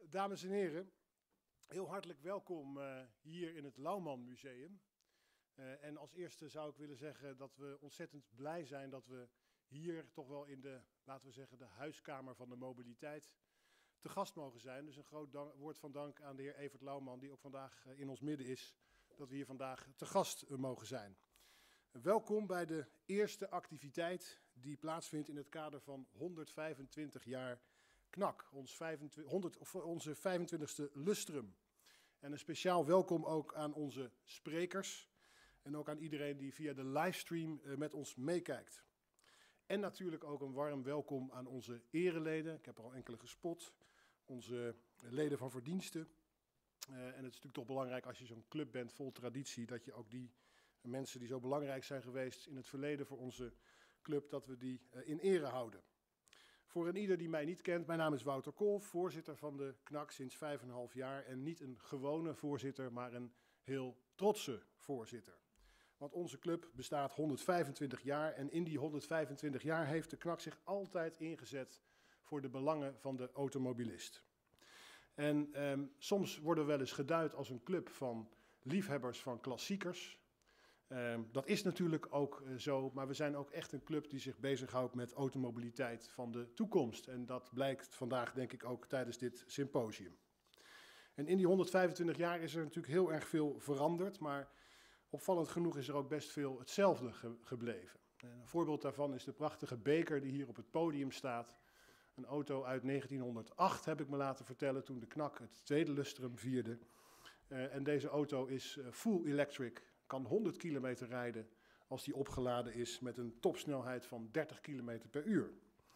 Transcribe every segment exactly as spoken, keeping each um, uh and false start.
Dames en heren, heel hartelijk welkom uh, hier in het Lauwman Museum. Uh, en als eerste zou ik willen zeggen dat we ontzettend blij zijn dat we hier toch wel in de, laten we zeggen, de huiskamer van de mobiliteit te gast mogen zijn. Dus een groot dank, woord van dank aan de heer Evert Lauwman, die ook vandaag uh, in ons midden is, dat we hier vandaag te gast uh, mogen zijn. Uh, welkom bij de eerste activiteit die plaatsvindt in het kader van honderdvijfentwintig jaar K N A K, ons vijfentwintig, honderd, of onze vijfentwintigste lustrum. En een speciaal welkom ook aan onze sprekers en ook aan iedereen die via de livestream uh, met ons meekijkt. En natuurlijk ook een warm welkom aan onze ereleden. Ik heb er al enkele gespot. Onze leden van verdiensten. Uh, en het is natuurlijk toch belangrijk als je zo'n club bent vol traditie, dat je ook die mensen die zo belangrijk zijn geweest in het verleden voor onze club, dat we die uh, in ere houden. Voor een ieder die mij niet kent, mijn naam is Wouter Kolff, voorzitter van de K N A K sinds vijf en een half jaar. En niet een gewone voorzitter, maar een heel trotse voorzitter. Want onze club bestaat honderdvijfentwintig jaar en in die honderdvijfentwintig jaar heeft de K N A K zich altijd ingezet voor de belangen van de automobilist. En um, soms worden we wel eens geduid als een club van liefhebbers van klassiekers. Um, dat is natuurlijk ook uh, zo, maar we zijn ook echt een club die zich bezighoudt met automobiliteit van de toekomst. En dat blijkt vandaag denk ik ook tijdens dit symposium. En in die honderdvijfentwintig jaar is er natuurlijk heel erg veel veranderd, maar opvallend genoeg is er ook best veel hetzelfde ge gebleven. En een voorbeeld daarvan is de prachtige beker die hier op het podium staat. Een auto uit negentienhonderdacht heb ik me laten vertellen toen de K N A K het tweede lustrum vierde. Uh, en deze auto is uh, full electric. Kan honderd kilometer rijden als die opgeladen is met een topsnelheid van dertig kilometer per uur.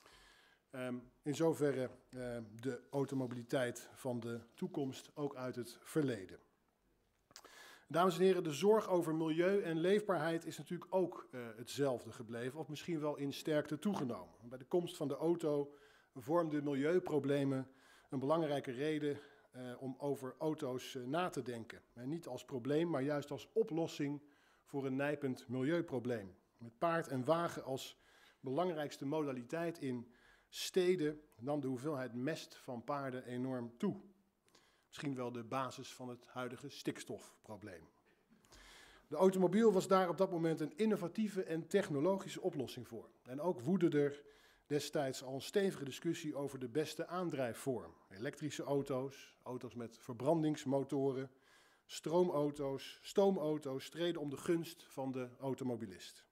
Um, in zoverre uh, de automobiliteit van de toekomst, ook uit het verleden. Dames en heren, de zorg over milieu en leefbaarheid is natuurlijk ook uh, hetzelfde gebleven, of misschien wel in sterkte toegenomen. Bij de komst van de auto vormden milieuproblemen een belangrijke reden Uh, om over auto's uh, na te denken. En niet als probleem, maar juist als oplossing voor een nijpend milieuprobleem. Met paard en wagen als belangrijkste modaliteit in steden nam de hoeveelheid mest van paarden enorm toe. Misschien wel de basis van het huidige stikstofprobleem. De automobiel was daar op dat moment een innovatieve en technologische oplossing voor. En ook woedde er destijds al een stevige discussie over de beste aandrijfvorm. Elektrische auto's, auto's met verbrandingsmotoren, stroomauto's, stoomauto's streden om de gunst van de automobilist.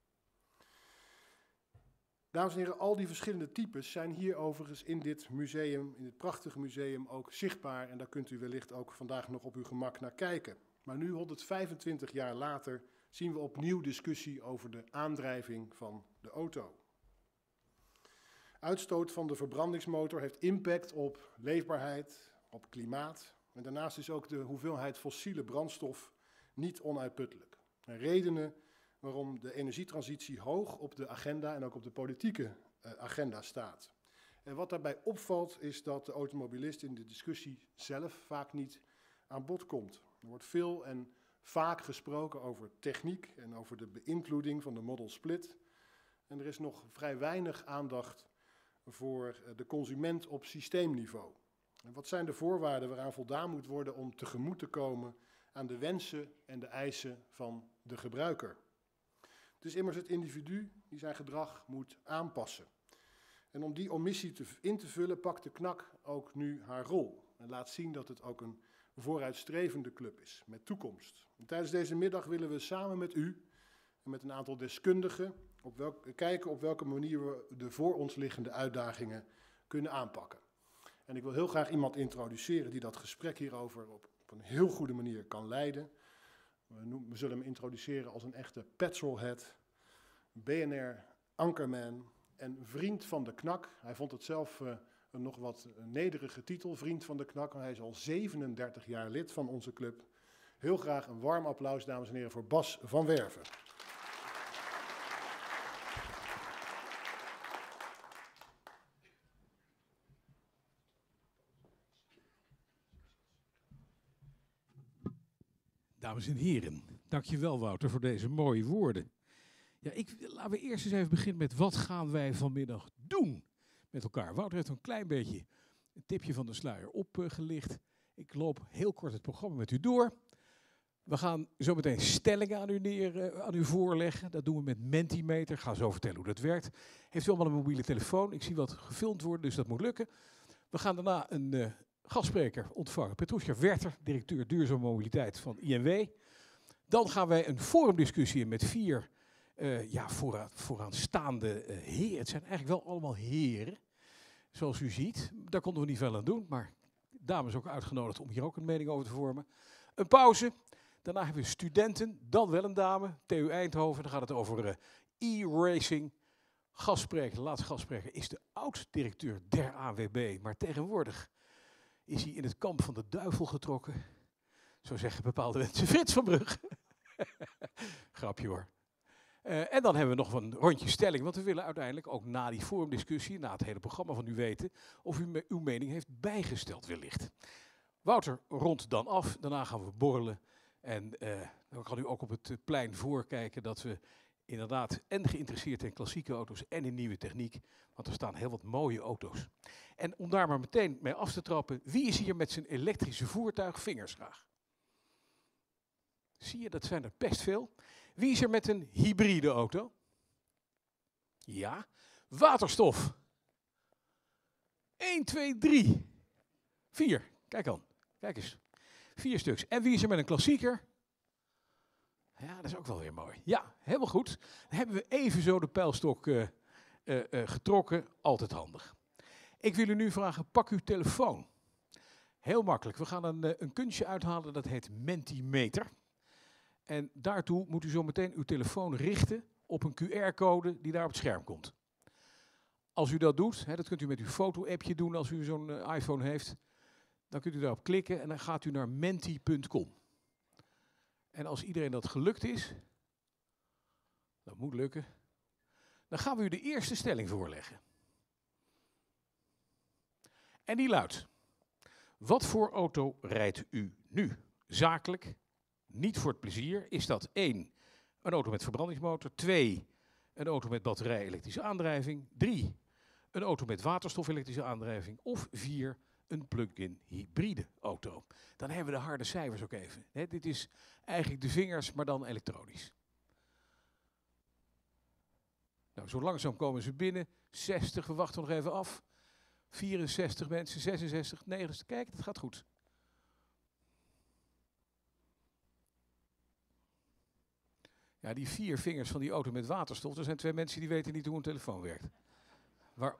Dames en heren, al die verschillende types zijn hier overigens in dit museum, in dit prachtige museum ook zichtbaar. En daar kunt u wellicht ook vandaag nog op uw gemak naar kijken. Maar nu, honderdvijfentwintig jaar later, zien we opnieuw discussie over de aandrijving van de auto. Uitstoot van de verbrandingsmotor heeft impact op leefbaarheid, op klimaat. En daarnaast is ook de hoeveelheid fossiele brandstof niet onuitputtelijk. En redenen waarom de energietransitie hoog op de agenda en ook op de politieke uh, agenda staat. En wat daarbij opvalt is dat de automobilist in de discussie zelf vaak niet aan bod komt. Er wordt veel en vaak gesproken over techniek en over de beïnvloeding van de model split. En er is nog vrij weinig aandacht voor de consument op systeemniveau. En wat zijn de voorwaarden waaraan voldaan moet worden om tegemoet te komen aan de wensen en de eisen van de gebruiker? Het is immers het individu die zijn gedrag moet aanpassen. En om die omissie te, in te vullen pakt de K N A K ook nu haar rol. En laat zien dat het ook een vooruitstrevende club is, met toekomst. En tijdens deze middag willen we samen met u en met een aantal deskundigen op welke, kijken op welke manier we de voor ons liggende uitdagingen kunnen aanpakken. En ik wil heel graag iemand introduceren die dat gesprek hierover op, op een heel goede manier kan leiden. We, noemen, we zullen hem introduceren als een echte petrolhead, B N R, ankerman en vriend van de K N A K. Hij vond het zelf uh, een nog wat nederige titel, vriend van de K N A K. Hij is al zevenendertig jaar lid van onze club. Heel graag een warm applaus, dames en heren, voor Bas van Werven. Dames en heren, dankjewel Wouter voor deze mooie woorden. Ja, ik, laten we eerst eens even beginnen met wat gaan wij vanmiddag doen met elkaar. Wouter heeft een klein beetje een tipje van de sluier opgelicht. Ik loop heel kort het programma met u door. We gaan zo meteen stellingen aan u, neer, uh, aan u voorleggen. Dat doen we met Mentimeter. Ik ga zo vertellen hoe dat werkt. Heeft u allemaal een mobiele telefoon? Ik zie wat gefilmd worden, dus dat moet lukken. We gaan daarna een uh, gastspreker ontvangen. Petrusja Werter, directeur duurzame mobiliteit van I N W. Dan gaan wij een forumdiscussie in met vier uh, ja, vooraan, vooraanstaande uh, heren. Het zijn eigenlijk wel allemaal heren, zoals u ziet. Daar konden we niet veel aan doen, maar dames ook uitgenodigd om hier ook een mening over te vormen. Een pauze. Daarna hebben we studenten, dan wel een dame, T U Eindhoven. Dan gaat het over uh, e-racing. Gastspreker, de laatste gastspreker, is de oud-directeur der A N W B. Maar tegenwoordig is hij in het kamp van de duivel getrokken. Zo zeggen bepaalde mensen. Frits van Brugge. Grapje hoor. Uh, en dan hebben we nog een rondje stelling. Want we willen uiteindelijk ook na die forumdiscussie, na het hele programma van u weten, of u me, uw mening heeft bijgesteld wellicht. Wouter rondt dan af. Daarna gaan we borrelen. En uh, dan kan u ook op het uh, plein voorkijken dat we inderdaad en geïnteresseerd in klassieke auto's en in nieuwe techniek. Want er staan heel wat mooie auto's. En om daar maar meteen mee af te trappen, wie is hier met zijn elektrische voertuig? Vingers graag. Zie je, dat zijn er best veel. Wie is er met een hybride auto? Ja, waterstof. één, twee, drie, vier. Kijk aan, kijk eens. Vier stuks. En wie is er met een klassieker? Ja, dat is ook wel weer mooi. Ja, helemaal goed. Dan hebben we even zo de pijlstok uh, uh, uh, getrokken. Altijd handig. Ik wil u nu vragen, pak uw telefoon. Heel makkelijk. We gaan een, uh, een kunstje uithalen, dat heet Mentimeter. En daartoe moet u zo meteen uw telefoon richten op een Q R-code die daar op het scherm komt. Als u dat doet, hè, dat kunt u met uw foto-appje doen als u zo'n uh, iPhone heeft. Dan kunt u daarop klikken en dan gaat u naar menti punt com. En als iedereen dat gelukt is, dat moet lukken, dan gaan we u de eerste stelling voorleggen. En die luidt: wat voor auto rijdt u nu? Zakelijk, niet voor het plezier. Is dat één, een auto met verbrandingsmotor, twee, een auto met batterij-elektrische aandrijving, drie, een auto met waterstof-elektrische aandrijving of vier, een plug-in hybride auto. Dan hebben we de harde cijfers ook even. He, dit is eigenlijk de vingers, maar dan elektronisch. Nou, zo langzaam komen ze binnen. zestig, we wachten nog even af. vierenzestig mensen, zesenzestig, negenenzestig. Kijk, het gaat goed. Ja, die vier vingers van die auto met waterstof, er zijn twee mensen die weten niet hoe een telefoon werkt. Waar...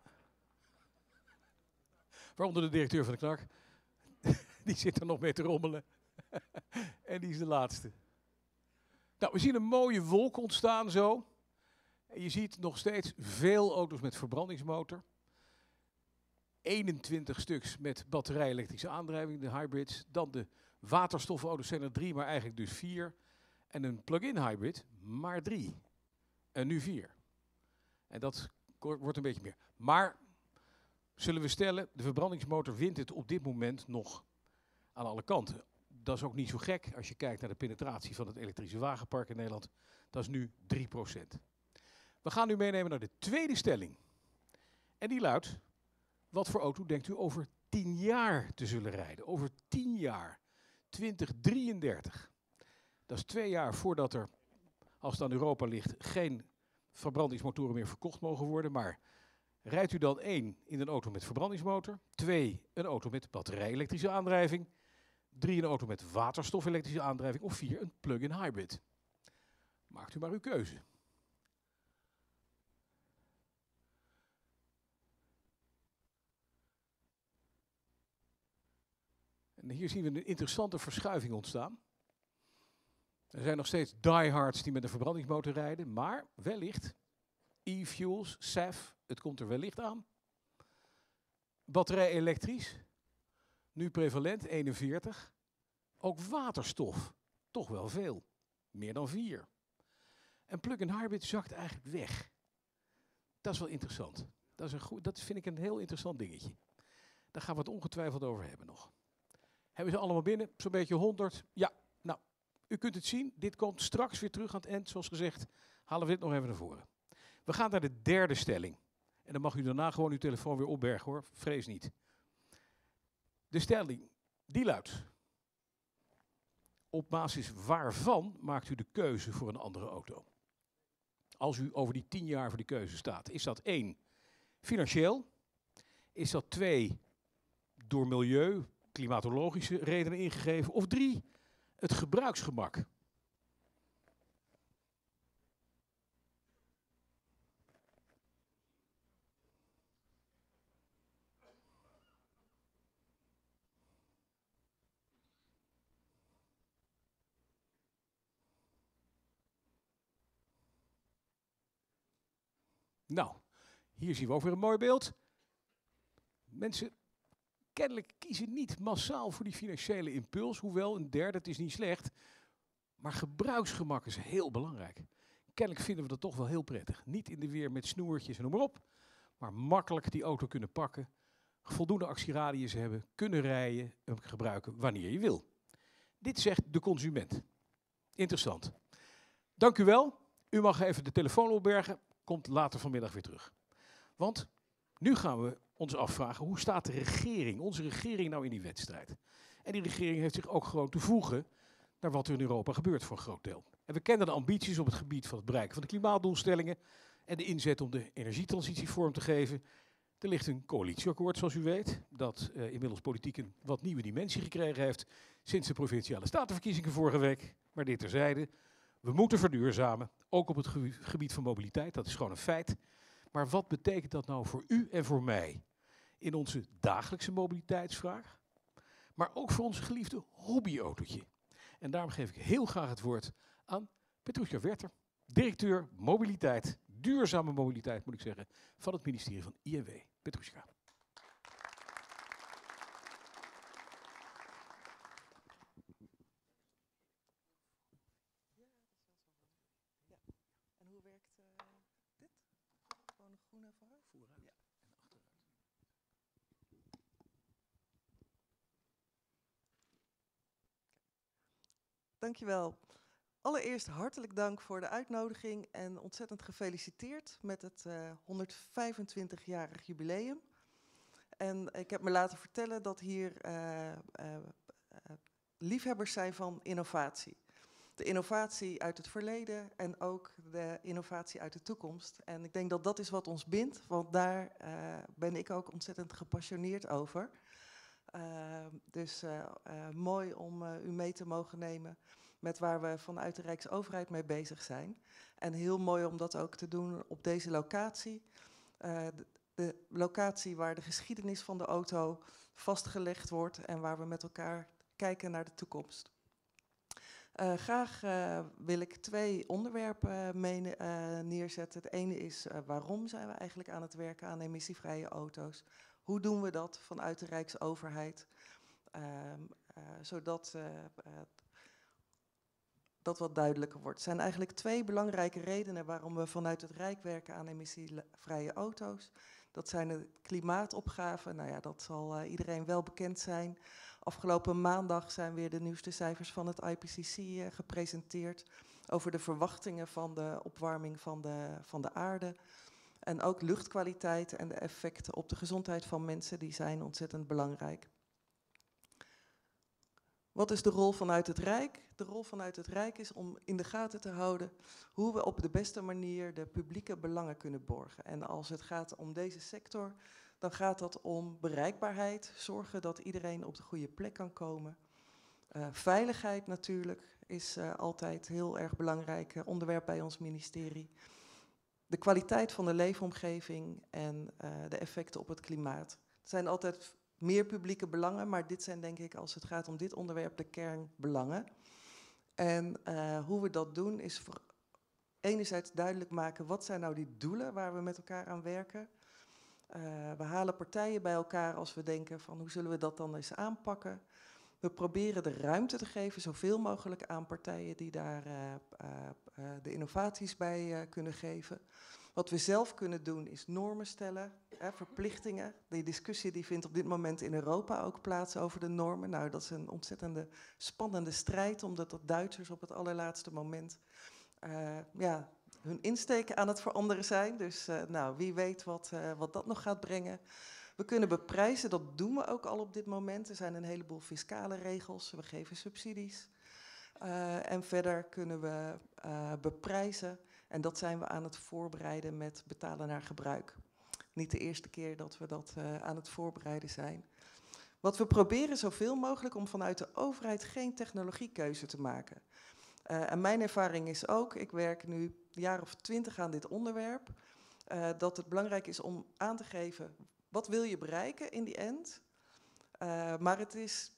Waaronder de directeur van de Knak. Die zit er nog mee te rommelen. En die is de laatste. Nou, we zien een mooie wolk ontstaan zo. En je ziet nog steeds veel auto's met verbrandingsmotor. eenentwintig stuks met batterij-elektrische aandrijving, de hybrids. Dan de waterstofauto's zijn er drie, maar eigenlijk dus vier. En een plug-in hybrid, maar drie. En nu vier. En dat wordt een beetje meer. Maar, zullen we stellen, de verbrandingsmotor wint het op dit moment nog aan alle kanten. Dat is ook niet zo gek als je kijkt naar de penetratie van het elektrische wagenpark in Nederland. Dat is nu drie procent. We gaan u meenemen naar de tweede stelling. En die luidt: wat voor auto denkt u over tien jaar te zullen rijden? Over tien jaar, twintig drieëndertig. Dat is twee jaar voordat er, als het aan Europa ligt, geen verbrandingsmotoren meer verkocht mogen worden. Maar rijdt u dan één in een auto met verbrandingsmotor, twee een auto met batterij-elektrische aandrijving, drie een auto met waterstof-elektrische aandrijving of vier een plug-in hybrid? Maakt u maar uw keuze. En hier zien we een interessante verschuiving ontstaan. Er zijn nog steeds diehards die met een verbrandingsmotor rijden, maar wellicht e-fuels, S A F, het komt er wellicht aan. Batterij elektrisch, nu prevalent, eenenveertig. Ook waterstof, toch wel veel, meer dan vier. En plug-in hybrid zakt eigenlijk weg. Dat is wel interessant. Dat, is een goed, dat vind ik een heel interessant dingetje. Daar gaan we het ongetwijfeld over hebben nog. Hebben ze allemaal binnen? Zo'n beetje honderd? Ja, nou, u kunt het zien. Dit komt straks weer terug aan het eind. Zoals gezegd, halen we dit nog even naar voren. We gaan naar de derde stelling. En dan mag u daarna gewoon uw telefoon weer opbergen hoor. Vrees niet. De stelling, die luidt. Op basis waarvan maakt u de keuze voor een andere auto? Als u over die tien jaar voor die keuze staat. Is dat één, financieel? Is dat twee, door milieu, klimatologische redenen ingegeven? Of drie, het gebruiksgemak? Nou, hier zien we ook weer een mooi beeld. Mensen kennelijk kiezen niet massaal voor die financiële impuls, hoewel een derde, het is niet slecht. Maar gebruiksgemak is heel belangrijk. Kennelijk vinden we dat toch wel heel prettig. Niet in de weer met snoertjes en noem maar op, maar makkelijk die auto kunnen pakken, voldoende actieradius hebben, kunnen rijden en gebruiken wanneer je wil. Dit zegt de consument. Interessant. Dank u wel. U mag even de telefoon opbergen. Komt later vanmiddag weer terug. Want nu gaan we ons afvragen, hoe staat de regering, onze regering nou in die wedstrijd? En die regering heeft zich ook gewoon te voegen naar wat er in Europa gebeurt voor een groot deel. En we kennen de ambities op het gebied van het bereiken van de klimaatdoelstellingen en de inzet om de energietransitie vorm te geven. Er ligt een coalitieakkoord, zoals u weet, dat uh, inmiddels politiek een wat nieuwe dimensie gekregen heeft sinds de provinciale statenverkiezingen vorige week. Maar dit terzijde. We moeten verduurzamen, ook op het gebied van mobiliteit, dat is gewoon een feit. Maar wat betekent dat nou voor u en voor mij in onze dagelijkse mobiliteitsvraag, maar ook voor onze geliefde hobbyautootje? En daarom geef ik heel graag het woord aan Petrushka Werter, directeur mobiliteit, duurzame mobiliteit moet ik zeggen, van het ministerie van I N W. Petrushka. Dankjewel. Allereerst hartelijk dank voor de uitnodiging en ontzettend gefeliciteerd met het uh, honderdvijfentwintigjarig jubileum. En ik heb me laten vertellen dat hier uh, uh, uh, liefhebbers zijn van innovatie. De innovatie uit het verleden en ook de innovatie uit de toekomst. En ik denk dat dat is wat ons bindt, want daar uh, ben ik ook ontzettend gepassioneerd over. Uh, dus uh, uh, mooi om uh, u mee te mogen nemen met waar we vanuit de Rijksoverheid mee bezig zijn. En heel mooi om dat ook te doen op deze locatie. Uh, de, de locatie waar de geschiedenis van de auto vastgelegd wordt en waar we met elkaar kijken naar de toekomst. Uh, graag uh, wil ik twee onderwerpen mee uh, neerzetten. Het ene is uh, waarom zijn we eigenlijk aan het werken aan emissievrije auto's? Hoe doen we dat vanuit de Rijksoverheid? Uh, uh, zodat uh, uh, dat wat duidelijker wordt. Er zijn eigenlijk twee belangrijke redenen waarom we vanuit het Rijk werken aan emissievrije auto's. Dat zijn de klimaatopgaven. Nou ja, dat zal uh, iedereen wel bekend zijn. Afgelopen maandag zijn weer de nieuwste cijfers van het I P C C uh, gepresenteerd over de verwachtingen van de opwarming van de, van de aarde. En ook luchtkwaliteit en de effecten op de gezondheid van mensen, die zijn ontzettend belangrijk. Wat is de rol vanuit het Rijk? De rol vanuit het Rijk is om in de gaten te houden hoe we op de beste manier de publieke belangen kunnen borgen. En als het gaat om deze sector, dan gaat dat om bereikbaarheid, zorgen dat iedereen op de goede plek kan komen. Uh, veiligheid natuurlijk is uh, altijd heel erg belangrijk uh, onderwerp bij ons ministerie. De kwaliteit van de leefomgeving en uh, de effecten op het klimaat. Het zijn altijd meer publieke belangen, maar dit zijn denk ik, als het gaat om dit onderwerp, de kernbelangen. En uh, hoe we dat doen is voor enerzijds duidelijk maken, wat zijn nou die doelen waar we met elkaar aan werken. Uh, we halen partijen bij elkaar als we denken van hoe zullen we dat dan eens aanpakken. We proberen de ruimte te geven, zoveel mogelijk aan partijen die daar uh, uh, uh, de innovaties bij uh, kunnen geven. Wat we zelf kunnen doen is normen stellen, hè, verplichtingen. Die discussie die vindt op dit moment in Europa ook plaats over de normen. Nou, dat is een ontzettende spannende strijd, omdat de Duitsers op het allerlaatste moment uh, ja, hun insteken aan het veranderen zijn. Dus uh, nou, wie weet wat, uh, wat dat nog gaat brengen. We kunnen beprijzen, dat doen we ook al op dit moment. Er zijn een heleboel fiscale regels, we geven subsidies. Uh, en verder kunnen we uh, beprijzen. En dat zijn we aan het voorbereiden met betalen naar gebruik. Niet de eerste keer dat we dat uh, aan het voorbereiden zijn. Wat we proberen zoveel mogelijk om vanuit de overheid geen technologiekeuze te maken. Uh, en mijn ervaring is ook, ik werk nu een jaar of twintig aan dit onderwerp, uh, dat het belangrijk is om aan te geven, wat wil je bereiken in die end? Uh, maar het is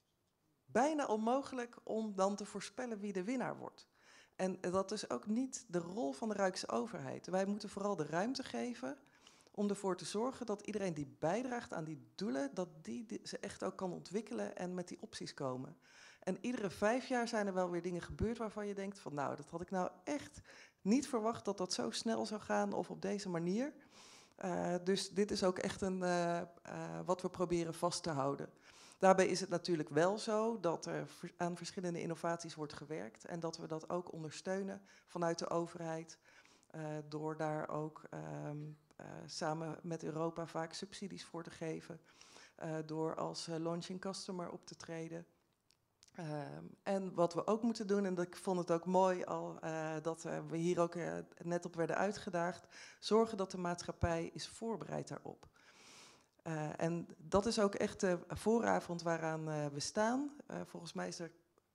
bijna onmogelijk om dan te voorspellen wie de winnaar wordt. En dat is ook niet de rol van de Rijksoverheid. Wij moeten vooral de ruimte geven om ervoor te zorgen dat iedereen die bijdraagt aan die doelen, dat die, die ze echt ook kan ontwikkelen en met die opties komen. En iedere vijf jaar zijn er wel weer dingen gebeurd waarvan je denkt van nou, dat had ik nou echt niet verwacht dat dat zo snel zou gaan of op deze manier. Uh, dus dit is ook echt een, uh, uh, wat we proberen vast te houden. Daarbij is het natuurlijk wel zo dat er aan verschillende innovaties wordt gewerkt en dat we dat ook ondersteunen vanuit de overheid, uh, door daar ook um, uh, samen met Europa vaak subsidies voor te geven, uh, door als uh, launching customer op te treden. Uh, en wat we ook moeten doen, en ik vond het ook mooi al uh, dat uh, we hier ook uh, net op werden uitgedaagd, zorgen dat de maatschappij is voorbereid daarop. Uh, en dat is ook echt de vooravond waaraan uh, we staan. Uh, volgens mij is er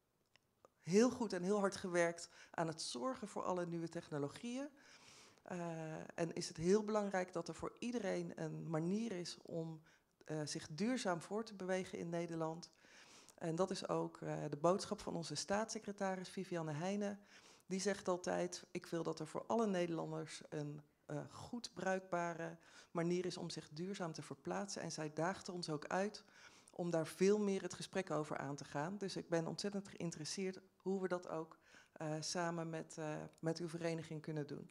heel goed en heel hard gewerkt aan het zorgen voor alle nieuwe technologieën. Uh, en is het heel belangrijk dat er voor iedereen een manier is om uh, zich duurzaam voor te bewegen in Nederland. En dat is ook uh, de boodschap van onze staatssecretaris Viviane Heijnen. Die zegt altijd, ik wil dat er voor alle Nederlanders een uh, goed bruikbare manier is om zich duurzaam te verplaatsen. En zij daagde ons ook uit om daar veel meer het gesprek over aan te gaan. Dus ik ben ontzettend geïnteresseerd hoe we dat ook uh, samen met, uh, met uw vereniging kunnen doen.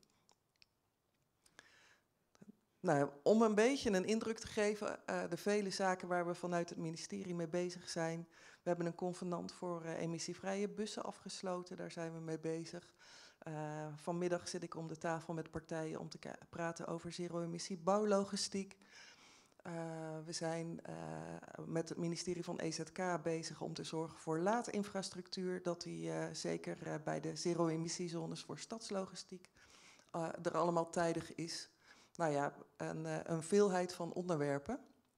Nou, om een beetje een indruk te geven, uh, de vele zaken waar we vanuit het ministerie mee bezig zijn. We hebben een convenant voor uh, emissievrije bussen afgesloten, daar zijn we mee bezig. Uh, vanmiddag zit ik om de tafel met partijen om te praten over zero-emissie bouwlogistiek. Uh, we zijn uh, met het ministerie van E Z K bezig om te zorgen voor laadinfrastructuur, dat die uh, zeker uh, bij de zero-emissiezones voor stadslogistiek uh, er allemaal tijdig is. Nou ja, een, uh, een veelheid van onderwerpen.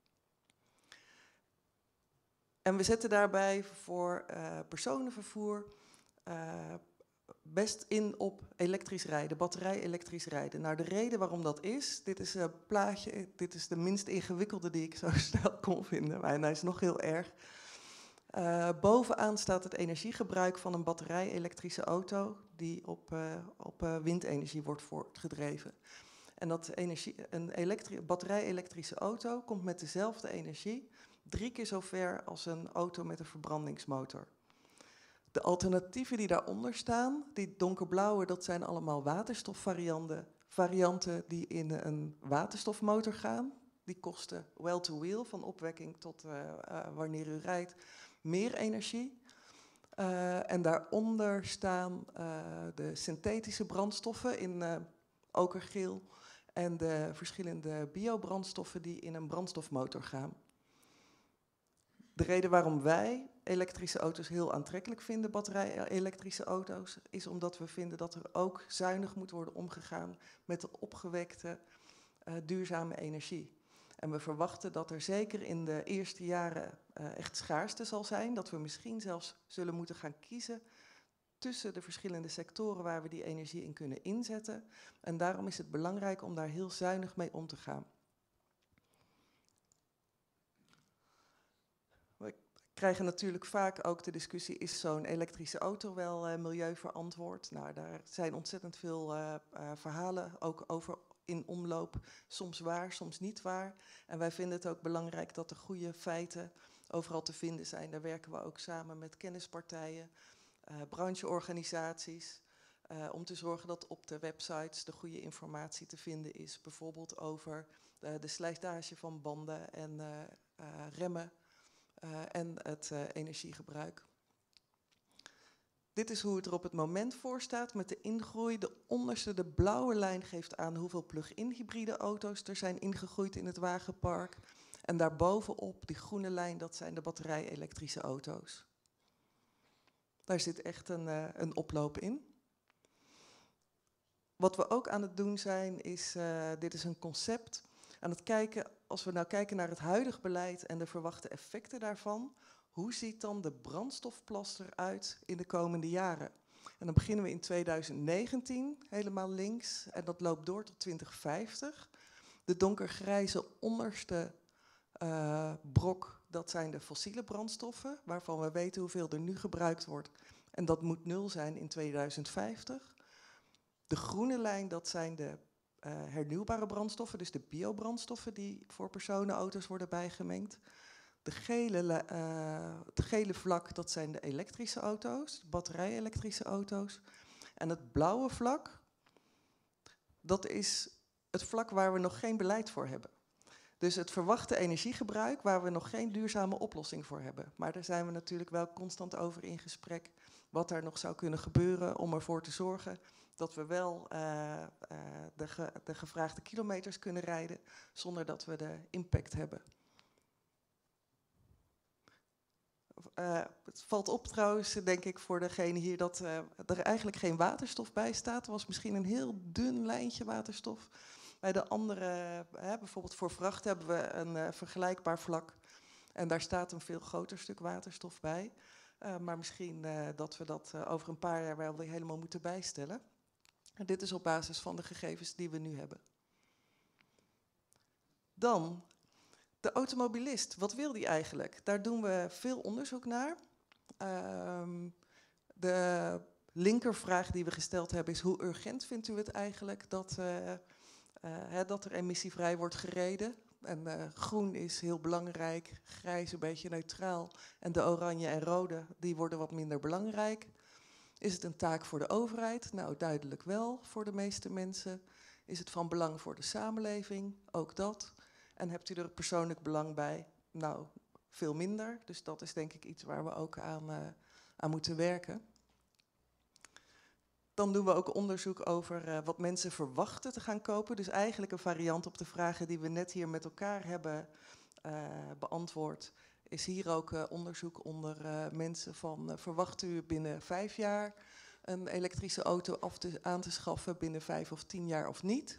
En we zetten daarbij voor uh, personenvervoer uh, best in op elektrisch rijden, batterij-elektrisch rijden. Nou, de reden waarom dat is, dit is een plaatje, dit is de minst ingewikkelde die ik zo snel kon vinden, maar hij is nog heel erg. Uh, bovenaan staat het energiegebruik van een batterij-elektrische auto die op, uh, op uh, windenergie wordt voortgedreven. En dat energie, een batterij-elektrische auto komt met dezelfde energie drie keer zo ver als een auto met een verbrandingsmotor. De alternatieven die daaronder staan, die donkerblauwe, dat zijn allemaal waterstofvarianten, varianten die in een waterstofmotor gaan. Die kosten well-to-wheel, van opwekking tot uh, uh, wanneer u rijdt, meer energie. Uh, en daaronder staan uh, de synthetische brandstoffen in uh, okergeel en de verschillende biobrandstoffen die in een brandstofmotor gaan. De reden waarom wij elektrische auto's heel aantrekkelijk vinden, batterij-elektrische auto's, is omdat we vinden dat er ook zuinig moet worden omgegaan met de opgewekte uh, duurzame energie. En we verwachten dat er zeker in de eerste jaren uh, echt schaarste zal zijn, dat we misschien zelfs zullen moeten gaan kiezen tussen de verschillende sectoren waar we die energie in kunnen inzetten. En daarom is het belangrijk om daar heel zuinig mee om te gaan. We krijgen natuurlijk vaak ook de discussie, is zo'n elektrische auto wel uh, milieuverantwoord? Nou, daar zijn ontzettend veel uh, uh, verhalen ook over in omloop. Soms waar, soms niet waar. En wij vinden het ook belangrijk dat de goede feiten overal te vinden zijn. Daar werken we ook samen met kennispartijen, uh, brancheorganisaties, uh, om te zorgen dat op de websites de goede informatie te vinden is. Bijvoorbeeld over uh, de slijtage van banden en uh, uh, remmen uh, en het uh, energiegebruik. Dit is hoe het er op het moment voor staat met de ingroei. De onderste, de blauwe lijn, geeft aan hoeveel plug-in hybride auto's er zijn ingegroeid in het wagenpark. En daarbovenop, die groene lijn, dat zijn de batterij-elektrische auto's. Daar zit echt een, uh, een oploop in. Wat we ook aan het doen zijn, is, uh, dit is een concept, aan het kijken, als we nou kijken naar het huidige beleid en de verwachte effecten daarvan, hoe ziet dan de brandstofplas eruit in de komende jaren? En dan beginnen we in tweeduizend negentien, helemaal links, en dat loopt door tot twintig vijftig. De donkergrijze onderste uh, brok, dat zijn de fossiele brandstoffen, waarvan we weten hoeveel er nu gebruikt wordt. En dat moet nul zijn in tweeduizend vijftig. De groene lijn, dat zijn de uh, hernieuwbare brandstoffen, dus de biobrandstoffen die voor personenauto's worden bijgemengd. De gele, uh, het gele vlak, dat zijn de elektrische auto's, de batterij-elektrische auto's. En het blauwe vlak, dat is het vlak waar we nog geen beleid voor hebben. Dus het verwachte energiegebruik waar we nog geen duurzame oplossing voor hebben. Maar daar zijn we natuurlijk wel constant over in gesprek wat er nog zou kunnen gebeuren om ervoor te zorgen dat we wel uh, uh, de, ge, de gevraagde kilometers kunnen rijden zonder dat we de impact hebben. Uh, het valt op trouwens, denk ik, voor degene hier dat uh, er eigenlijk geen waterstof bij staat. Er was misschien een heel dun lijntje waterstof. Bij de andere, hè, bijvoorbeeld voor vracht hebben we een uh, vergelijkbaar vlak. En daar staat een veel groter stuk waterstof bij. Uh, maar misschien uh, dat we dat uh, over een paar jaar wel weer helemaal moeten bijstellen. En dit is op basis van de gegevens die we nu hebben. Dan de automobilist. Wat wil die eigenlijk? Daar doen we veel onderzoek naar. Uh, de linkervraag die we gesteld hebben is: hoe urgent vindt u het eigenlijk dat, uh, uh, hè, dat er emissievrij wordt gereden? En uh, groen is heel belangrijk, grijs een beetje neutraal. En de oranje en rode, die worden wat minder belangrijk. Is het een taak voor de overheid? Nou, duidelijk wel voor de meeste mensen. Is het van belang voor de samenleving? Ook dat. En hebt u er persoonlijk belang bij? Nou, veel minder. Dus dat is denk ik iets waar we ook aan, uh, aan moeten werken. Dan doen we ook onderzoek over uh, wat mensen verwachten te gaan kopen. Dus eigenlijk een variant op de vragen die we net hier met elkaar hebben uh, beantwoord. Is hier ook uh, onderzoek onder uh, mensen van uh, verwacht u binnen vijf jaar een elektrische auto af te, aan te schaffen, binnen vijf of tien jaar of niet?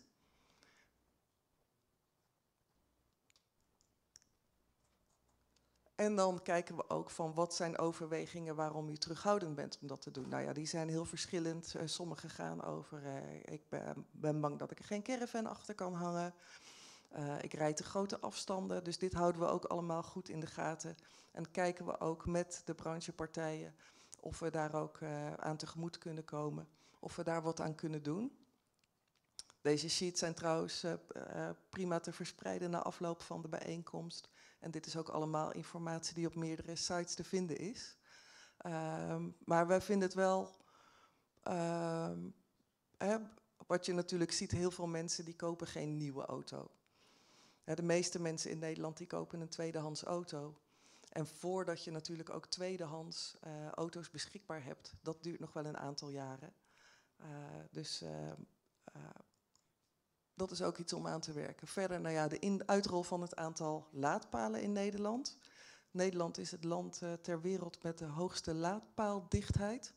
En dan kijken we ook van wat zijn overwegingen waarom u terughoudend bent om dat te doen. Nou ja, die zijn heel verschillend. Uh, sommige gaan over, uh, ik ben, ben bang dat ik er geen caravan achter kan hangen. Uh, ik rijd te grote afstanden, dus dit houden we ook allemaal goed in de gaten. En kijken we ook met de branchepartijen of we daar ook uh, aan tegemoet kunnen komen. Of we daar wat aan kunnen doen. Deze sheets zijn trouwens uh, uh, prima te verspreiden na afloop van de bijeenkomst. En dit is ook allemaal informatie die op meerdere sites te vinden is. Uh, maar wij vinden het wel... Uh, eh, wat je natuurlijk ziet, heel veel mensen die kopen geen nieuwe auto. Ja, de meeste mensen in Nederland die kopen een tweedehands auto. En voordat je natuurlijk ook tweedehands uh, auto's beschikbaar hebt, dat duurt nog wel een aantal jaren. Uh, dus uh, uh, dat is ook iets om aan te werken. Verder, nou ja, de in- uitrol van het aantal laadpalen in Nederland. Nederland is het land uh, ter wereld met de hoogste laadpaaldichtheid.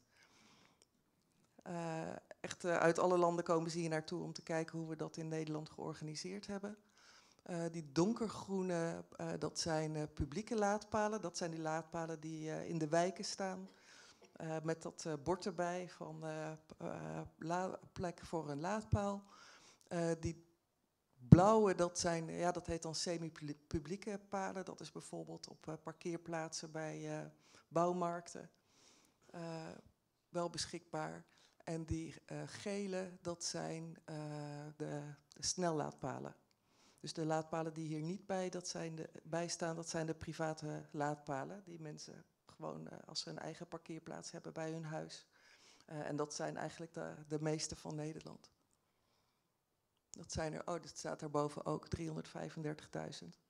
Uh, echt uh, uit alle landen komen ze hier naartoe om te kijken hoe we dat in Nederland georganiseerd hebben. Uh, die donkergroene, uh, dat zijn uh, publieke laadpalen. Dat zijn die laadpalen die uh, in de wijken staan. Uh, met dat uh, bord erbij van uh, uh, la- plek voor een laadpaal. Uh, die blauwe, dat, zijn, ja, dat heet dan semi-publieke palen. Dat is bijvoorbeeld op uh, parkeerplaatsen bij uh, bouwmarkten. Uh, wel beschikbaar. En die uh, gele, dat zijn uh, de, de snellaadpalen. Dus de laadpalen die hier niet bij, dat zijn de, bij staan, dat zijn de private laadpalen. Die mensen gewoon, uh, als ze een eigen parkeerplaats hebben bij hun huis. Uh, en dat zijn eigenlijk de, de meeste van Nederland. Dat zijn er, oh, dat staat daarboven ook, driehonderdvijfendertigduizend.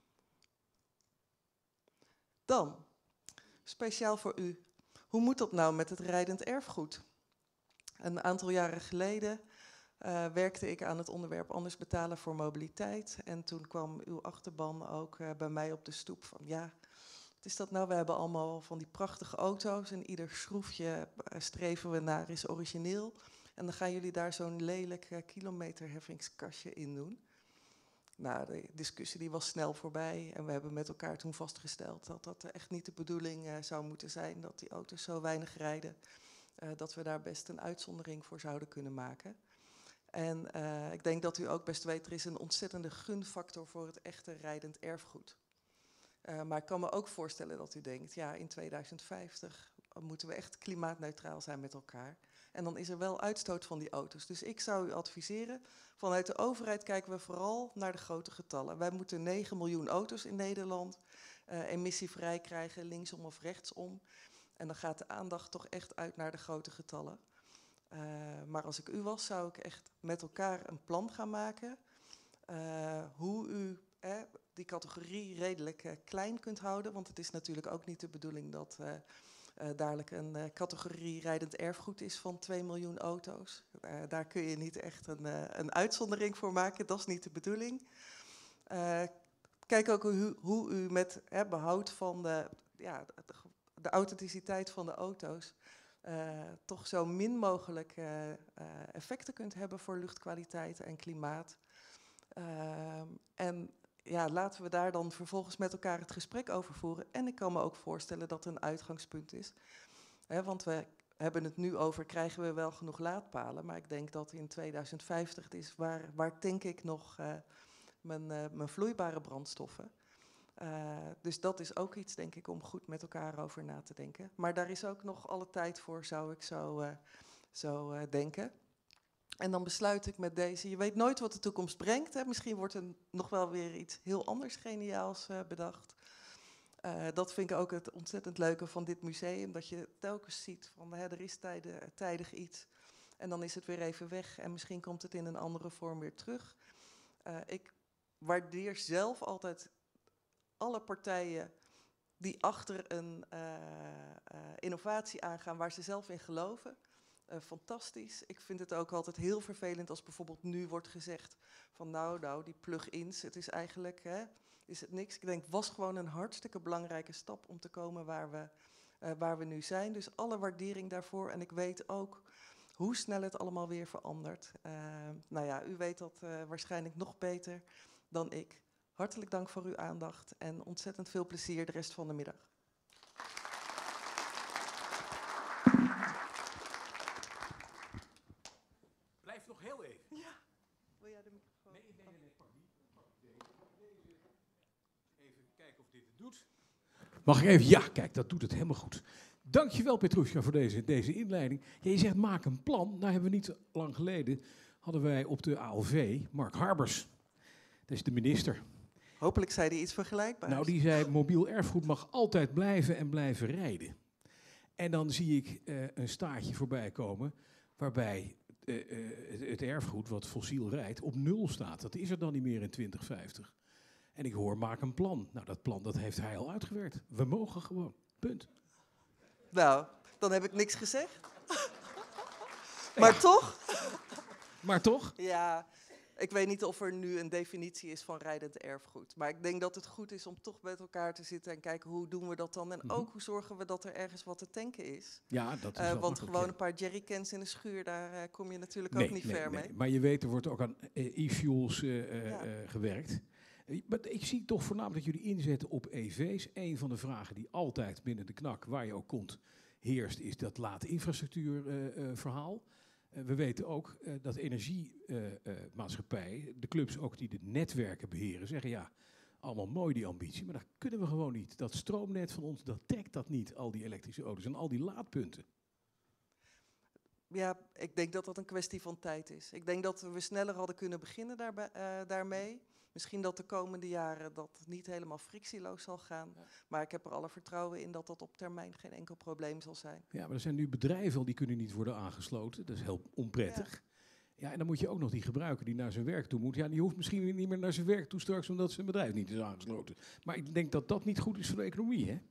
Dan, speciaal voor u, hoe moet dat nou met het rijdend erfgoed? Een aantal jaren geleden uh, werkte ik aan het onderwerp anders betalen voor mobiliteit. En toen kwam uw achterban ook uh, bij mij op de stoep van ja, wat is dat nou? We hebben allemaal van die prachtige auto's en ieder schroefje uh, streven we naar is origineel. En dan gaan jullie daar zo'n lelijk uh, kilometerheffingskastje in doen. Nou, de discussie die was snel voorbij en we hebben met elkaar toen vastgesteld dat dat echt niet de bedoeling uh, zou moeten zijn, dat die auto's zo weinig rijden, uh, dat we daar best een uitzondering voor zouden kunnen maken. En uh, ik denk dat u ook best weet, er is een ontzettende gunfactor voor het echte rijdend erfgoed. Uh, maar ik kan me ook voorstellen dat u denkt, ja, in tweeduizend vijftig moeten we echt klimaatneutraal zijn met elkaar. En dan is er wel uitstoot van die auto's. Dus ik zou u adviseren, vanuit de overheid kijken we vooral naar de grote getallen. Wij moeten negen miljoen auto's in Nederland uh, emissievrij krijgen, linksom of rechtsom. En dan gaat de aandacht toch echt uit naar de grote getallen. Uh, maar als ik u was, zou ik echt met elkaar een plan gaan maken. Uh, hoe u eh, die categorie redelijk uh, klein kunt houden. Want het is natuurlijk ook niet de bedoeling dat uh, uh, dadelijk een uh, categorie rijdend erfgoed is van twee miljoen auto's. Uh, daar kun je niet echt een, uh, een uitzondering voor maken. Dat is niet de bedoeling. Uh, kijk ook hoe, hoe u met hè, behoud van de, ja, de, de authenticiteit van de auto's Uh, toch zo min mogelijk uh, uh, effecten kunt hebben voor luchtkwaliteit en klimaat. Uh, en ja, laten we daar dan vervolgens met elkaar het gesprek over voeren. En ik kan me ook voorstellen dat er een uitgangspunt is. Hè, want we hebben het nu over, krijgen we wel genoeg laadpalen? Maar ik denk dat in tweeduizend vijftig het is, waar, waar tank ik nog uh, mijn, uh, mijn vloeibare brandstoffen? Uh, dus dat is ook iets, denk ik, om goed met elkaar over na te denken. Maar daar is ook nog alle tijd voor, zou ik zo, uh, zo uh, denken. En dan besluit ik met deze. Je weet nooit wat de toekomst brengt. Hè? Misschien wordt er nog wel weer iets heel anders geniaals uh, bedacht. Uh, dat vind ik ook het ontzettend leuke van dit museum. Dat je telkens ziet van hè, er is tijden, tijdig iets. En dan is het weer even weg. En misschien komt het in een andere vorm weer terug. Uh, ik waardeer zelf altijd alle partijen die achter een uh, uh, innovatie aangaan waar ze zelf in geloven. Uh, fantastisch. Ik vind het ook altijd heel vervelend als bijvoorbeeld nu wordt gezegd van nou, nou, die plug-ins, het is eigenlijk, hè, is het niks. Ik denk, het was gewoon een hartstikke belangrijke stap om te komen waar we, uh, waar we nu zijn. Dus alle waardering daarvoor. En ik weet ook hoe snel het allemaal weer verandert. Uh, nou ja, u weet dat uh, waarschijnlijk nog beter dan ik. Hartelijk dank voor uw aandacht en ontzettend veel plezier de rest van de middag. Blijf nog heel even. Ja. Wil jij de microfoon? Nee, nee, nee, nee, pak die. Pak deze. Even kijken of dit het doet. Mag ik even? Ja, kijk, dat doet het helemaal goed. Dankjewel, Petrushka, voor deze, deze inleiding. Ja, je zegt, maak een plan. Nou hebben we niet lang geleden, hadden wij op de A L V Mark Harbers. Dat is de minister. Hopelijk zei hij iets vergelijkbaars. Nou, die zei, mobiel erfgoed mag altijd blijven en blijven rijden. En dan zie ik uh, een staartje voorbij komen waarbij uh, uh, het erfgoed wat fossiel rijdt op nul staat. Dat is er dan niet meer in twintig vijftig. En ik hoor, maak een plan. Nou, dat plan dat heeft hij al uitgewerkt. We mogen gewoon. Punt. Nou, dan heb ik niks gezegd. Maar ja. toch? Maar toch? Ja. Ik weet niet of er nu een definitie is van rijdend erfgoed. Maar ik denk dat het goed is om toch met elkaar te zitten en kijken hoe doen we dat dan. En mm-hmm. ook hoe zorgen we dat er ergens wat te tanken is. Ja, dat is uh, wel Want gewoon ja. een paar jerrycans in de schuur, daar uh, kom je natuurlijk nee, ook niet nee, ver nee. mee. Maar je weet, er wordt ook aan uh, e-fuels uh, uh, ja. uh, gewerkt. Uh, maar ik zie toch voornamelijk dat jullie inzetten op E V's. Een van de vragen die altijd binnen de knak, waar je ook komt, heerst, is dat laatinfrastructuurverhaal. Uh, uh, Uh, we weten ook uh, dat energiemaatschappijen, uh, uh, de clubs ook die de netwerken beheren, zeggen ja, allemaal mooi die ambitie, maar dat kunnen we gewoon niet. Dat stroomnet van ons, dat trekt dat niet, al die elektrische auto's en al die laadpunten. Ja, ik denk dat dat een kwestie van tijd is. Ik denk dat we sneller hadden kunnen beginnen daarbij, uh, daarmee. Misschien dat de komende jaren dat niet helemaal frictieloos zal gaan. Ja. Maar ik heb er alle vertrouwen in dat dat op termijn geen enkel probleem zal zijn. Ja, maar er zijn nu bedrijven al die kunnen niet worden aangesloten. Dat is heel onprettig. Ja. Ja, en dan moet je ook nog die gebruiker die naar zijn werk toe moet. Ja, die hoeft misschien niet meer naar zijn werk toe straks omdat zijn bedrijf niet is aangesloten. Maar ik denk dat dat niet goed is voor de economie, hè?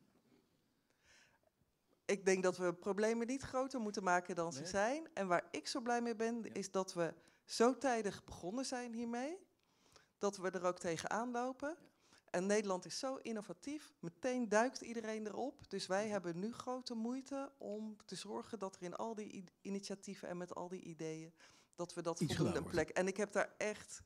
Ik denk dat we problemen niet groter moeten maken dan nee. ze zijn. En waar ik zo blij mee ben, ja. is dat we zo tijdig begonnen zijn hiermee, dat we er ook tegenaan lopen. En Nederland is zo innovatief, meteen duikt iedereen erop. Dus wij hebben nu grote moeite om te zorgen dat er in al die i- initiatieven en met al die ideeën, dat we dat Iets voldoende gedaan een plek. En ik heb daar echt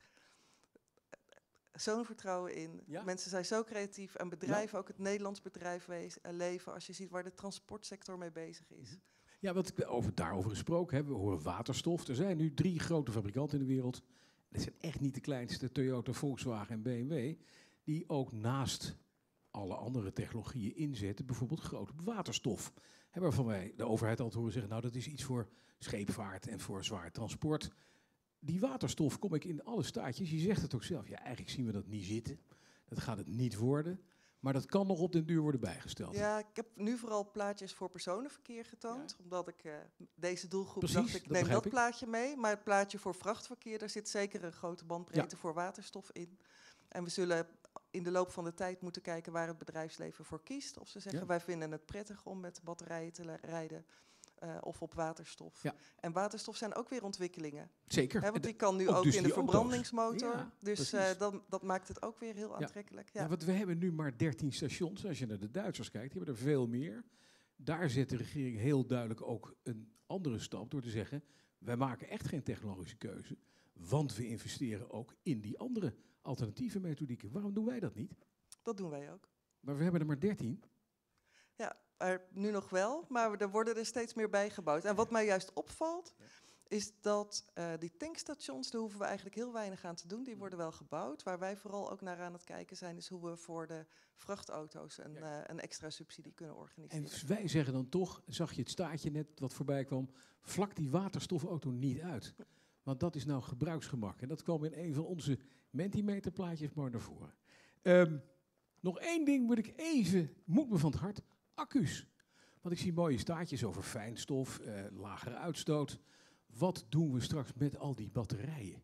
zo'n vertrouwen in. Ja? Mensen zijn zo creatief en bedrijven, ook het Nederlands bedrijfsleven, als je ziet waar de transportsector mee bezig is. Ja, wat ik over, daarover gesproken hebben, we horen waterstof. Er zijn nu drie grote fabrikanten in de wereld. Dat zijn echt niet de kleinste, Toyota, Volkswagen en B M W. Die ook naast alle andere technologieën inzetten, bijvoorbeeld groot op waterstof. Hè, waarvan wij de overheid altijd horen zeggen, nou dat is iets voor scheepvaart en voor zwaar transport. Die waterstof kom ik in alle staatjes, je zegt het ook zelf, ja eigenlijk zien we dat niet zitten. Dat gaat het niet worden, maar dat kan nog op den duur worden bijgesteld. Ja, ik heb nu vooral plaatjes voor personenverkeer getoond, Ja. omdat ik uh, deze doelgroep Precies, dacht, ik dat neem begrijp dat ik. plaatje mee. Maar het plaatje voor vrachtverkeer, daar zit zeker een grote bandbreedte Ja. voor waterstof in. En we zullen in de loop van de tijd moeten kijken waar het bedrijfsleven voor kiest. Of ze zeggen, Ja. wij vinden het prettig om met batterijen te la- rijden uh, of op waterstof. Ja. En waterstof zijn ook weer ontwikkelingen. Zeker. Hè, want En die kan nu ook ook, dus in de die auto's. verbrandingsmotor. Ja, dus uh, precies. dat, dat maakt het ook weer heel aantrekkelijk. Ja. Ja, want we hebben nu maar dertien stations. Als je naar de Duitsers kijkt, die hebben er veel meer. Daar zet de regering heel duidelijk ook een andere stap door te zeggen, wij maken echt geen technologische keuze, want we investeren ook in die andere alternatieve methodieken. Waarom doen wij dat niet? Dat doen wij ook. Maar we hebben er maar dertien. Ja, er nu nog wel, maar er worden er steeds meer bijgebouwd. En wat mij juist opvalt, is dat uh, die tankstations, daar hoeven we eigenlijk heel weinig aan te doen. Die worden wel gebouwd. Waar wij vooral ook naar aan het kijken zijn, is hoe we voor de vrachtauto's een, uh, een extra subsidie kunnen organiseren. En wij zeggen dan toch, zag je het staartje net wat voorbij kwam, vlak die waterstofauto niet uit. Want dat is nou gebruiksgemak. En dat kwam in een van onze Mentimeter-plaatjes maar naar voren. Um, nog één ding moet ik even, moet me van het hart, accu's. Want ik zie mooie staartjes over fijnstof, uh, lagere uitstoot. Wat doen we straks met al die batterijen?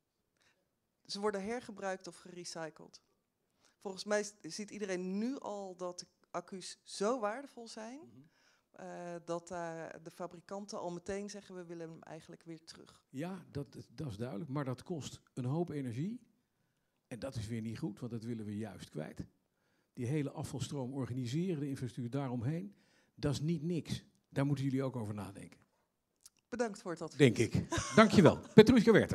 Ze worden hergebruikt of gerecycled. Volgens mij ziet iedereen nu al dat de accu's zo waardevol zijn, mm-hmm. uh, dat uh, de fabrikanten al meteen zeggen, we willen hem eigenlijk weer terug. Ja, dat, dat is duidelijk, maar dat kost een hoop energie. En dat is weer niet goed, want dat willen we juist kwijt. Die hele afvalstroom organiseren, de infrastructuur daaromheen, dat is niet niks. Daar moeten jullie ook over nadenken. Bedankt voor het advies. Denk ik. Dankjewel. Petrushka Werter.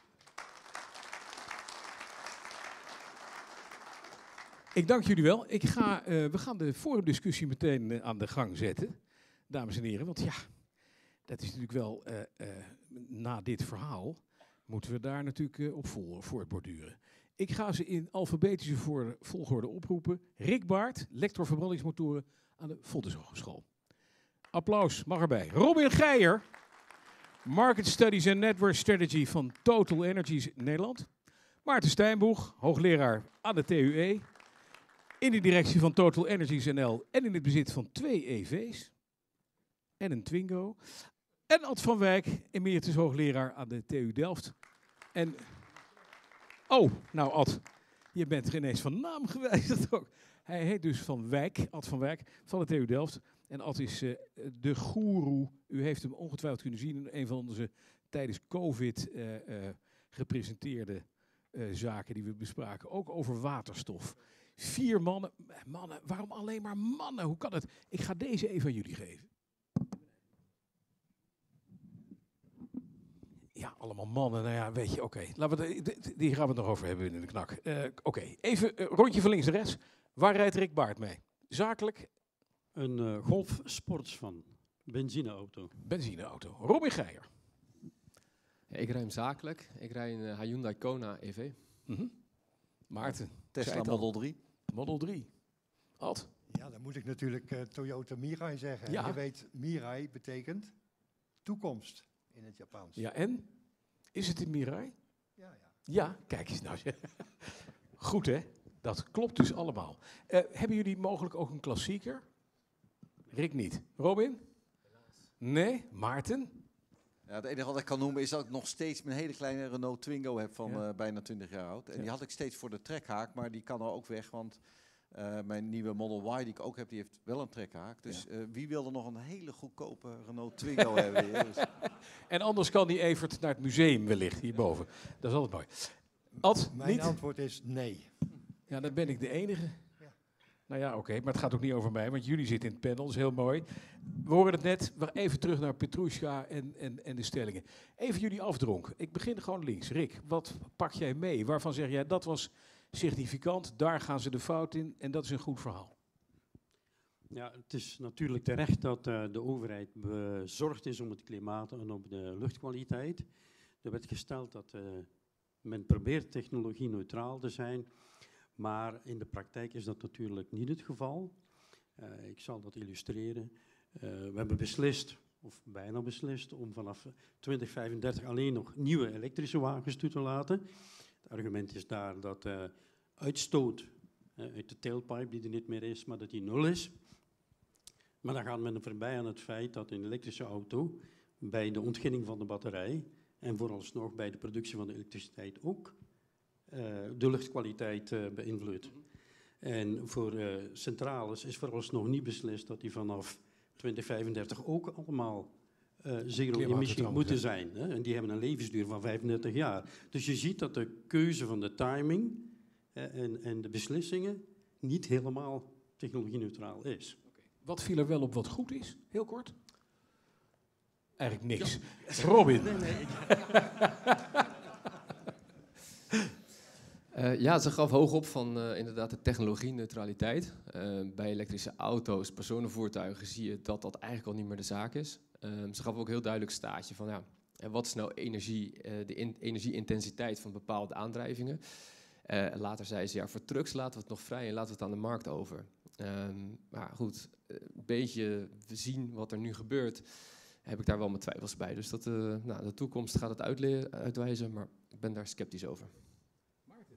Ik dank jullie wel. Ik ga, uh, we gaan de forumdiscussie meteen uh, aan de gang zetten, dames en heren. Want ja, dat is natuurlijk wel, uh, uh, na dit verhaal, moeten we daar natuurlijk uh, op vol, voortborduren. Ik ga ze in alfabetische voor, volgorde oproepen. Rick Baart, lector verbrandingsmotoren aan de Fontys Hogeschool. Applaus, mag erbij. Robin Geijer, Market Studies and Network Strategy van Total Energies Nederland. Maarten Steinboeg, hoogleraar aan de T U E. In de directie van Total Energies N L en in het bezit van twee E V's. En een Twingo. En Ad van Wijk, emeritus hoogleraar aan de T U Delft. En... Oh, nou Ad, je bent er ineens van naam gewijzigd ook. Hij heet dus Van Wijk, Ad van Wijk, van de T U Delft. En Ad is uh, de goeroe. U heeft hem ongetwijfeld kunnen zien in een van onze tijdens COVID uh, uh, gepresenteerde uh, zaken die we bespraken. Ook over waterstof. Vier mannen. Mannen, waarom alleen maar mannen? Hoe kan het? Ik ga deze even aan jullie geven. Ja, allemaal mannen. Nou ja, weet je, oké. Okay. Die gaan we het nog over hebben in de knak. Uh, oké, okay. Even uh, rondje van links naar rechts. Waar rijdt Rick Baart mee? Zakelijk? Een uh, Golf Sports van. Benzineauto. Benzineauto. Robin Geijer. Ja, ik rij hem zakelijk. Ik rij een uh, Hyundai Kona E V. Mm-hmm. Maarten. Tesla Model drie. Model drie. Ad? Ja, dan moet ik natuurlijk uh, Toyota Mirai zeggen. Ja. Je weet, Mirai betekent toekomst in het Japans. Ja, en? Is het een Mirai? Ja, ja. Ja, kijk eens nou. Goed, hè? Dat klopt dus allemaal. Uh, hebben jullie mogelijk ook een klassieker? Rick niet. Robin? Nee? Maarten? Ja, het enige wat ik kan noemen is dat ik nog steeds mijn hele kleine Renault Twingo heb van Ja. uh, bijna twintig jaar oud. En ja. die had ik steeds voor de trekhaak, maar die kan er ook weg, want Uh, mijn nieuwe Model Y die ik ook heb, die heeft wel een trekhaak. Dus ja. uh, wie wil er nog een hele goedkope Renault Twingo hebben? Ja, dus. En anders kan die Evert naar het museum wellicht, hierboven. Dat is altijd mooi. Ad, Mijn niet? antwoord is nee. Ja, dan ben ik de enige. Ja. Nou ja, oké, okay, maar het gaat ook niet over mij, want jullie zitten in het panel, dat is heel mooi. We horen het net, maar even terug naar Petrushka en, en, en de stellingen. Even jullie afdronk. Ik begin gewoon links. Rick, wat pak jij mee? Waarvan zeg jij, dat was significant, daar gaan ze de fout in en dat is een goed verhaal? Ja, het is natuurlijk terecht dat uh, de overheid bezorgd is om het klimaat en op de luchtkwaliteit. Er werd gesteld dat uh, men probeert technologie neutraal te zijn, maar in de praktijk is dat natuurlijk niet het geval. Uh, ik zal dat illustreren. Uh, we hebben beslist, of bijna beslist, om vanaf twintig vijfendertig alleen nog nieuwe elektrische wagens toe te laten. Het argument is daar dat uh, uitstoot uh, uit de tailpipe, die er niet meer is, maar dat die nul is. Maar dan gaat men er voorbij aan het feit dat een elektrische auto bij de ontginning van de batterij en vooralsnog bij de productie van de elektriciteit ook uh, de luchtkwaliteit uh, beïnvloedt. En voor uh, centrales is vooralsnog niet beslist dat die vanaf twintig vijfendertig ook allemaal uh, zero-emissie moeten zijn. Hè? En die hebben een levensduur van vijfendertig jaar. Dus je ziet dat de keuze van de timing uh, en, en de beslissingen niet helemaal technologie-neutraal is. Wat viel er wel op wat goed is? Heel kort. Eigenlijk niks. Ja. Robin. Nee, nee, ik... uh, ja, ze gaf hoog op van uh, inderdaad de technologie-neutraliteit. Uh, bij elektrische auto's, personenvoertuigen zie je dat dat eigenlijk al niet meer de zaak is. Uh, ze gaf ook heel duidelijk staatje van ja, wat is nou energie, uh, de in, energie-intensiteit van bepaalde aandrijvingen. Uh, later zei ze ja, voor trucks laten we het nog vrij en laten we het aan de markt over. Um, maar goed, een beetje zien wat er nu gebeurt, heb ik daar wel mijn twijfels bij. Dus dat, uh, nou, de toekomst gaat het uitle- uitwijzen, maar ik ben daar sceptisch over. Maarten?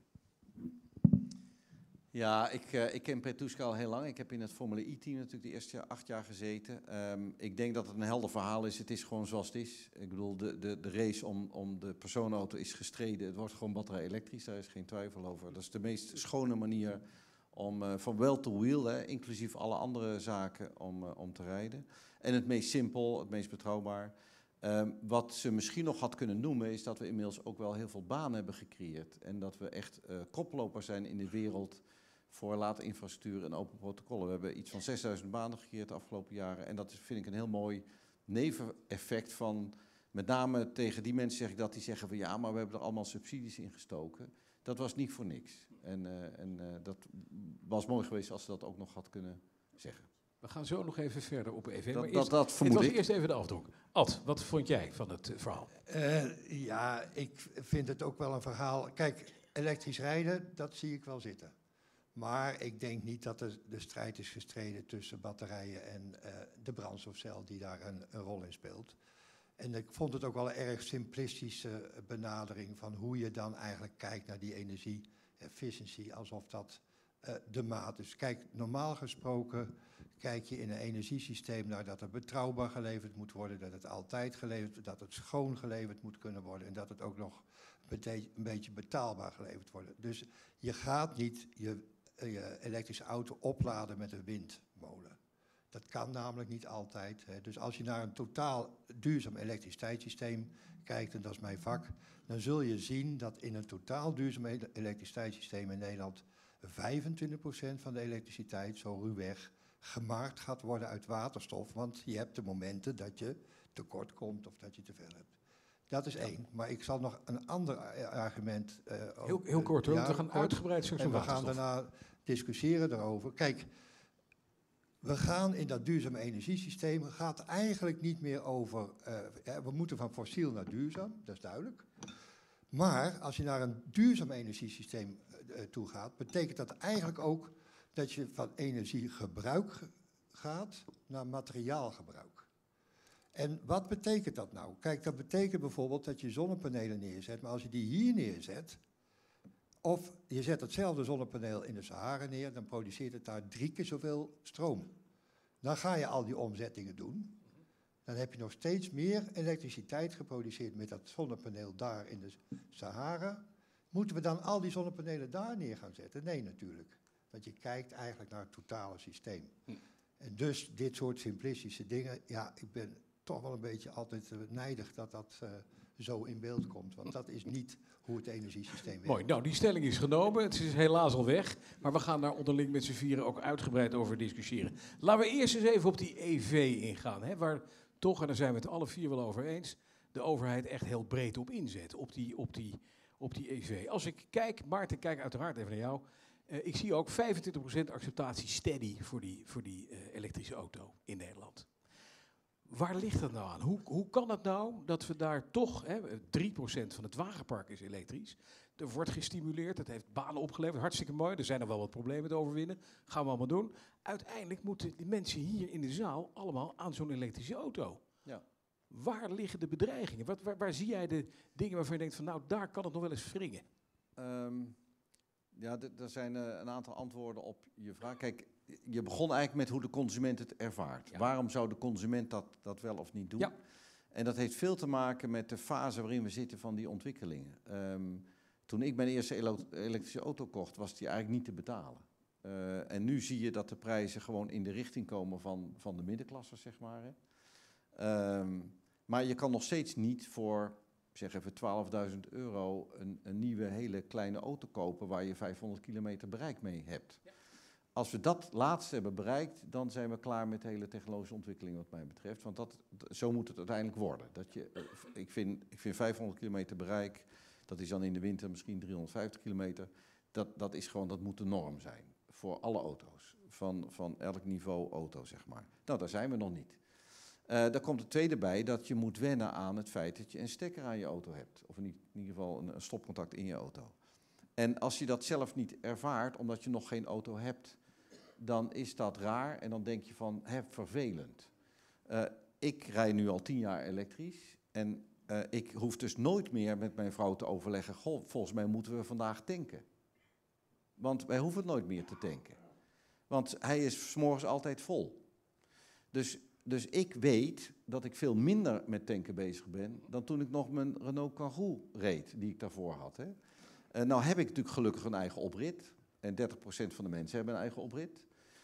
Ja, ik, uh, ik ken Petrushka al heel lang. Ik heb in het Formule E-team natuurlijk de eerste jaar, acht jaar gezeten. Um, ik denk dat het een helder verhaal is. Het is gewoon zoals het is. Ik bedoel, de, de, de race om, om de personenauto is gestreden. Het wordt gewoon batterij elektrisch, daar is geen twijfel over. Dat is de meest schone manier om uh, van well to wheel, hè, inclusief alle andere zaken, om, uh, om te rijden. En het meest simpel, het meest betrouwbaar. Um, wat ze misschien nog had kunnen noemen, is dat we inmiddels ook wel heel veel banen hebben gecreëerd. En dat we echt uh, koplopers zijn in de wereld voor late infrastructuur en open protocollen. We hebben iets van zesduizend banen gecreëerd de afgelopen jaren. En dat is, vind ik, een heel mooi neveneffect van, met name tegen die mensen zeg ik dat, die zeggen van ja, maar we hebben er allemaal subsidies in gestoken. Dat was niet voor niks. En, uh, en uh, dat was mooi geweest als ze dat ook nog had kunnen zeggen. We gaan zo nog even verder op E V. Dat, maar dat, eerst, dat vermoed het was ik. eerst even de afdronk. Ad, wat vond jij van het uh, verhaal? Uh, ja, ik vind het ook wel een verhaal. Kijk, elektrisch rijden, dat zie ik wel zitten. Maar ik denk niet dat de, de strijd is gestreden tussen batterijen en uh, de brandstofcel die daar een, een rol in speelt. En ik vond het ook wel een erg simplistische benadering van hoe je dan eigenlijk kijkt naar die energie-efficiëntie, alsof dat uh, de maat is. Kijk, normaal gesproken kijk je in een energiesysteem naar dat het betrouwbaar geleverd moet worden, dat het altijd geleverd wordt, dat het schoon geleverd moet kunnen worden en dat het ook nog een beetje betaalbaar geleverd wordt. Dus je gaat niet je, je elektrische auto opladen met een windmolen. Dat kan namelijk niet altijd. Hè. Dus als je naar een totaal duurzaam elektriciteitssysteem kijkt, en dat is mijn vak, dan zul je zien dat in een totaal duurzaam elektriciteitssysteem in Nederland vijfentwintig procent van de elektriciteit zo ruwweg gemaakt gaat worden uit waterstof, want je hebt de momenten dat je tekort komt of dat je te veel hebt. Dat is één. Maar ik zal nog een ander argument... Uh, heel, heel kort hoor, ja, want we gaan kort, uitgebreid straks en we waterstof. gaan daarna discussiëren daarover. Kijk, we gaan in dat duurzame energiesysteem, het gaat eigenlijk niet meer over... Uh, ja, we moeten van fossiel naar duurzaam, dat is duidelijk. Maar als je naar een duurzaam energiesysteem uh, toe gaat, betekent dat eigenlijk ook dat je van energiegebruik gaat naar materiaalgebruik. En wat betekent dat nou? Kijk, dat betekent bijvoorbeeld dat je zonnepanelen neerzet, maar als je die hier neerzet, of je zet hetzelfde zonnepaneel in de Sahara neer, dan produceert het daar drie keer zoveel stroom. Dan ga je al die omzettingen doen. Dan heb je nog steeds meer elektriciteit geproduceerd met dat zonnepaneel daar in de Sahara. Moeten we dan al die zonnepanelen daar neer gaan zetten? Nee, natuurlijk. Want je kijkt eigenlijk naar het totale systeem. Hm. En dus dit soort simplistische dingen, ja, ik ben toch wel een beetje altijd uh, nijdig dat dat uh, zo in beeld komt. Want dat is niet hoe het energiesysteem werkt. Mooi, nou die stelling is genomen. Het is helaas al weg. Maar we gaan daar onderling met z'n vieren ook uitgebreid over discussiëren. Laten we eerst eens even op die E V ingaan. Hè, waar toch, en daar zijn we het alle vier wel over eens, de overheid echt heel breed op inzet. Op die, op die, op die E V. Als ik kijk, Maarten, kijk uiteraard even naar jou. Uh, ik zie ook vijfentwintig procent acceptatie steady voor die, voor die uh, elektrische auto in Nederland. Waar ligt dat nou aan? Hoe, hoe kan het nou dat we daar toch, hè, drie procent van het wagenpark is elektrisch. Er wordt gestimuleerd, het heeft banen opgeleverd, hartstikke mooi. Er zijn nog wel wat problemen te overwinnen, gaan we allemaal doen. Uiteindelijk moeten die mensen hier in de zaal allemaal aan zo'n elektrische auto. Ja. Waar liggen de bedreigingen? Wat, waar, waar zie jij de dingen waarvan je denkt van nou, daar kan het nog wel eens wringen? Um, ja, d- er zijn uh, een aantal antwoorden op je vraag. Kijk, je begon eigenlijk met hoe de consument het ervaart. Ja. Waarom zou de consument dat, dat wel of niet doen? Ja. En dat heeft veel te maken met de fase waarin we zitten van die ontwikkelingen. Um, toen ik mijn eerste ele- elektrische auto kocht, was die eigenlijk niet te betalen. Uh, en nu zie je dat de prijzen gewoon in de richting komen van, van de middenklasse, zeg maar. Hè. Um, maar je kan nog steeds niet voor, zeg even, twaalfduizend euro een, een nieuwe hele kleine auto kopen waar je vijfhonderd kilometer bereik mee hebt. Ja. Als we dat laatste hebben bereikt, dan zijn we klaar met de hele technologische ontwikkeling wat mij betreft. Want dat, zo moet het uiteindelijk worden. Dat je, ik, vind, ik vind vijfhonderd kilometer bereik, dat is dan in de winter misschien driehonderdvijftig kilometer. Dat, dat is gewoon, dat moet de norm zijn voor alle auto's. Van, van elk niveau auto, zeg maar. Nou, daar zijn we nog niet. Uh, daar komt het tweede bij, dat je moet wennen aan het feit dat je een stekker aan je auto hebt. Of in, in ieder geval een, een stopcontact in je auto. En als je dat zelf niet ervaart, omdat je nog geen auto hebt, dan is dat raar en dan denk je van, hè, vervelend. Uh, ik rij nu al tien jaar elektrisch en uh, ik hoef dus nooit meer met mijn vrouw te overleggen, goh, volgens mij moeten we vandaag tanken. Want wij hoeven nooit meer te tanken. Want hij is 's morgens altijd vol. Dus, dus ik weet dat ik veel minder met tanken bezig ben dan toen ik nog mijn Renault Kangoo reed, die ik daarvoor had. Hè. Uh, nou heb ik natuurlijk gelukkig een eigen oprit. En dertig procent van de mensen hebben een eigen oprit.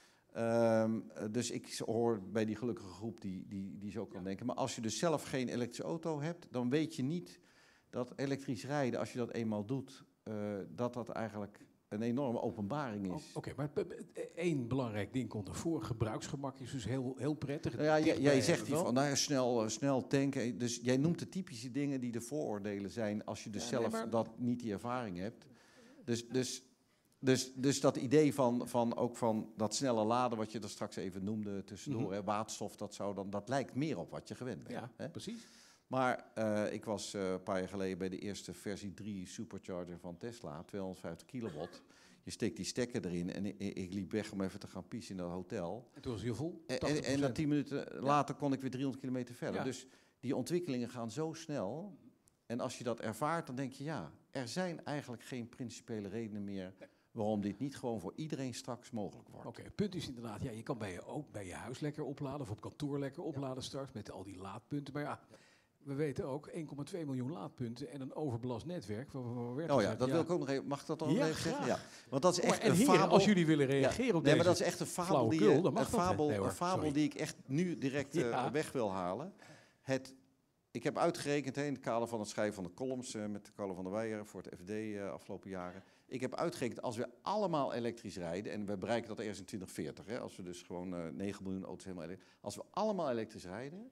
Um, dus ik hoor bij die gelukkige groep die, die, die zo kan ja. denken. Maar als je dus zelf geen elektrische auto hebt, dan weet je niet dat elektrisch rijden, als je dat eenmaal doet, uh, dat dat eigenlijk een enorme openbaring is. Oh, Oké, okay, maar één belangrijk ding komt ervoor. Gebruiksgemak is dus heel, heel prettig. Nou ja, jij, jij zegt hier van, nou ja, snel, uh, snel tanken. Dus jij noemt de typische dingen die de vooroordelen zijn als je dus ja, zelf nee, maar... dat niet die ervaring hebt. Dus... dus Dus, dus dat idee van, van ook van dat snelle laden, wat je er straks even noemde tussendoor, mm-hmm. hè, waterstof, dat, zou dan, dat lijkt meer op wat je gewend bent. Ja, hè? precies. Maar uh, ik was uh, een paar jaar geleden bij de eerste versie drie supercharger van Tesla, tweehonderdvijftig kilowatt. Je steekt die stekker erin en ik, ik liep weg om even te gaan pissen in dat hotel. En toen was hij vol? En, en, en na tien minuten ja. later kon ik weer driehonderd kilometer verder. Ja. Dus die ontwikkelingen gaan zo snel. En als je dat ervaart, dan denk je, ja, er zijn eigenlijk geen principiële redenen meer nee. waarom dit niet gewoon voor iedereen straks mogelijk wordt. Oké, het punt is inderdaad, ja, je kan bij je, ook bij je huis lekker opladen of op kantoor lekker opladen ja. straks met al die laadpunten. Maar ja, ja. we weten ook één komma twee miljoen laadpunten en een overbelast netwerk. Waar, waar, waar oh ja, dat ja. wil ik ook nog even. Mag ik dat dan ja, even zeggen? Ja, want dat is echt oh, en een heren, fabel. Als jullie willen reageren ja. op nee, deze maar dat is echt een fabel die, je, een fabel, nee, een fabel die ik echt nu direct ja. uh, weg wil halen. Het, ik heb uitgerekend hè, in het kader van het schrijven van de columns uh, met Carlo van der Weijer voor het F D uh, afgelopen jaren. Ik heb uitgerekend, als we allemaal elektrisch rijden, en we bereiken dat eerst in twintig veertig, hè, als we dus gewoon uh, negen miljoen auto's helemaal elektrisch, als we allemaal elektrisch rijden,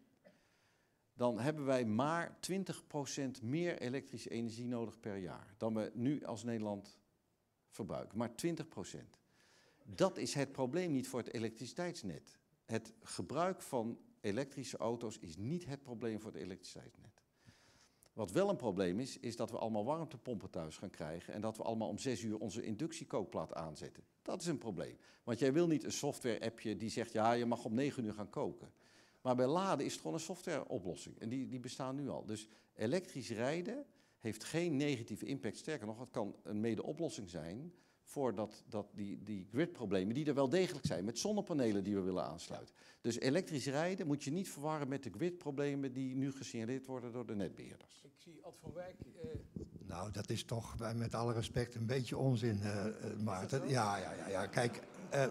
dan hebben wij maar twintig procent meer elektrische energie nodig per jaar dan we nu als Nederland verbruiken. Maar twintig procent. Dat is het probleem niet voor het elektriciteitsnet. Het gebruik van elektrische auto's is niet het probleem voor het elektriciteitsnet. Wat wel een probleem is, is dat we allemaal warmtepompen thuis gaan krijgen en dat we allemaal om zes uur onze inductiekookplaat aanzetten. Dat is een probleem. Want jij wil niet een software-appje die zegt, ja, je mag om negen uur gaan koken. Maar bij laden is het gewoon een softwareoplossing. En die, die bestaan nu al. Dus elektrisch rijden heeft geen negatieve impact. Sterker nog, het kan een mede-oplossing zijn voor dat, dat die, die gridproblemen die er wel degelijk zijn, met zonnepanelen die we willen aansluiten. Dus elektrisch rijden moet je niet verwarren met de gridproblemen die nu gesignaleerd worden door de netbeheerders. Ik zie Ad van Wijk. Uh... Nou, dat is toch bij- met alle respect een beetje onzin, uh, uh, Maarten. Ja, ja, ja, ja, kijk. Uh,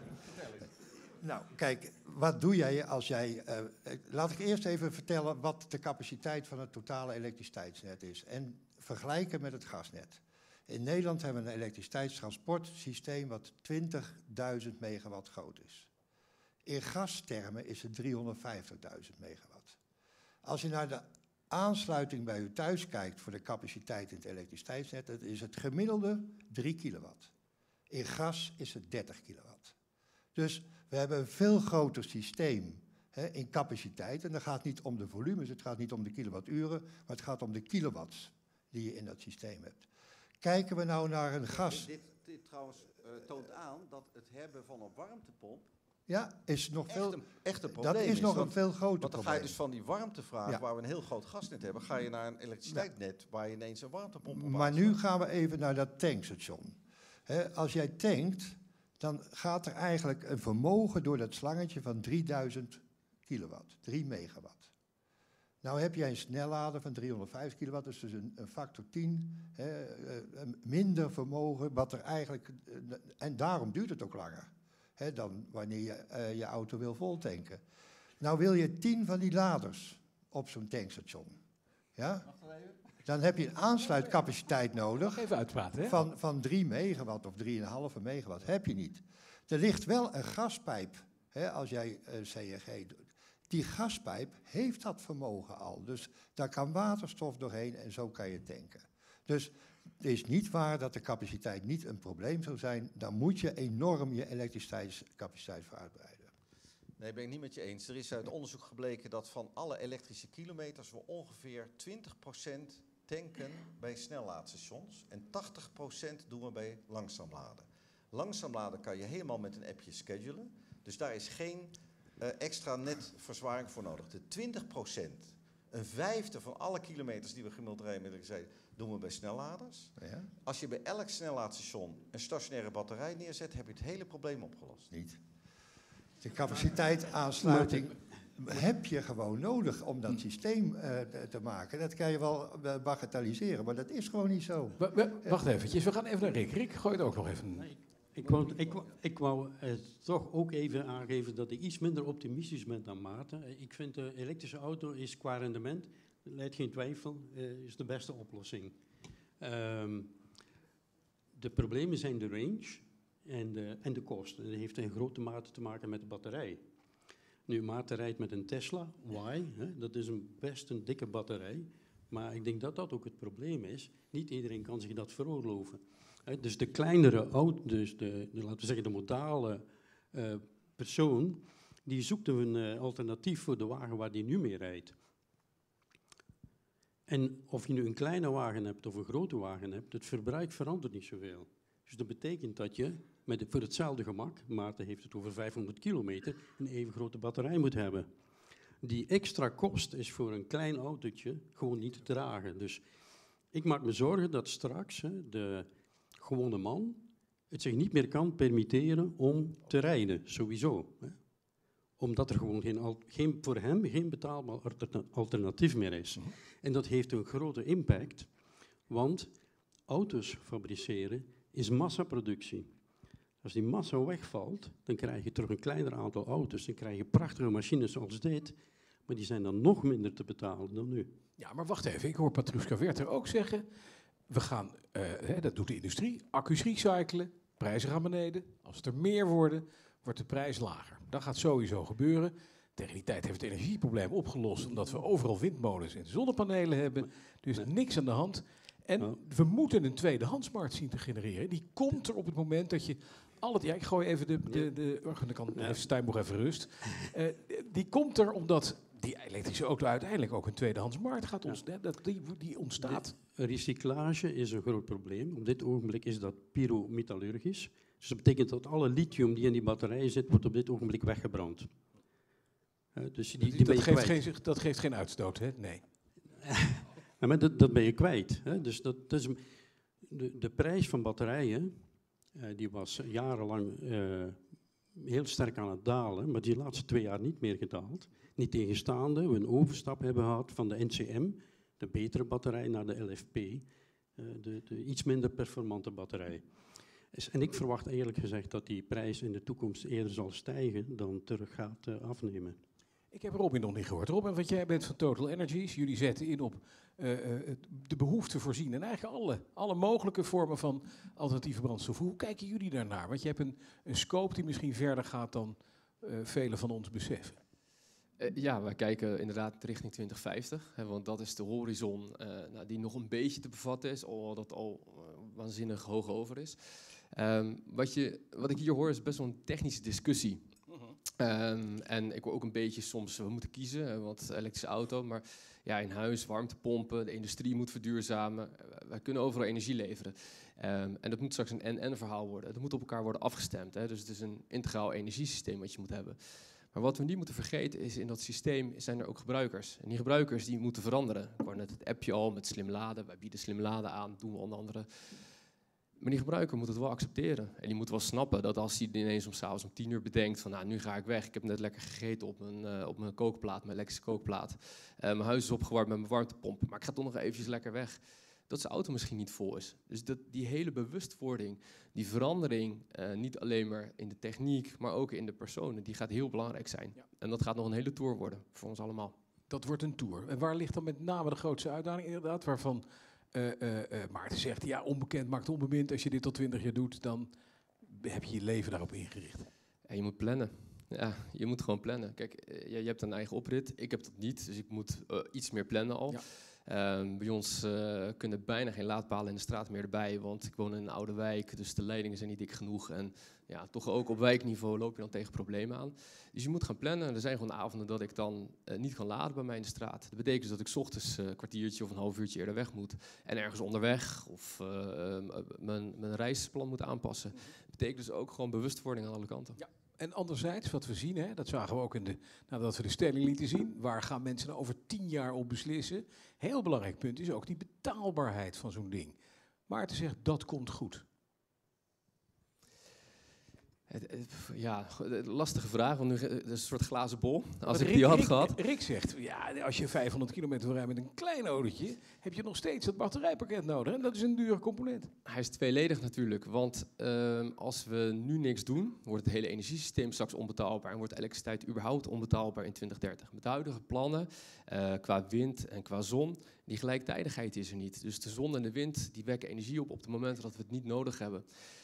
nou, kijk, wat doe jij als jij... Uh, laat ik eerst even vertellen wat de capaciteit van het totale elektriciteitsnet is. En vergelijken met het gasnet. In Nederland hebben we een elektriciteitstransportsysteem wat twintigduizend megawatt groot is. In gastermen is het driehonderdvijftigduizend megawatt. Als je naar de aansluiting bij u thuis kijkt voor de capaciteit in het elektriciteitsnet, dan is het gemiddelde drie kilowatt. In gas is het dertig kilowatt. Dus we hebben een veel groter systeem hè, in capaciteit. En dat gaat niet om de volumes, het gaat niet om de kilowatturen, maar het gaat om de kilowatts die je in dat systeem hebt. Kijken we nou naar een gas... Dit, dit trouwens uh, toont aan dat het hebben van een warmtepomp Ja, is nog echt veel... een, echt een probleem Dat is nog want, een veel groter Want dan ga je probleem. dus van die warmtevraag, Ja. waar we een heel groot gasnet hebben, ga je naar een elektriciteitsnet waar je ineens een warmtepomp op Maar nu aansluit. gaan we even naar dat tankstation. Hè, als jij tankt, dan gaat er eigenlijk een vermogen door dat slangetje van drieduizend kilowatt, drie megawatt. Nou heb jij een snellader van driehonderdvijftig kilowatt, dus, dus een, een factor tien, hè, uh, minder vermogen, wat er eigenlijk... Uh, en daarom duurt het ook langer, hè, dan wanneer je uh, je auto wil voltanken. Nou wil je tien van die laders op zo'n tankstation. Ja? Dan heb je een aansluitcapaciteit nodig Even uitpraten, hè? van, van drie megawatt of drie komma vijf megawatt. Heb je niet. Er ligt wel een gaspijp, hè, als jij uh, C N G doet. Die gaspijp heeft dat vermogen al. Dus daar kan waterstof doorheen en zo kan je tanken. Dus het is niet waar dat de capaciteit niet een probleem zou zijn. Dan moet je enorm je elektriciteitscapaciteit voor uitbreiden. Nee, ben ik niet met je eens. Er is uit onderzoek gebleken dat van alle elektrische kilometers we ongeveer twintig procent tanken bij snellaadstations en tachtig procent doen we bij langzaam laden. Langzaam laden kan je helemaal met een appje schedulen. Dus daar is geen uh, extra netverzwaring voor nodig. De twintig procent, een vijfde van alle kilometers die we gemiddeld rijden met elektriciteit, doen we bij snelladers. Ja? Als je bij elk snellaadstation een stationaire batterij neerzet, heb je het hele probleem opgelost. Niet. De capaciteitsaansluiting heb je gewoon nodig om dat systeem uh, te maken. Dat kan je wel uh, bagatelliseren, maar dat is gewoon niet zo. W- w- wacht eventjes, we gaan even naar Rick. Rick, gooi het ook nog even. Nee, Ik wou, ik, wou- ik wou eh, toch ook even aangeven dat ik iets minder optimistisch ben dan Maarten. Ik vind de elektrische auto is qua rendement, leidt geen twijfel, eh, is de beste oplossing. Ehm, de problemen zijn de range en de, en de kosten. Dat heeft in grote mate te maken met de batterij. Nu, Maarten rijdt met een Tesla, why? Hè? Dat is een best een dikke batterij. Maar ik denk dat dat ook het probleem is. Niet iedereen kan zich dat veroorloven. Hè, dus de kleinere auto, dus de, de, laten we zeggen de modale uh, persoon, die zoekt een uh, alternatief voor de wagen waar die nu mee rijdt. En of je nu een kleine wagen hebt of een grote wagen hebt, het verbruik verandert niet zoveel. Dus dat betekent dat je met, voor hetzelfde gemak, Maarten heeft het over vijfhonderd kilometer, een even grote batterij moet hebben. Die extra kost is voor een klein autootje gewoon niet te dragen. Dus ik maak me zorgen dat straks hè, de gewone man het zich niet meer kan permitteren om te rijden, sowieso. Hè. Omdat er gewoon geen, al- geen, voor hem geen betaalbaar alterna- alternatief meer is. Mhm. En dat heeft een grote impact, want auto's fabriceren is massaproductie. Als die massa wegvalt, dan krijg je terug een kleiner aantal auto's. Dan krijg je prachtige machines zoals dit, maar die zijn dan nog minder te betalen dan nu. Ja, maar wacht even. Ik hoor Patruska Werter ook zeggen, we gaan, eh, hè, dat doet de industrie, accu's recyclen, prijzen gaan beneden. Als het er meer worden, wordt de prijs lager. Dat gaat sowieso gebeuren. Tegen die tijd heeft het energieprobleem opgelost, omdat we overal windmolens en zonnepanelen hebben. Dus Nee. niks aan de hand. En Oh. we moeten een tweedehandsmarkt zien te genereren. Die komt er op het moment dat je al het... Ja, ik gooi even de... de, de oh, dan kan Ja. heeft Steinboeg even rust. Eh, die komt er omdat die elektrische auto uiteindelijk ook een tweedehandsmarkt gaat Ja. ontstaan. Dat die, die ontstaat. De recyclage is een groot probleem. Op dit ogenblik is dat pyrometallurgisch. Dus dat betekent dat alle lithium die in die batterij zit, wordt op dit ogenblik weggebrand. Eh, dus die, die ben dat, je geeft kwijt. geen, dat geeft geen uitstoot, hè? Nee. Ja, maar dat, dat ben je kwijt. Hè? Dus dat, dat is, de, de prijs van batterijen Uh, die was jarenlang uh, heel sterk aan het dalen, maar die laatste twee jaar niet meer gedaald. Niet tegenstaande we een overstap hebben gehad van de N C M, de betere batterij, naar de L F P, uh, de, de iets minder performante batterij. Dus, en ik verwacht eerlijk gezegd dat die prijs in de toekomst eerder zal stijgen dan terug gaat uh, afnemen. Ik heb Robin nog niet gehoord. Robin, want jij bent van Total Energies. Jullie zetten in op uh, uh, de behoefte voorzien en eigenlijk alle, alle mogelijke vormen van alternatieve brandstoffen. Hoe kijken jullie daarnaar? Want je hebt een, een scope die misschien verder gaat dan uh, velen van ons beseffen. Uh, ja, wij kijken inderdaad richting twintig vijftig, hè, want dat is de horizon uh, nou, die nog een beetje te bevatten is, alhoewel dat al uh, waanzinnig hoog over is. Um, wat, je, wat ik hier hoor is best wel een technische discussie. Um, en ik hoor ook een beetje soms, we moeten kiezen, want elektrische auto, maar ja, in huis, warmtepompen, de industrie moet verduurzamen. Wij kunnen overal energie leveren. Um, en dat moet straks een en-en verhaal worden. Dat moet op elkaar worden afgestemd. Hè? Dus het is een integraal energiesysteem wat je moet hebben. Maar wat we niet moeten vergeten is, in dat systeem zijn er ook gebruikers. En die gebruikers die moeten veranderen. Ik hoor net het appje al met slim laden. Wij bieden slim laden aan, doen we onder andere. Maar die gebruiker moet het wel accepteren. En die moet wel snappen dat als hij ineens om 's avonds om tien uur bedenkt van nou, nu ga ik weg. Ik heb net lekker gegeten op mijn, uh, op mijn kookplaat, mijn elektrische kookplaat. Uh, mijn huis is opgewarmd met mijn warmtepomp. Maar ik ga toch nog eventjes lekker weg. Dat zijn auto misschien niet vol is. Dus dat, die hele bewustwording, die verandering, uh, niet alleen maar in de techniek, maar ook in de personen, die gaat heel belangrijk zijn. Ja. En dat gaat nog een hele tour worden voor ons allemaal. Dat wordt een tour. En waar ligt dan met name de grootste uitdaging inderdaad, waarvan Uh, uh, uh, Maarten zegt, ja, onbekend maakt onbemind. Als je dit al twintig jaar doet, dan heb je je leven daarop ingericht. Ja, je moet plannen. Ja, je moet gewoon plannen. Kijk, uh, je, je hebt een eigen oprit. Ik heb dat niet, dus ik moet uh, iets meer plannen al. Ja. Uh, bij ons uh, kunnen bijna geen laadpalen in de straat meer erbij, want ik woon in een oude wijk, dus de leidingen zijn niet dik genoeg. En ja, toch ook op wijkniveau loop je dan tegen problemen aan. Dus je moet gaan plannen. Er zijn gewoon avonden dat ik dan uh, niet kan laden bij mij in de straat. Dat betekent dus dat ik 's ochtends uh, een kwartiertje of een half uurtje eerder weg moet. En ergens onderweg of uh, uh, mijn, mijn reisplan moet aanpassen. Dat betekent dus ook gewoon bewustwording aan alle kanten. Ja. En anderzijds, wat we zien, hè, dat zagen we ook in de, nadat we de stelling lieten zien, waar gaan mensen nou over tien jaar op beslissen? Heel belangrijk punt is ook die betaalbaarheid van zo'n ding. Maarten zegt, dat komt goed. Het, het, ja, lastige vraag, want nu is het een soort glazen bol. Als Wat ik Rick, die had Rick, gehad. Rick zegt, ja, als je vijfhonderd kilometer wil rijden met een klein autootje, heb je nog steeds dat batterijpakket nodig. En dat is een dure component. Hij is tweeledig natuurlijk, want uh, als we nu niks doen, wordt het hele energiesysteem straks onbetaalbaar en wordt elektriciteit überhaupt onbetaalbaar in twintig dertig. Met de huidige plannen, uh, qua wind en qua zon, die gelijktijdigheid is er niet. Dus de zon en de wind die wekken energie op op de momenten dat we het niet nodig hebben.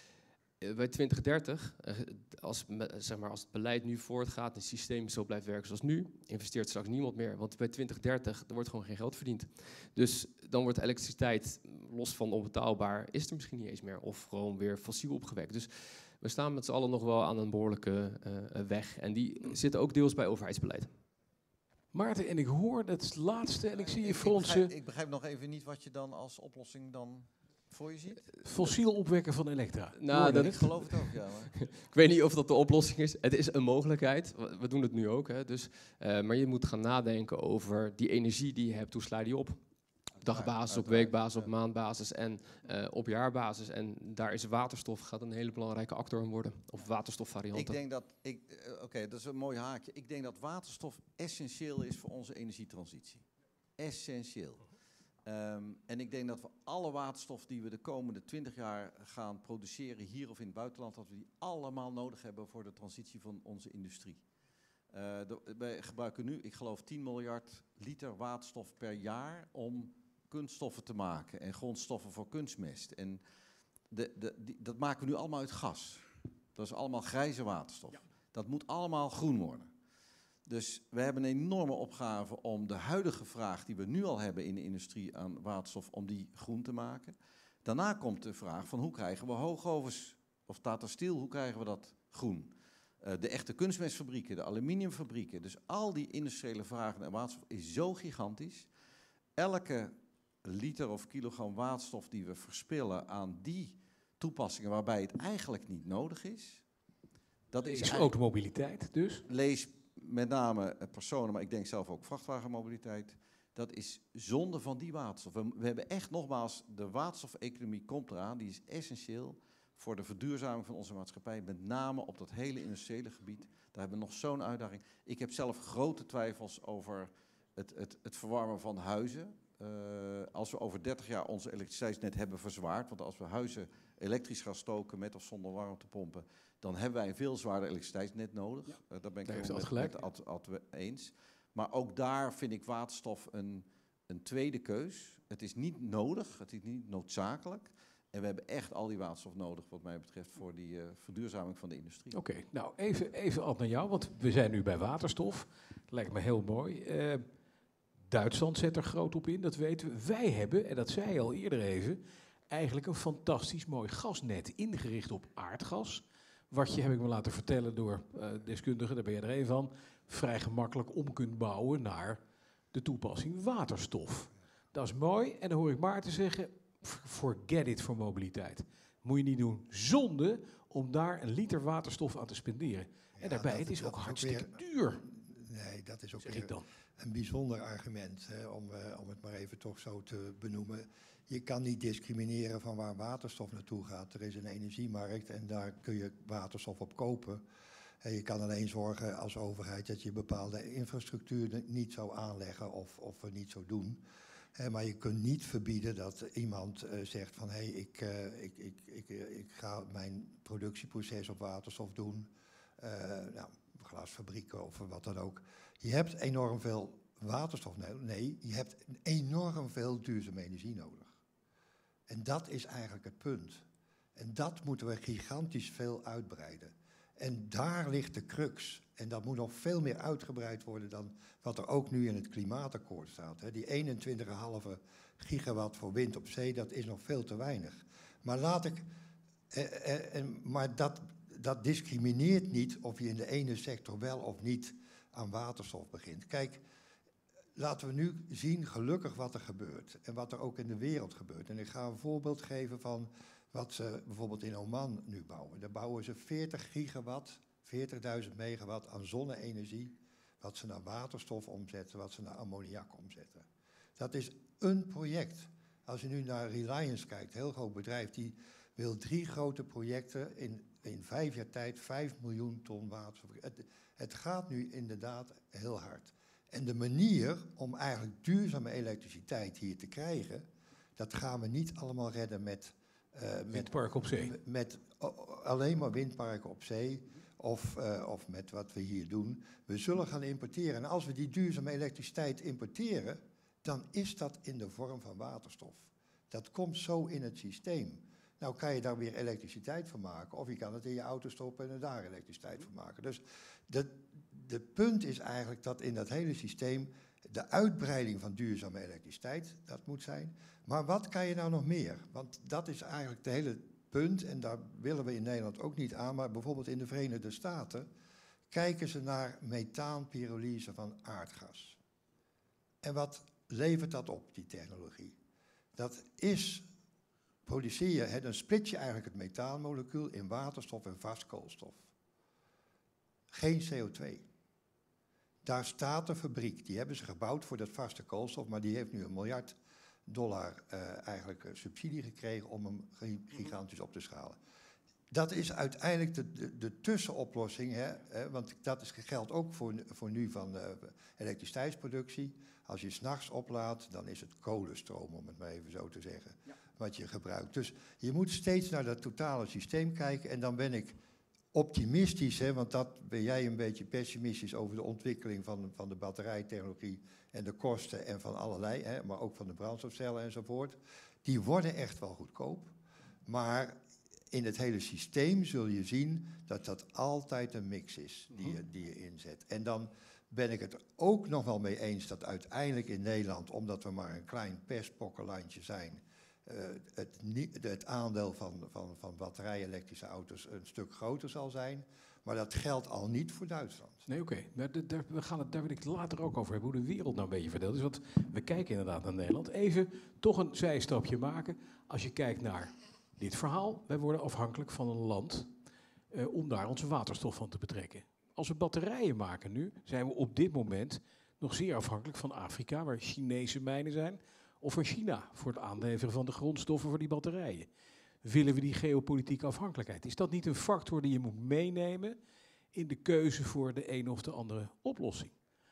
Bij twintig dertig, als, zeg maar, als het beleid nu voortgaat en het systeem zo blijft werken zoals nu, investeert straks niemand meer. Want bij twintig dertig er wordt gewoon geen geld verdiend. Dus dan wordt elektriciteit, los van onbetaalbaar, is er misschien niet eens meer. Of gewoon weer fossiel opgewekt. Dus we staan met z'n allen nog wel aan een behoorlijke uh, weg. En die zitten ook deels bij overheidsbeleid. Maarten, en ik hoor het laatste en ik zie je ik, fronsen. Ik begrijp, ik begrijp nog even niet wat je dan als oplossing dan voor je ziet. Fossiel opwekken van elektra. Nou, dat, ik geloof het ook, ja. Maar. Ik weet niet of dat de oplossing is. Het is een mogelijkheid. We doen het nu ook. Hè. Dus, uh, maar je moet gaan nadenken over die energie die je hebt. Hoe sla je die op? Op dagbasis, op weekbasis, op maandbasis en uh, op jaarbasis. En daar is waterstof gaat een hele belangrijke actor in worden. Of waterstofvarianten. Ik denk dat, ik, uh, oké, okay, dat is een mooi haakje. Ik denk dat waterstof essentieel is voor onze energietransitie. Essentieel. Um, en ik denk dat we alle waterstof die we de komende twintig jaar gaan produceren, hier of in het buitenland, dat we die allemaal nodig hebben voor de transitie van onze industrie. Uh, de, wij gebruiken nu, ik geloof, tien miljard liter waterstof per jaar om kunststoffen te maken en grondstoffen voor kunstmest. En de, de, die, dat maken we nu allemaal uit gas. Dat is allemaal grijze waterstof. Ja. Dat moet allemaal groen worden. Dus we hebben een enorme opgave om de huidige vraag die we nu al hebben in de industrie aan waterstof, om die groen te maken. Daarna komt de vraag van hoe krijgen we hoogovens of Tata Steel, hoe krijgen we dat groen? Uh, de echte kunstmestfabrieken, de aluminiumfabrieken. Dus al die industriële vragen naar waterstof is zo gigantisch. Elke liter of kilogram waterstof die we verspillen aan die toepassingen waarbij het eigenlijk niet nodig is. Dat is, is ook de mobiliteit dus? Lees met name personen, maar ik denk zelf ook vrachtwagenmobiliteit. Dat is zonde van die waterstof. We, we hebben echt nogmaals, de waterstofeconomie komt eraan, die is essentieel. voor de verduurzaming van onze maatschappij, met name op dat hele industriële gebied. Daar hebben we nog zo'n uitdaging. Ik heb zelf grote twijfels over het, het, het verwarmen van huizen. Uh, als we over dertig jaar onze elektriciteitsnet hebben verzwaard, want als we huizen elektrisch gaan stoken met of zonder warmtepompen, dan hebben wij een veel zwaarder elektriciteitsnet nodig. Ja. Uh, daar ben ik het met, met Ad, Ad eens. Maar ook daar vind ik waterstof een, een tweede keus. Het is niet nodig, het is niet noodzakelijk. En we hebben echt al die waterstof nodig, wat mij betreft, voor die uh, verduurzaming van de industrie. Oké, okay, nou even, even Ad naar jou, want we zijn nu bij waterstof. Lijkt me heel mooi. Uh, Duitsland zet er groot op in, dat weten we. Wij hebben, en dat zei je al eerder even, eigenlijk een fantastisch mooi gasnet ingericht op aardgas. Wat je, heb ik me laten vertellen door uh, deskundigen, daar ben je er een van, vrij gemakkelijk om kunt bouwen naar de toepassing waterstof. Dat is mooi. En dan hoor ik Maarten zeggen, forget it voor mobiliteit. Moet je niet doen. Zonde om daar een liter waterstof aan te spenderen. Ja, en daarbij, het is ook hartstikke weer, duur. Nee, dat is ook zeg weer ik dan. Een bijzonder argument, hè, om, uh, om het maar even toch zo te benoemen. Je kan niet discrimineren van waar waterstof naartoe gaat. Er is een energiemarkt en daar kun je waterstof op kopen. En je kan alleen zorgen als overheid dat je bepaalde infrastructuur niet zou aanleggen of, of er niet zou doen. He, maar je kunt niet verbieden dat iemand uh, zegt van hé, hey, ik, uh, ik, ik, ik, uh, ik ga mijn productieproces op waterstof doen. Uh, nou, glasfabrieken of wat dan ook. Je hebt enorm veel waterstof nodig. Nee, je hebt enorm veel duurzame energie nodig. En dat is eigenlijk het punt. En dat moeten we gigantisch veel uitbreiden. En daar ligt de crux. En dat moet nog veel meer uitgebreid worden dan wat er ook nu in het klimaatakkoord staat. Hè. Die eenentwintig komma vijf gigawatt voor wind op zee, dat is nog veel te weinig. Maar laat ik, eh, eh, eh, maar dat, dat discrimineert niet of je in de ene sector wel of niet aan waterstof begint. Kijk, laten we nu zien gelukkig wat er gebeurt. En wat er ook in de wereld gebeurt. En ik ga een voorbeeld geven van wat ze bijvoorbeeld in Oman nu bouwen. Daar bouwen ze veertig gigawatt, veertigduizend megawatt aan zonne-energie, wat ze naar waterstof omzetten, wat ze naar ammoniak omzetten. Dat is een project. Als je nu naar Reliance kijkt, een heel groot bedrijf, die wil drie grote projecten in, in vijf jaar tijd, vijf miljoen ton waterstof. Het, het gaat nu inderdaad heel hard. En de manier om eigenlijk duurzame elektriciteit hier te krijgen, dat gaan we niet allemaal redden met Uh, windparken op zee. Met, met uh, alleen maar windparken op zee of, uh, of met wat we hier doen. We zullen gaan importeren. En als we die duurzame elektriciteit importeren, dan is dat in de vorm van waterstof. Dat komt zo in het systeem. Nou kan je daar weer elektriciteit van maken, of je kan het in je auto stoppen en er daar elektriciteit van maken. Dus de, de punt is eigenlijk dat in dat hele systeem de uitbreiding van duurzame elektriciteit, dat moet zijn. Maar wat kan je nou nog meer? Want dat is eigenlijk het hele punt, en daar willen we in Nederland ook niet aan, maar bijvoorbeeld in de Verenigde Staten kijken ze naar methaanpyrolyse van aardgas. En wat levert dat op, die technologie? Dat is, produceer je, hè, dan split je eigenlijk het methaanmolecuul in waterstof en vast koolstof. Geen C O twee. Daar staat een fabriek, die hebben ze gebouwd voor dat vaste koolstof, maar die heeft nu een miljard dollar uh, eigenlijk uh, subsidie gekregen om hem gigantisch op te schalen. Dat is uiteindelijk de, de, de tussenoplossing, hè, hè, want dat is, geldt ook voor, voor nu van uh, elektriciteitsproductie. Als je 's nachts oplaadt, dan is het kolenstroom, om het maar even zo te zeggen, ja, wat je gebruikt. Dus je moet steeds naar dat totale systeem kijken en dan ben ik optimistisch, hè, want dat ben jij een beetje pessimistisch over de ontwikkeling van, van de batterijtechnologie en de kosten en van allerlei, hè, maar ook van de brandstofcellen enzovoort. Die worden echt wel goedkoop, maar in het hele systeem zul je zien dat dat altijd een mix is die je, die je inzet. En dan ben ik het ook nog wel mee eens dat uiteindelijk in Nederland, omdat we maar een klein pestpokkenlandje zijn, Uh, het, het aandeel van, van, van batterij-elektrische auto's een stuk groter zal zijn. Maar dat geldt al niet voor Duitsland. Nee, oké. Okay. Daar, we gaan het, daar wil ik het later ook over hebben, hoe de wereld nou een beetje verdeeld is. Want we kijken inderdaad naar Nederland. Even toch een zijstapje maken. Als je kijkt naar dit verhaal. Wij worden afhankelijk van een land uh, om daar onze waterstof van te betrekken. Als we batterijen maken nu, zijn we op dit moment nog zeer afhankelijk van Afrika, waar Chinese mijnen zijn. Of van China, voor het aanleveren van de grondstoffen voor die batterijen. willen we die geopolitieke afhankelijkheid? Is dat niet een factor die je moet meenemen in de keuze voor de een of de andere oplossing?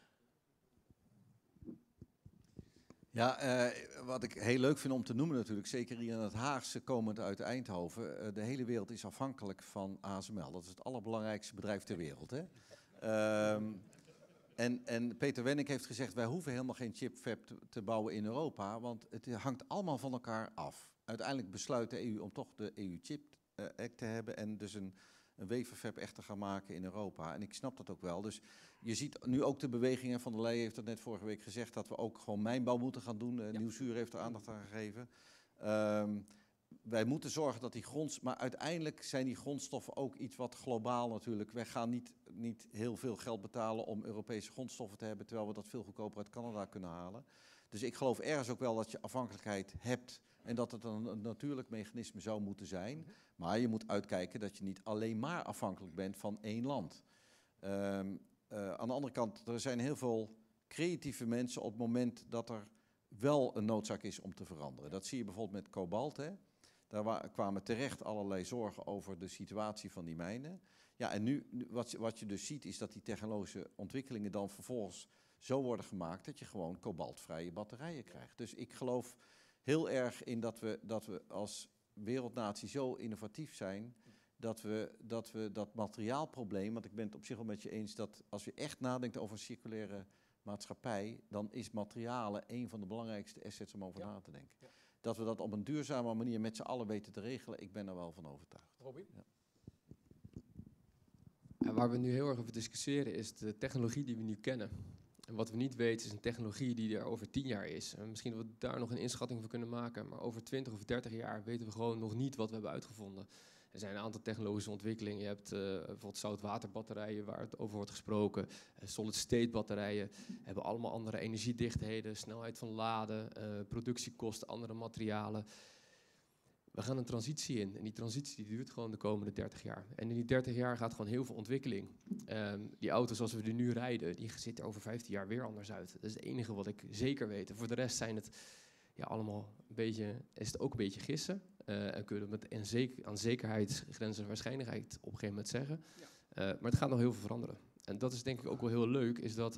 Ja, uh, wat ik heel leuk vind om te noemen natuurlijk, zeker hier in het Haagse, komend uit Eindhoven, uh, de hele wereld is afhankelijk van A S M L. Dat is het allerbelangrijkste bedrijf ter wereld. Hè? Um, en, en Peter Wenning heeft gezegd, wij hoeven helemaal geen chipfab te, te bouwen in Europa, want het hangt allemaal van elkaar af. Uiteindelijk besluit de E U om toch de E U-chip uh, Act te hebben en dus een, een waferfab echt te gaan maken in Europa. En ik snap dat ook wel. Dus je ziet nu ook de bewegingen, Van der Leyen heeft dat net vorige week gezegd, dat we ook gewoon mijnbouw moeten gaan doen. Uh, ja. Nieuwsuur heeft er aandacht aan gegeven. Um, wij moeten zorgen dat die grond... Maar uiteindelijk zijn die grondstoffen ook iets wat globaal natuurlijk. Wij gaan niet, niet heel veel geld betalen om Europese grondstoffen te hebben, terwijl we dat veel goedkoper uit Canada kunnen halen. Dus ik geloof ergens ook wel dat je afhankelijkheid hebt en dat het een, een natuurlijk mechanisme zou moeten zijn. Maar je moet uitkijken dat je niet alleen maar afhankelijk bent van één land. Um, uh, aan de andere kant, er zijn heel veel creatieve mensen op het moment dat er wel een noodzaak is om te veranderen. Dat zie je bijvoorbeeld met kobalt. Hè. Daar kwamen terecht allerlei zorgen over de situatie van die mijnen. Ja, en nu, wat je, wat je dus ziet, is dat die technologische ontwikkelingen dan vervolgens zo worden gemaakt dat je gewoon kobaltvrije batterijen krijgt. Dus ik geloof heel erg in dat we, dat we als wereldnatie zo innovatief zijn, dat we, dat we dat materiaalprobleem, want ik ben het op zich wel met je eens, dat als je echt nadenkt over een circulaire maatschappij, dan is materialen een van de belangrijkste assets om over ja. na te denken. Ja. Dat we dat op een duurzame manier met z'n allen weten te regelen, ik ben er wel van overtuigd. Robin? Ja. En waar we nu heel erg over discussiëren is de technologie die we nu kennen. En wat we niet weten is een technologie die er over tien jaar is. En misschien dat we daar nog een inschatting van kunnen maken, maar over twintig of dertig jaar weten we gewoon nog niet wat we hebben uitgevonden. Er zijn een aantal technologische ontwikkelingen. Je hebt uh, bijvoorbeeld zoutwaterbatterijen waar het over wordt gesproken. Uh, solid-state batterijen hebben allemaal andere energiedichtheden, snelheid van laden, uh, productiekosten, andere materialen. We gaan een transitie in en die transitie die duurt gewoon de komende dertig jaar. En in die dertig jaar gaat gewoon heel veel ontwikkeling. Um, die auto's zoals we die nu rijden, die ziet er over vijftien jaar weer anders uit. Dat is het enige wat ik zeker weet. En voor de rest zijn het ja, allemaal een beetje, is het ook een beetje gissen. Uh, en kunnen we met een zeker, aan zekerheidsgrenzen en waarschijnlijkheid op een gegeven moment zeggen. Ja. Uh, maar het gaat nog heel veel veranderen. En dat is denk ik ook wel heel leuk, is dat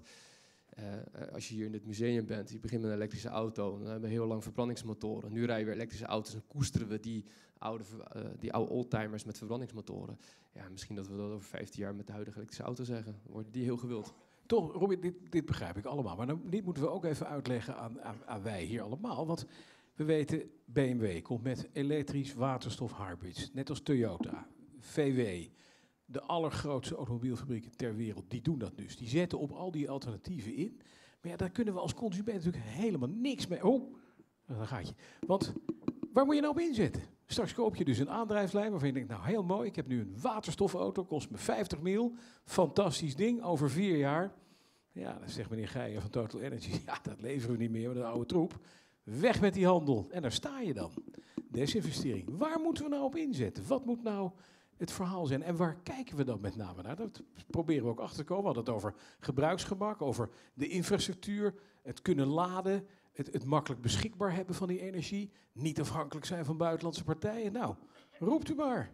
uh, als je hier in het museum bent, je begint met een elektrische auto, dan hebben we heel lang verbrandingsmotoren. Nu rijden we elektrische auto's en koesteren we die oude, uh, die oude oldtimers met verbrandingsmotoren. Ja, misschien dat we dat over vijftien jaar met de huidige elektrische auto zeggen. Worden die heel gewild. Toch, Robin, dit, dit begrijp ik allemaal. Maar dan, dit moeten we ook even uitleggen aan, aan, aan wij hier allemaal. Want we weten, B M W komt met elektrisch waterstof hybrids. Net als Toyota, V W. De allergrootste automobielfabrieken ter wereld, die doen dat dus. Die zetten op al die alternatieven in. Maar ja, daar kunnen we als consument natuurlijk helemaal niks mee. Oh, daar gaat je. Want waar moet je nou op inzetten? Straks koop je dus een aandrijflijn waarvan je denkt, nou heel mooi, ik heb nu een waterstofauto, kost me vijftig mil. Fantastisch ding, over vier jaar. Ja, dan zegt meneer Geijer van Total Energy, ja, dat leveren we niet meer, met een oude troep. Weg met die handel. En daar sta je dan. Desinvestering. Waar moeten we nou op inzetten? Wat moet nou het verhaal zijn? En waar kijken we dan met name naar? Dat proberen we ook achter te komen. We hadden het over gebruiksgemak, over de infrastructuur, het kunnen laden, het, het makkelijk beschikbaar hebben van die energie, niet afhankelijk zijn van buitenlandse partijen. Nou, roept u maar.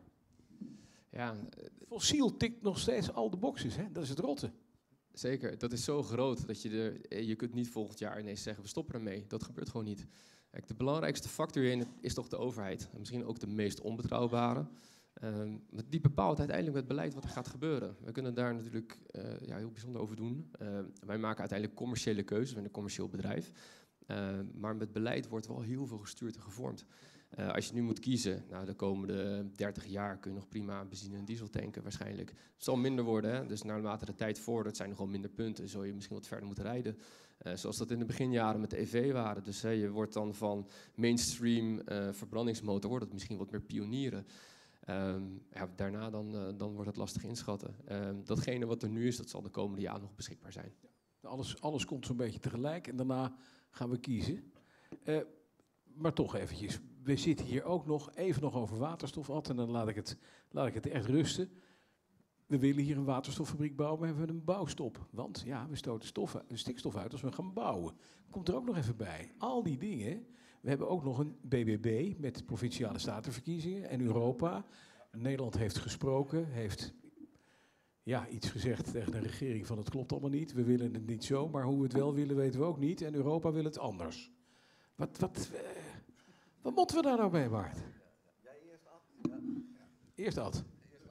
Ja, fossiel tikt nog steeds al de boxes, hè? Dat is het rotte. Zeker, dat is zo groot dat je er, je kunt niet volgend jaar ineens zeggen, we stoppen ermee. Dat gebeurt gewoon niet. Kijk, de belangrijkste factor hierin is toch de overheid. En misschien ook de meest onbetrouwbare. Um, die bepaalt uiteindelijk het beleid wat er gaat gebeuren. We kunnen daar natuurlijk uh, ja, heel bijzonder over doen. Uh, wij maken uiteindelijk commerciële keuzes, we zijn een commercieel bedrijf. Uh, maar met beleid wordt wel heel veel gestuurd en gevormd. Uh, als je nu moet kiezen, nou, de komende dertig jaar kun je nog prima benzine en diesel tanken waarschijnlijk. Het zal minder worden, hè? Dus naarmate de tijd vordert zijn er gewoon minder punten. Zul je misschien wat verder moeten rijden. Uh, zoals dat in de beginjaren met de E V waren. Dus uh, je wordt dan van mainstream uh, verbrandingsmotor, wordt het misschien wat meer pionieren. Um, ja, daarna dan, uh, dan wordt het lastig inschatten. Um, datgene wat er nu is, dat zal de komende jaren nog beschikbaar zijn. Ja, alles, alles komt zo'n beetje tegelijk en daarna gaan we kiezen. Uh, maar toch eventjes, we zitten hier ook nog even nog over waterstof af en dan laat ik het, laat ik het echt rusten. We willen hier een waterstoffabriek bouwen, maar we hebben een bouwstop. Want ja, we stoten stof, stikstof uit als we gaan bouwen. Komt er ook nog even bij. Al die dingen We hebben ook nog een B B B met provinciale statenverkiezingen en Europa. Nederland heeft gesproken, heeft ja, iets gezegd tegen de regering van het klopt allemaal niet. We willen het niet zo, maar hoe we het wel willen weten we ook niet. En Europa wil het anders. Wat, wat, uh, wat moeten we daar nou mee, Bart? Eerst Ad.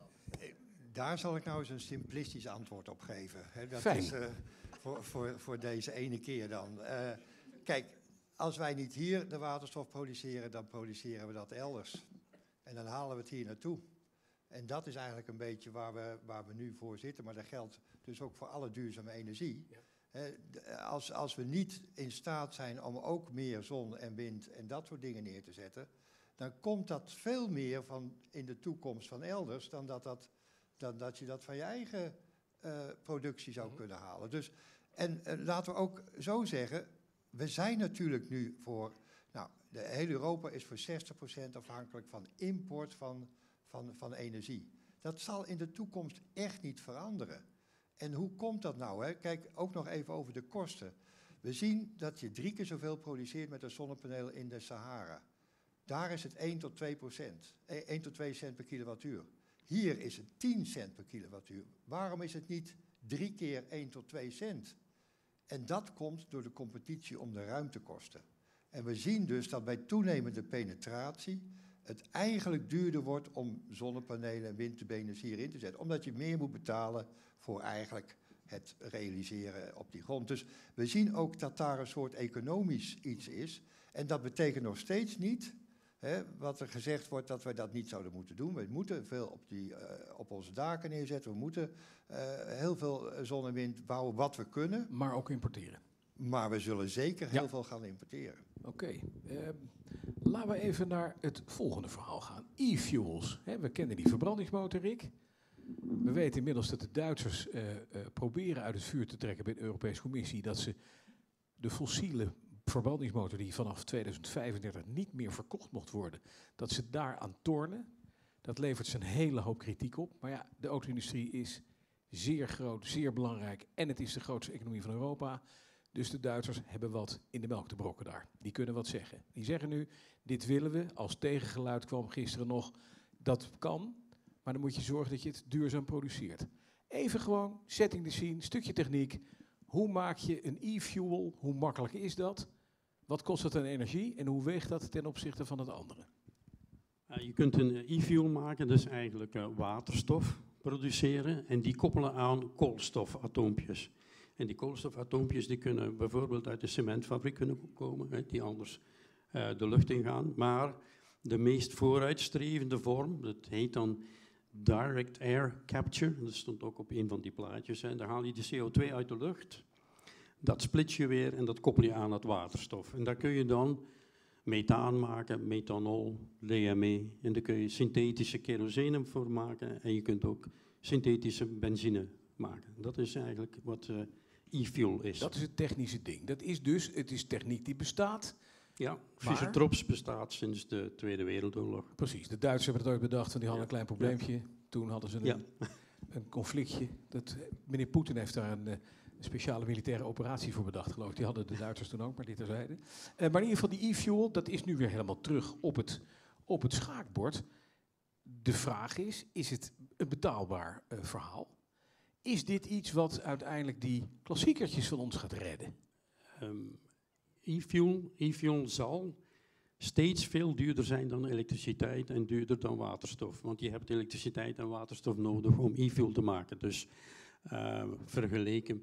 Daar zal ik nou eens een simplistisch antwoord op geven. He, dat Fijn. is uh, voor, voor, voor deze ene keer dan. Uh, kijk, als wij niet hier de waterstof produceren, dan produceren we dat elders. En dan halen we het hier naartoe. En dat is eigenlijk een beetje waar we, waar we nu voor zitten. Maar dat geldt dus ook voor alle duurzame energie. Ja. He, als, als we niet in staat zijn om ook meer zon en wind en dat soort dingen neer te zetten, dan komt dat veel meer van in de toekomst van elders dan dat, dat, dan dat je dat van je eigen uh, productie zou kunnen halen. Dus, en uh, laten we ook zo zeggen, we zijn natuurlijk nu voor, nou, de hele Europa is voor zestig procent afhankelijk van import van, van, van energie. Dat zal in de toekomst echt niet veranderen. En hoe komt dat nou? Hè? Kijk, ook nog even over de kosten. We zien dat je drie keer zoveel produceert met een zonnepaneel in de Sahara. Daar is het één tot twee procent, één tot twee cent per kilowattuur. Hier is het tien cent per kilowattuur. Waarom is het niet drie keer één tot twee cent? En dat komt door de competitie om de ruimtekosten. En we zien dus dat bij toenemende penetratie het eigenlijk duurder wordt om zonnepanelen en windenergie hierin te zetten. Omdat je meer moet betalen voor eigenlijk het realiseren op die grond. Dus we zien ook dat daar een soort economisch iets is. En dat betekent nog steeds niet, hè, wat er gezegd wordt, dat wij dat niet zouden moeten doen. We moeten veel op, die, uh, op onze daken neerzetten. We moeten uh, heel veel zon en wind bouwen wat we kunnen. Maar ook importeren. Maar we zullen zeker heel ja. veel gaan importeren. Oké. Okay. Uh, laten we even naar het volgende verhaal gaan. E-fuels. Hè, we kennen die verbrandingsmotor, Rick. We weten inmiddels dat de Duitsers uh, uh, proberen uit het vuur te trekken bij de Europese Commissie dat ze de fossiele verbrandingsmotor die vanaf tweeduizend vijfendertig niet meer verkocht mocht worden, dat ze daaraan tornen. Dat levert ze een hele hoop kritiek op. Maar ja, de auto-industrie is zeer groot, zeer belangrijk en het is de grootste economie van Europa. Dus de Duitsers hebben wat in de melk te brokken daar. Die kunnen wat zeggen. Die zeggen nu, dit willen we. Als tegengeluid kwam gisteren nog, dat kan. Maar dan moet je zorgen dat je het duurzaam produceert. Even gewoon, setting the scene, stukje techniek. Hoe maak je een e-fuel? Hoe makkelijk is dat? Wat kost het aan energie? En hoe weegt dat ten opzichte van het andere? Uh, je kunt een e-fuel maken, dus eigenlijk uh, waterstof produceren. En die koppelen aan koolstofatoompjes. En die koolstofatoompjes die kunnen bijvoorbeeld uit de cementfabriek kunnen komen, hè, die anders uh, de lucht ingaan. Maar de meest vooruitstrevende vorm, dat heet dan direct air capture. Dat stond ook op een van die plaatjes. Hè. Daar haal je de C O twee uit de lucht. Dat splits je weer en dat koppel je aan het waterstof. En daar kun je dan methaan maken, methanol, D M E. En daar kun je synthetische kerosine voor maken. En je kunt ook synthetische benzine maken. Dat is eigenlijk wat uh, e-fuel is. Dat is het technische ding. Dat is dus, het is techniek die bestaat. Ja, Fischer-Tropsch bestaat sinds de Tweede Wereldoorlog. Precies, de Duitsers hebben het ooit bedacht, want die hadden een klein probleempje. Ja. Toen hadden ze een, ja. een conflictje. Dat, meneer Poetin heeft daar een, een speciale militaire operatie voor bedacht, geloof ik. Die hadden de Duitsers toen ook, maar dit terzijde. Uh, maar in ieder geval, die e-fuel, dat is nu weer helemaal terug op het, op het schaakbord. De vraag is, is het een betaalbaar uh, verhaal? Is dit iets wat uiteindelijk die klassiekertjes van ons gaat redden? Um, E-fuel, e-fuel zal steeds veel duurder zijn dan elektriciteit en duurder dan waterstof. Want je hebt elektriciteit en waterstof nodig om e-fuel te maken. Dus uh, vergeleken,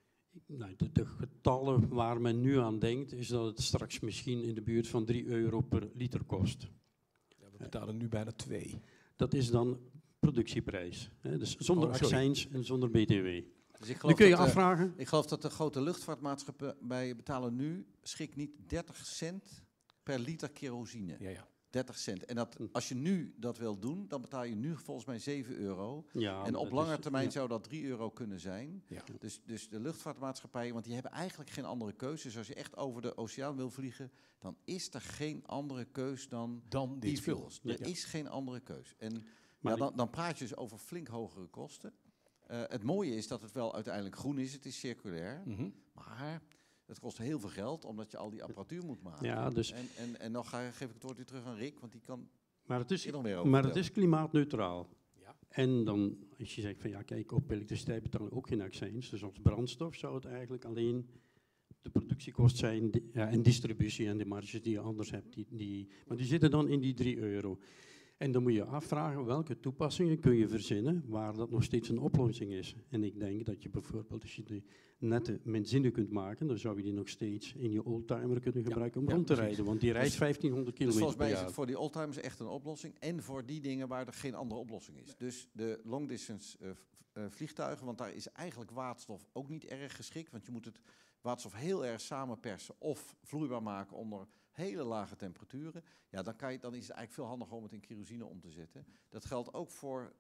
nou, de, de getallen waar men nu aan denkt, is dat het straks misschien in de buurt van drie euro per liter kost. Ja, we betalen nu bijna twee. Dat is dan productieprijs. Hè? Dus zonder oh, accijns en zonder B T W. Dus ik Nu kun je dat, uh, afvragen. Ik geloof dat de grote luchtvaartmaatschappijen betalen nu, schrik niet, dertig cent per liter kerosine. Ja, ja. dertig cent. En dat, als je nu dat wil doen, dan betaal je nu volgens mij zeven euro. Ja, en op lange is, termijn ja. zou dat drie euro kunnen zijn. Ja. Dus, dus de luchtvaartmaatschappijen, want die hebben eigenlijk geen andere keuze. Dus als je echt over de oceaan wil vliegen, dan is er geen andere keus dan, dan dit e-fuels. Er ja. is geen andere keus. En maar ja, dan, dan praat je dus over flink hogere kosten. Uh, het mooie is dat het wel uiteindelijk groen is, het is circulair. Mm-hmm. Maar Het kost heel veel geld, omdat je al die apparatuur moet maken. Ja, dus, En, en, en dan ga, geef ik het woord weer terug aan Rick, want die kan maar het is, er nog meer over maar het vertellen. is klimaatneutraal. Ja. En dan, als je zegt van ja, kijk, op elektriciteit betalen we ook geen accijns. Dus op brandstof zou het eigenlijk alleen de productiekost zijn die, ja, en distributie en de marges die je anders hebt. Die, die, maar die zitten dan in die drie euro. En dan moet je afvragen welke toepassingen kun je verzinnen waar dat nog steeds een oplossing is. En ik denk dat je bijvoorbeeld, als je de nette benzine kunt maken, dan zou je die nog steeds in je oldtimer kunnen gebruiken om ja, rond te precies. rijden. Want die rijdt Dus- vijftienhonderd Dus kilometer volgens mij per is jaar. het voor die oldtimers echt een oplossing. En voor die dingen waar er geen andere oplossing is. Dus de long distance uh, uh, vliegtuigen, want daar is eigenlijk waterstof ook niet erg geschikt. Want je moet het waterstof heel erg samenpersen of vloeibaar maken onder hele lage temperaturen. Ja, dan, kan je, dan is het eigenlijk veel handiger om het in kerosine om te zetten. Dat geldt ook voor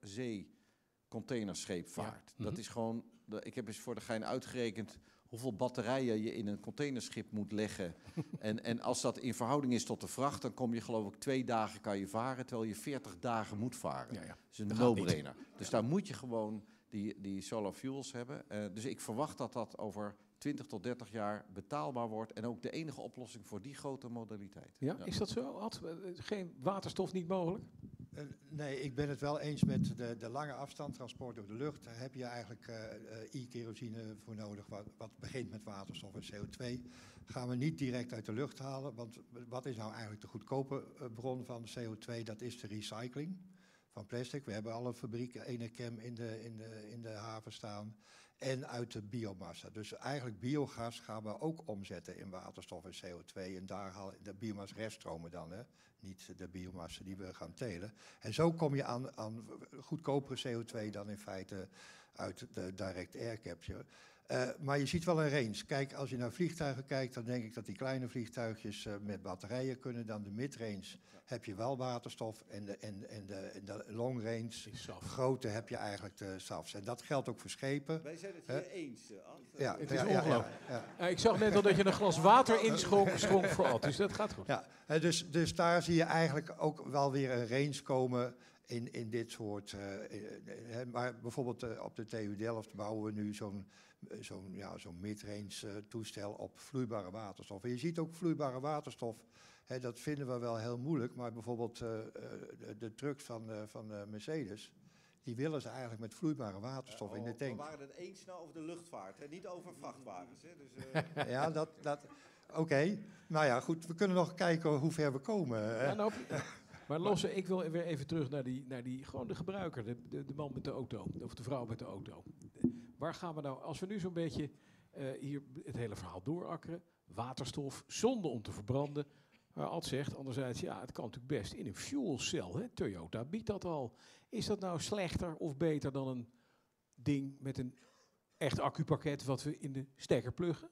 zeecontainerscheepvaart. Ja. Dat Mhm. is gewoon, de, ik heb eens voor de gein uitgerekend hoeveel batterijen je in een containerschip moet leggen. en, en als dat in verhouding is tot de vracht, dan kom je geloof ik twee dagen kan je varen, terwijl je veertig dagen moet varen. Ja, ja. Dat is een Dat gaat niet. no-brainer. Dus daar moet je gewoon die, die solar fuels hebben. Uh, dus ik verwacht dat dat over twintig tot dertig jaar betaalbaar wordt. En ook de enige oplossing voor die grote modaliteit. Ja, is dat zo, Ad? Eh, Geen waterstof niet mogelijk? Eh, nee, ik ben het wel eens met de, de lange afstand, transport door de lucht. Daar heb je eigenlijk uh, uh, e-kerosine voor nodig, wat, wat begint met waterstof en C O twee. Gaan we niet direct uit de lucht halen, want wat is nou eigenlijk de goedkope uh, bron van C O twee? Dat is de recycling van plastic. We hebben al een fabriek, Enerchem, in de, in de, in de haven staan. En uit de biomassa. Dus eigenlijk biogas gaan we ook omzetten in waterstof en C O twee. En daar halen de biomasse reststromen dan, hè? Niet de biomassa die we gaan telen. En zo kom je aan, aan goedkopere C O twee dan in feite uit de direct air capture. Uh, maar je ziet wel een range. Kijk, als je naar vliegtuigen kijkt, dan denk ik dat die kleine vliegtuigjes uh, met batterijen kunnen. Dan de midrange ja. heb je wel waterstof en de, en, en de, en de long range, grote, heb je eigenlijk de S A F's. En dat geldt ook voor schepen. Wij zijn het hier uh, eens, uh, Ad. Ja, het is ja, ongelooflijk. Ja, ja, ja. Ik zag net al dat je een glas water inschonk schonk voor Ad, dus dat gaat goed. Ja, uh, dus, dus daar zie je eigenlijk ook wel weer een range komen in, in dit soort... Uh, uh, uh, maar bijvoorbeeld uh, op de T U Delft bouwen we nu zo'n zo'n ja, zo'n midrange uh, toestel op vloeibare waterstof. En je ziet ook vloeibare waterstof, hè, dat vinden we wel heel moeilijk, maar bijvoorbeeld uh, de, de trucks van, uh, van uh, Mercedes, die willen ze eigenlijk met vloeibare waterstof uh, oh, in de tank. We waren het eens nou over de luchtvaart, hè? Niet over vrachtwagens. Hè? Dus, uh... ja, dat... dat Oké, okay. Nou ja, goed, we kunnen nog kijken hoe ver we komen. Ja, nou, maar Losse, ik wil weer even terug naar die, naar die gewoon de gebruiker, de, de, de man met de auto, of de vrouw met de auto. Waar gaan we nou, als we nu zo'n beetje uh, hier het hele verhaal doorakkeren, waterstof, zonde om te verbranden. Maar Ad zegt anderzijds, ja, het kan natuurlijk best in een fuelcel. Hè? Toyota biedt dat al. Is dat nou slechter of beter dan een ding met een echt accupakket wat we in de stekker pluggen?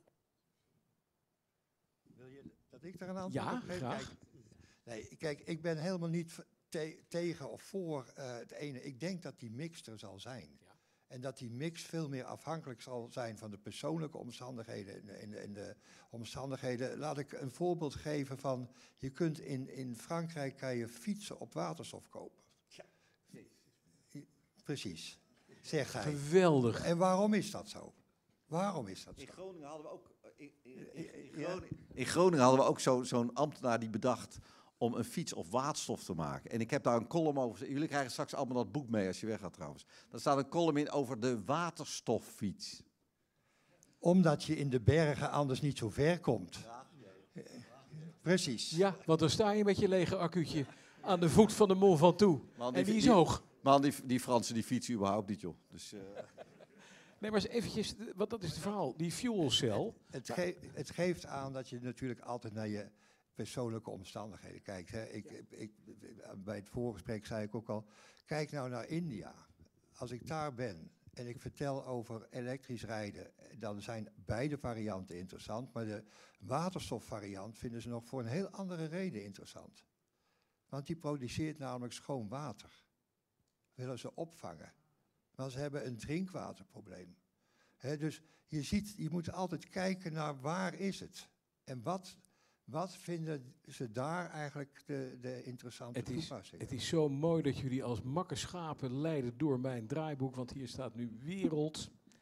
Wil je dat ik daar een antwoord ja, op geef? graag. Kijk, nee, kijk, ik ben helemaal niet te tegen of voor uh, het ene. Ik denk dat die mix er zal zijn. Ja. En dat die mix veel meer afhankelijk zal zijn van de persoonlijke omstandigheden en de, en de, en de omstandigheden. Laat ik een voorbeeld geven van, je kunt in, in Frankrijk kan je fietsen op waterstof kopen. Ja. Precies, zegt hij. Geweldig. En waarom is dat zo? Waarom is dat zo? In Groningen hadden we ook, in, in, in, in Groningen, in Groningen hadden we ook zo, zo'n ambtenaar die bedacht om een fiets op waterstof te maken. En ik heb daar een column over. Jullie krijgen straks allemaal dat boek mee als je weggaat trouwens. Daar staat een column in over de waterstoffiets. Omdat je in de bergen anders niet zo ver komt. Ja. Precies. Ja, want dan sta je met je lege accuutje aan de voet van de Mont Ventoux. Man, en die is die, hoog. Man, die, die Fransen die fietsen überhaupt niet, joh. Dus, uh... Nee, maar eens eventjes, want dat is het verhaal. Die fuelcel. Het, ge het geeft aan dat je natuurlijk altijd naar je persoonlijke omstandigheden kijkt. Hè. Ik, ik, ik, bij het voorgesprek zei ik ook al, kijk nou naar India. Als ik daar ben en ik vertel over elektrisch rijden, dan zijn beide varianten interessant. Maar de waterstofvariant vinden ze nog voor een heel andere reden interessant. Want die produceert namelijk schoon water. Willen ze opvangen. Maar ze hebben een drinkwaterprobleem. He, dus je ziet, je moet altijd kijken naar waar is het. En wat, wat vinden ze daar eigenlijk de, de interessante het is, toepassingen. Het is zo mooi dat jullie als makke schapen leiden door mijn draaiboek. Want hier staat nu wereld.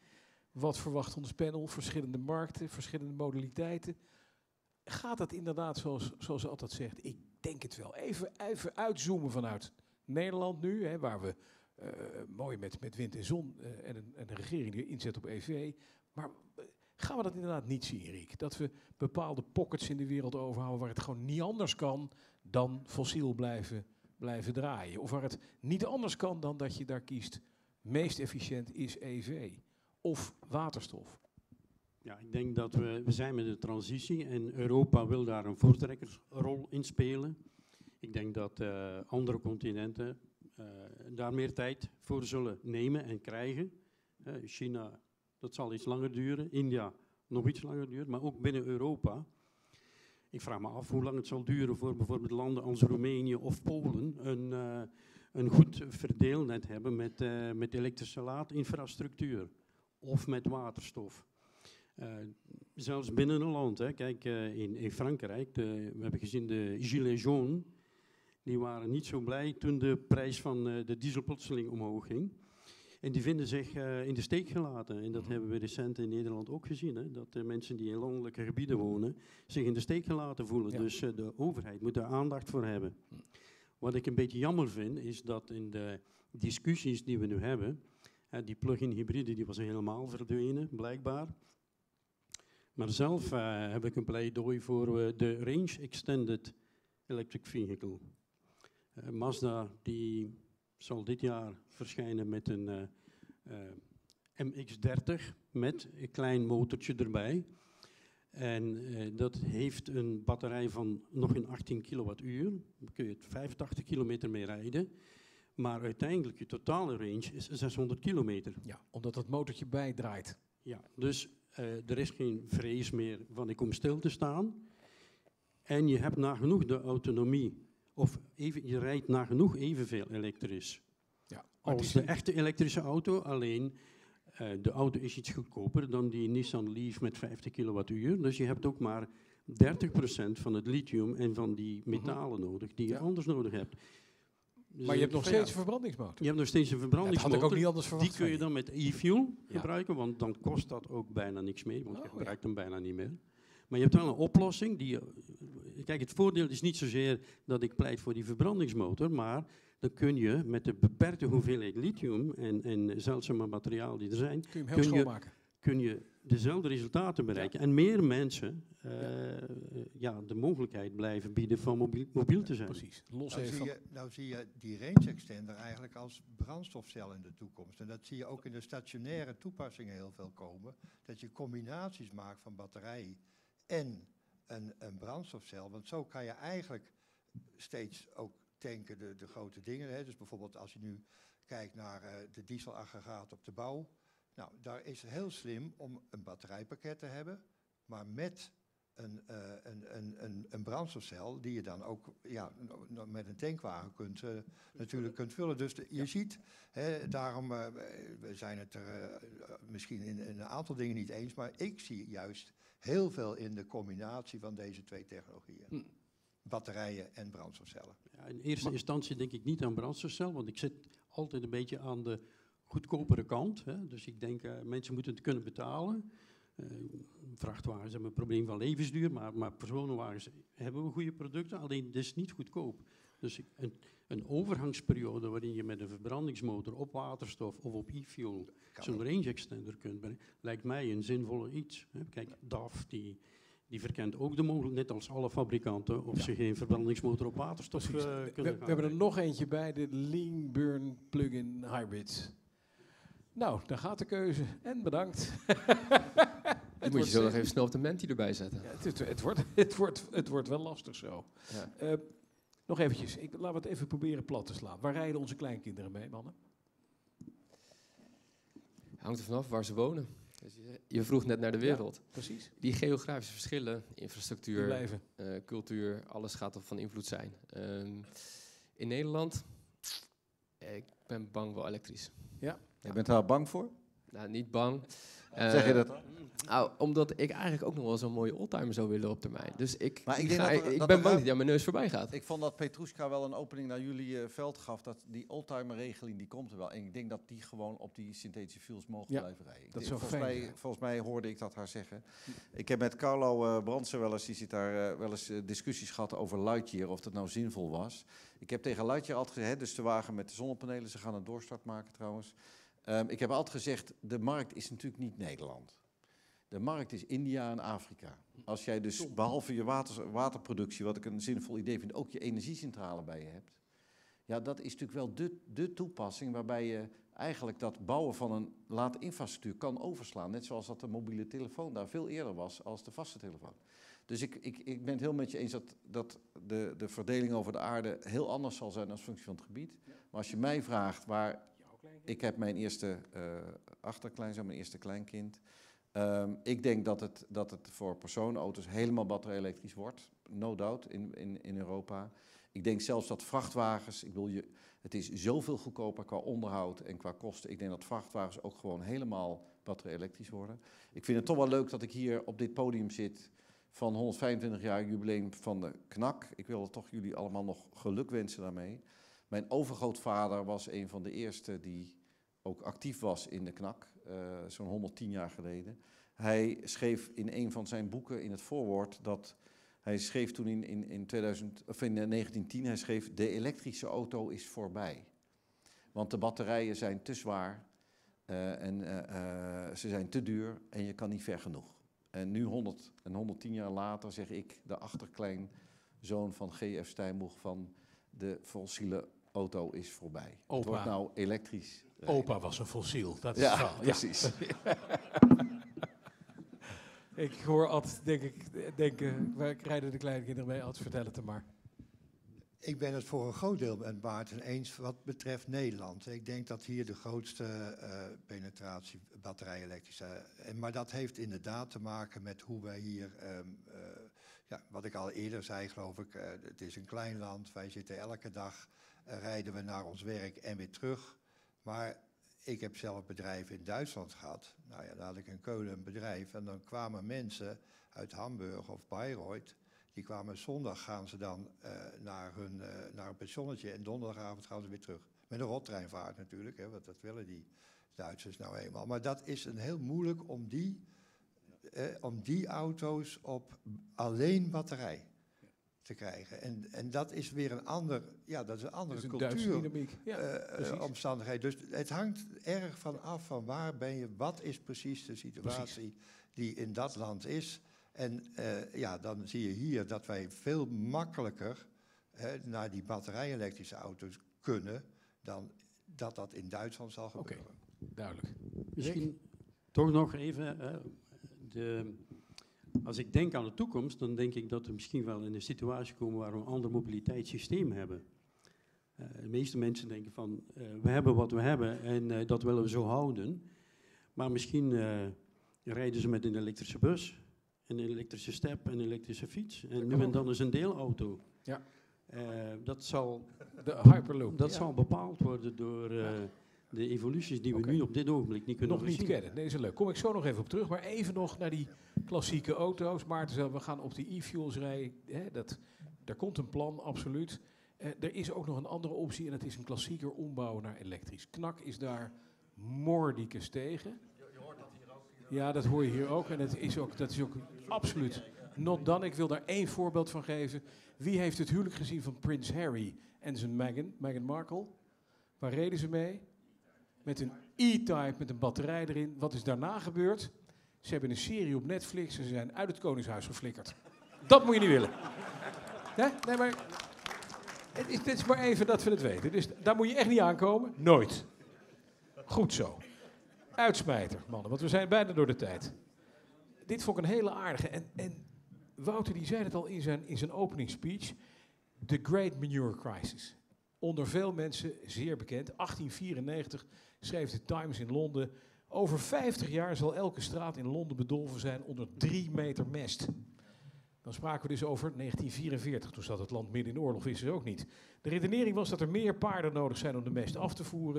Wat verwacht ons panel? Verschillende markten, verschillende modaliteiten. Gaat dat inderdaad zoals, zoals ze altijd zegt? Ik denk het wel. Even, even uitzoomen vanuit Nederland nu, hè, waar we uh, mooi met, met wind en zon uh, en, een, en een regering die inzet op E V. Maar uh, gaan we dat inderdaad niet zien, Riek? Dat we bepaalde pockets in de wereld overhouden waar het gewoon niet anders kan dan fossiel blijven, blijven draaien. Of waar het niet anders kan dan dat je daar kiest. Meest efficiënt is E V of waterstof. Ja, ik denk dat we, we zijn met de transitie en Europa wil daar een voortrekkersrol in spelen. Ik denk dat uh, andere continenten uh, daar meer tijd voor zullen nemen en krijgen. Uh, China, dat zal iets langer duren. India, nog iets langer duren. Maar ook binnen Europa. Ik vraag me af hoe lang het zal duren voor bijvoorbeeld landen als Roemenië of Polen een, uh, een goed verdeelnet hebben met, uh, met elektrische laadinfrastructuur of met waterstof. Uh, zelfs binnen een land, hè. Kijk, uh, in, in Frankrijk, de, we hebben gezien de Gilets jaunes, die waren niet zo blij toen de prijs van uh, de diesel plotseling omhoog ging. En die vinden zich uh, in de steek gelaten. En dat hebben we recent in Nederland ook gezien. Hè? Dat de mensen die in landelijke gebieden wonen zich in de steek gelaten voelen. Ja. Dus uh, de overheid moet daar aandacht voor hebben. Wat ik een beetje jammer vind, is dat in de discussies die we nu hebben, uh, die plug-in hybride die was helemaal verdwenen, blijkbaar. Maar zelf uh, heb ik een pleidooi voor uh, de Range Extended Electric Vehicle. Uh, Mazda die zal dit jaar verschijnen met een uh, uh, M X dertig met een klein motortje erbij. En uh, dat heeft een batterij van nog een achttien kilowattuur. Daar kun je vijfentachtig kilometer mee rijden. Maar uiteindelijk je totale range is zeshonderd kilometer. Ja, omdat dat motortje bijdraait. Ja, dus uh, er is geen vrees meer van ik kom stil te staan. En je hebt nagenoeg de autonomie. Of even, je rijdt nagenoeg evenveel elektrisch. Ja, als de echte elektrische auto. Alleen uh, de auto is iets goedkoper dan die Nissan Leaf met vijftig kilowattuur. Dus je hebt ook maar dertig procent van het lithium en van die metalen mm-hmm. nodig die je ja. anders nodig hebt. Dus maar je hebt nog steeds een verbrandingsmotor. Je hebt nog steeds een verbrandingsmotor. Ja, dat had ik ook niet anders verwacht. Die kun je dan met e-fuel ja. gebruiken, want dan kost dat ook bijna niks meer. Want oh, je gebruikt ja. hem bijna niet meer. Maar je hebt wel een oplossing die... Kijk, het voordeel is niet zozeer dat ik pleit voor die verbrandingsmotor, maar dan kun je met de beperkte hoeveelheid lithium en, en zeldzame materiaal die er zijn, kun je hem heel kun, schoonmaken. je, kun je dezelfde resultaten bereiken. Ja. En meer mensen uh, ja. ja, de mogelijkheid blijven bieden van mobiel, mobiel te zijn. Precies. Los nou, even zie van... je, nou zie je die range extender eigenlijk als brandstofcel in de toekomst. En dat zie je ook in de stationaire toepassingen heel veel komen. Dat je combinaties maakt van batterij en een, een brandstofcel. Want zo kan je eigenlijk steeds ook tanken de, de grote dingen. Hè. Dus bijvoorbeeld als je nu kijkt naar uh, de dieselaggregaat op de bouw. Nou, daar is het heel slim om een batterijpakket te hebben, maar met een, uh, een, een, een, een brandstofcel die je dan ook ja, no, met een tankwagen kunt, uh, natuurlijk kunt vullen. Dus de, je ja. ziet, hè, daarom uh, we zijn het er uh, misschien in, in een aantal dingen niet eens, maar ik zie juist heel veel in de combinatie van deze twee technologieën. Hm. Batterijen en brandstofcellen. Ja, in eerste maar, instantie denk ik niet aan brandstofcel, want ik zit altijd een beetje aan de goedkopere kant. Hè. Dus ik denk, uh, mensen moeten het kunnen betalen. Uh, vrachtwagens hebben een probleem van levensduur, maar, maar personenwagens hebben we goede producten, alleen het is niet goedkoop. Dus een, een overgangsperiode waarin je met een verbrandingsmotor op waterstof of op e-fuel zo'n range extender kunt brengen, lijkt mij een zinvolle iets. Hè. Kijk, D A F die, die verkent ook de mogelijkheid, net als alle fabrikanten, of ja. ze geen verbrandingsmotor op waterstof uh, kunnen we, we, we hebben er nog eentje bij, de Lean Burn Plug-in Hybrid. Nou, daar gaat de keuze. En bedankt. Dan moet je zo nog even snel op de Menti erbij zetten. Ja, het, het, het, wordt, het, wordt, het wordt wel lastig zo. Ja. Uh, nog eventjes, ik, laten we het even proberen plat te slaan. Waar rijden onze kleinkinderen mee, mannen? Hangt er vanaf waar ze wonen. Dus je, je vroeg net naar de wereld. Ja, precies. Die geografische verschillen, infrastructuur, blijven. Uh, cultuur, alles gaat er van invloed zijn. Uh, in Nederland, ik ben bang wel elektrisch. Ja. Je bent daar bang voor? Nou, niet bang. Zeg je Eh, dat dan? Nou, omdat ik eigenlijk ook nog wel zo'n mooie oldtimer zou willen op termijn. Dus ik, Maar ik ik, denk ga- dat er- ik dat ben er bang ruim- dat hij aan mijn neus voorbij gaat. Ik vond dat Petrushka wel een opening naar jullie eh, veld gaf. Dat die oldtimer-regeling, die komt er wel. En ik denk dat die gewoon op die synthetische fuels mogen Ja, blijven rijden. Ik dat denk- zou volgens, fijn mij, zijn. volgens mij hoorde ik dat haar zeggen. Ik heb met Carlo uh, Brandsen wel eens, die zit daar, uh, wel eens uh, discussies gehad over Lightyear, of dat nou zinvol was. Ik heb tegen Lightyear altijd gezegd, hè, dus de wagen met de zonnepanelen, ze gaan een doorstart maken trouwens. Um, ik heb altijd gezegd, de markt is natuurlijk niet Nederland. De markt is India en Afrika. Als jij dus behalve je water, waterproductie, wat ik een zinvol idee vind, ook je energiecentrale bij je hebt. Ja, dat is natuurlijk wel de, de toepassing waarbij je eigenlijk dat bouwen van een late infrastructuur kan overslaan. Net zoals dat de mobiele telefoon daar veel eerder was als de vaste telefoon. Dus ik, ik, ik ben het heel met je eens dat, dat de, de verdeling over de aarde heel anders zal zijn als functie van het gebied. Maar als je mij vraagt waar... Ik heb mijn eerste uh, achterkleinzoon, mijn eerste kleinkind. Um, ik denk dat het, dat het voor personenauto's helemaal batterij-elektrisch wordt. No doubt, in, in, in Europa. Ik denk zelfs dat vrachtwagens... Ik bedoel, je, het is zoveel goedkoper qua onderhoud en qua kosten. Ik denk dat vrachtwagens ook gewoon helemaal batterij-elektrisch worden. Ik vind het toch wel leuk dat ik hier op dit podium zit... van honderdvijfentwintig jaar jubileum van de K N A K. Ik wil toch jullie allemaal nog geluk wensen daarmee. Mijn overgrootvader was een van de eerste die ook actief was in de K N A K, uh, zo'n honderdtien jaar geleden. Hij schreef in een van zijn boeken in het voorwoord dat hij schreef toen in, in, in, tweeduizend, of in negentien tien, hij schreef: de elektrische auto is voorbij. Want de batterijen zijn te zwaar uh, en uh, uh, ze zijn te duur en je kan niet ver genoeg. En nu honderd en honderdtien jaar later zeg ik, de achterkleinzoon van G F Steinboeg, van de fossiele auto is voorbij. Opa. Het wordt nou elektrisch. Opa was een fossiel, dat is Ja, het verhaal. precies. Ik hoor altijd, denk ik, denken, waar rijden de kleinkinderen mee? Altijd vertel het er maar. Ik ben het voor een groot deel met Maarten eens wat betreft Nederland. Ik denk dat hier de grootste uh, penetratie batterij-elektrische... Uh, maar dat heeft inderdaad te maken met hoe wij hier... Um, uh, ja, wat ik al eerder zei, geloof ik, uh, het is een klein land. Wij zitten elke dag, uh, rijden we naar ons werk en weer terug. Maar ik heb zelf bedrijven in Duitsland gehad. Nou ja, daar had ik in Keulen een bedrijf. En dan kwamen mensen uit Hamburg of Bayreuth... Die kwamen zondag, gaan ze dan uh, naar, hun, uh, naar een pensionnetje en donderdagavond gaan ze weer terug. Met een rottreinvaart natuurlijk, hè, want dat willen die Duitsers nou eenmaal. Maar dat is een heel moeilijk om die, eh, om die auto's op alleen batterij te krijgen. En, en dat is weer een, ander, ja, dat is een andere Dus een Duitse cultuur, dynamiek. Ja, uh, uh, omstandigheid. Dus het hangt erg van af van waar ben je, wat is precies de situatie precies. die in dat land is. En uh, ja, dan zie je hier dat wij veel makkelijker hè, naar die batterij-elektrische auto's kunnen dan dat dat in Duitsland zal gebeuren. Okay, duidelijk. Misschien Rick? toch nog even, uh, de, als ik denk aan de toekomst, dan denk ik dat we misschien wel in een situatie komen waar we een ander mobiliteitssysteem hebben. Uh, de meeste mensen denken van, uh, we hebben wat we hebben en uh, dat willen we zo houden. Maar misschien uh, rijden ze met een elektrische bus, een elektrische step, een elektrische fiets. En nu en dan is een deelauto. Ja. Uh, dat zal, de Hyperloop. dat ja. zal bepaald worden door uh, ja. de evoluties die we okay. nu op dit ogenblik niet kunnen nog voorzien. niet kennen. Nee, is leuk. Kom ik zo nog even op terug. Maar even nog naar die klassieke auto's. Maarten, we gaan op die e-fuels rijden. Hè, dat, daar komt een plan, absoluut. Uh, er is ook nog een andere optie en dat is een klassieker ombouwen naar elektrisch. K N A K is daar mordicus tegen. Ja, dat hoor je hier ook. En het is ook, dat is ook absoluut not done. Ik wil daar één voorbeeld van geven. Wie heeft het huwelijk gezien van Prins Harry en zijn Meghan, Meghan Markle? Waar reden ze mee? Met een E-Type met een batterij erin. Wat is daarna gebeurd? Ze hebben een serie op Netflix en ze zijn uit het Koningshuis geflikkerd. Dat moet je niet willen. Nee, nee maar het is, dit is maar even dat we het weten. Dus daar moet je echt niet aankomen. Nooit. Goed zo. Uitsmijter, mannen, want we zijn bijna door de tijd. Dit vond ik een hele aardige. En, en Wouter die zei het al in zijn, in zijn opening speech. The Great Manure Crisis. Onder veel mensen zeer bekend. achttien vierennegentig schreef de Times in Londen. Over vijftig jaar zal elke straat in Londen bedolven zijn onder drie meter mest. Dan spraken we dus over negentien vierenveertig. Toen zat het land midden in oorlog, wisten ze ook niet. De redenering was dat er meer paarden nodig zijn om de mest af te voeren.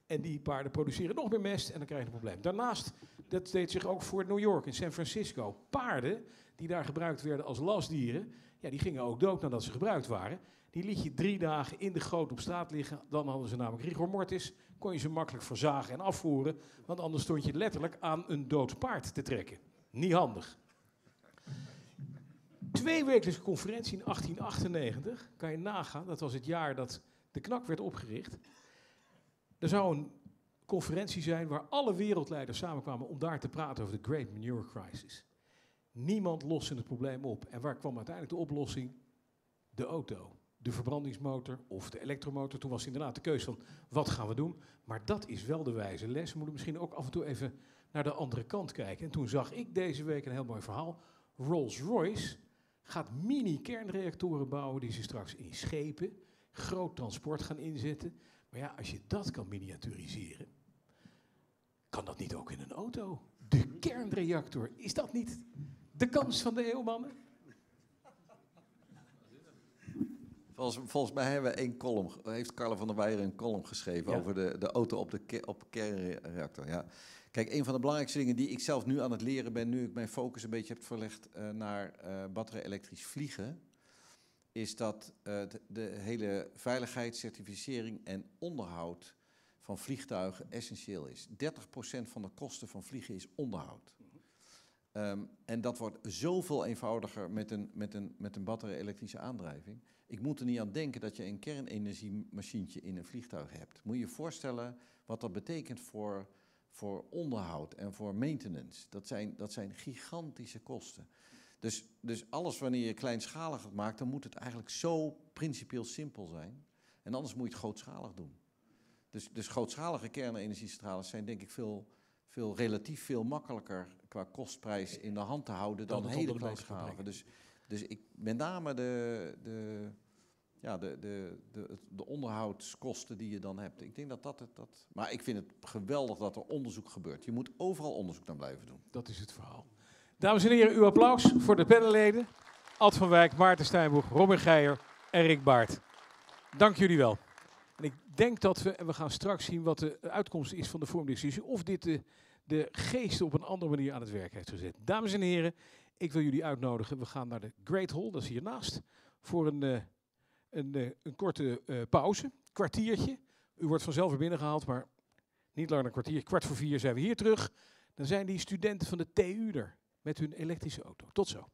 En die paarden produceren nog meer mest en dan krijg je een probleem. Daarnaast, dat deed zich ook voor New York en San Francisco. Paarden die daar gebruikt werden als lastdieren, ja, die gingen ook dood nadat ze gebruikt waren. Die liet je drie dagen in de goot op straat liggen. Dan hadden ze namelijk rigor mortis. Kon je ze makkelijk verzagen en afvoeren. Want anders stond je letterlijk aan een dood paard te trekken. Niet handig. Tweewekelijkse conferentie in achttien achtennegentig. Kan je nagaan, dat was het jaar dat de Knak werd opgericht. Er zou een conferentie zijn waar alle wereldleiders samenkwamen om daar te praten over de Great Manure Crisis. Niemand loste het probleem op. En waar kwam uiteindelijk de oplossing? De auto. De verbrandingsmotor of de elektromotor. Toen was inderdaad de keuze van, wat gaan we doen? Maar dat is wel de wijze les. We moeten misschien ook af en toe even naar de andere kant kijken. En toen zag ik deze week een heel mooi verhaal. Rolls-Royce gaat mini-kernreactoren bouwen die ze straks in schepen, groot transport gaan inzetten. Maar ja, als je dat kan miniaturiseren, kan dat niet ook in een auto? De kernreactor, is dat niet de kans van de eeuw, mannen? Volgens, volgens mij hebben we één column, heeft Carla van der Weijer een column geschreven Ja. over de, de auto op de ke- op kernreactor. Ja. Kijk, een van de belangrijkste dingen die ik zelf nu aan het leren ben, nu ik mijn focus een beetje heb verlegd uh, naar uh, batterij-elektrisch vliegen, is dat uh, de, de hele veiligheid, certificering en onderhoud van vliegtuigen essentieel is. dertig procent van de kosten van vliegen is onderhoud. Um, en dat wordt zoveel eenvoudiger met een, met een, met een batterij-elektrische aandrijving. Ik moet er niet aan denken dat je een kernenergiemachientje in een vliegtuig hebt. Moet je je voorstellen wat dat betekent voor, voor onderhoud en voor maintenance. Dat zijn, dat zijn gigantische kosten. Dus, dus alles wanneer je kleinschalig het maakt, dan moet het eigenlijk zo principieel simpel zijn. En anders moet je het grootschalig doen. Dus, dus grootschalige kernenergiecentrales zijn denk ik veel, veel, relatief veel makkelijker qua kostprijs in de hand te houden dan, dan hele kleinschalige. Dus, dus ik, met name de, de, ja, de, de, de, de onderhoudskosten die je dan hebt. Ik denk dat dat, het, dat... Maar ik vind het geweldig dat er onderzoek gebeurt. Je moet overal onderzoek naar blijven doen. Dat is het verhaal. Dames en heren, uw applaus voor de panelleden. Ad van Wijk, Maarten Steinboeg, Robin Geijer en Rick Baert. Dank jullie wel. En ik denk dat we, en we gaan straks zien wat de uitkomst is van de vormdiscussie, of dit de, de geest op een andere manier aan het werk heeft gezet. Dames en heren, ik wil jullie uitnodigen. We gaan naar de Great Hall, dat is hiernaast, voor een, uh, een, uh, een korte uh, pauze, kwartiertje. U wordt vanzelf weer binnengehaald, maar niet langer een kwartier. Kwart voor vier zijn we hier terug. Dan zijn die studenten van de T U er met hun elektrische auto. Tot zo.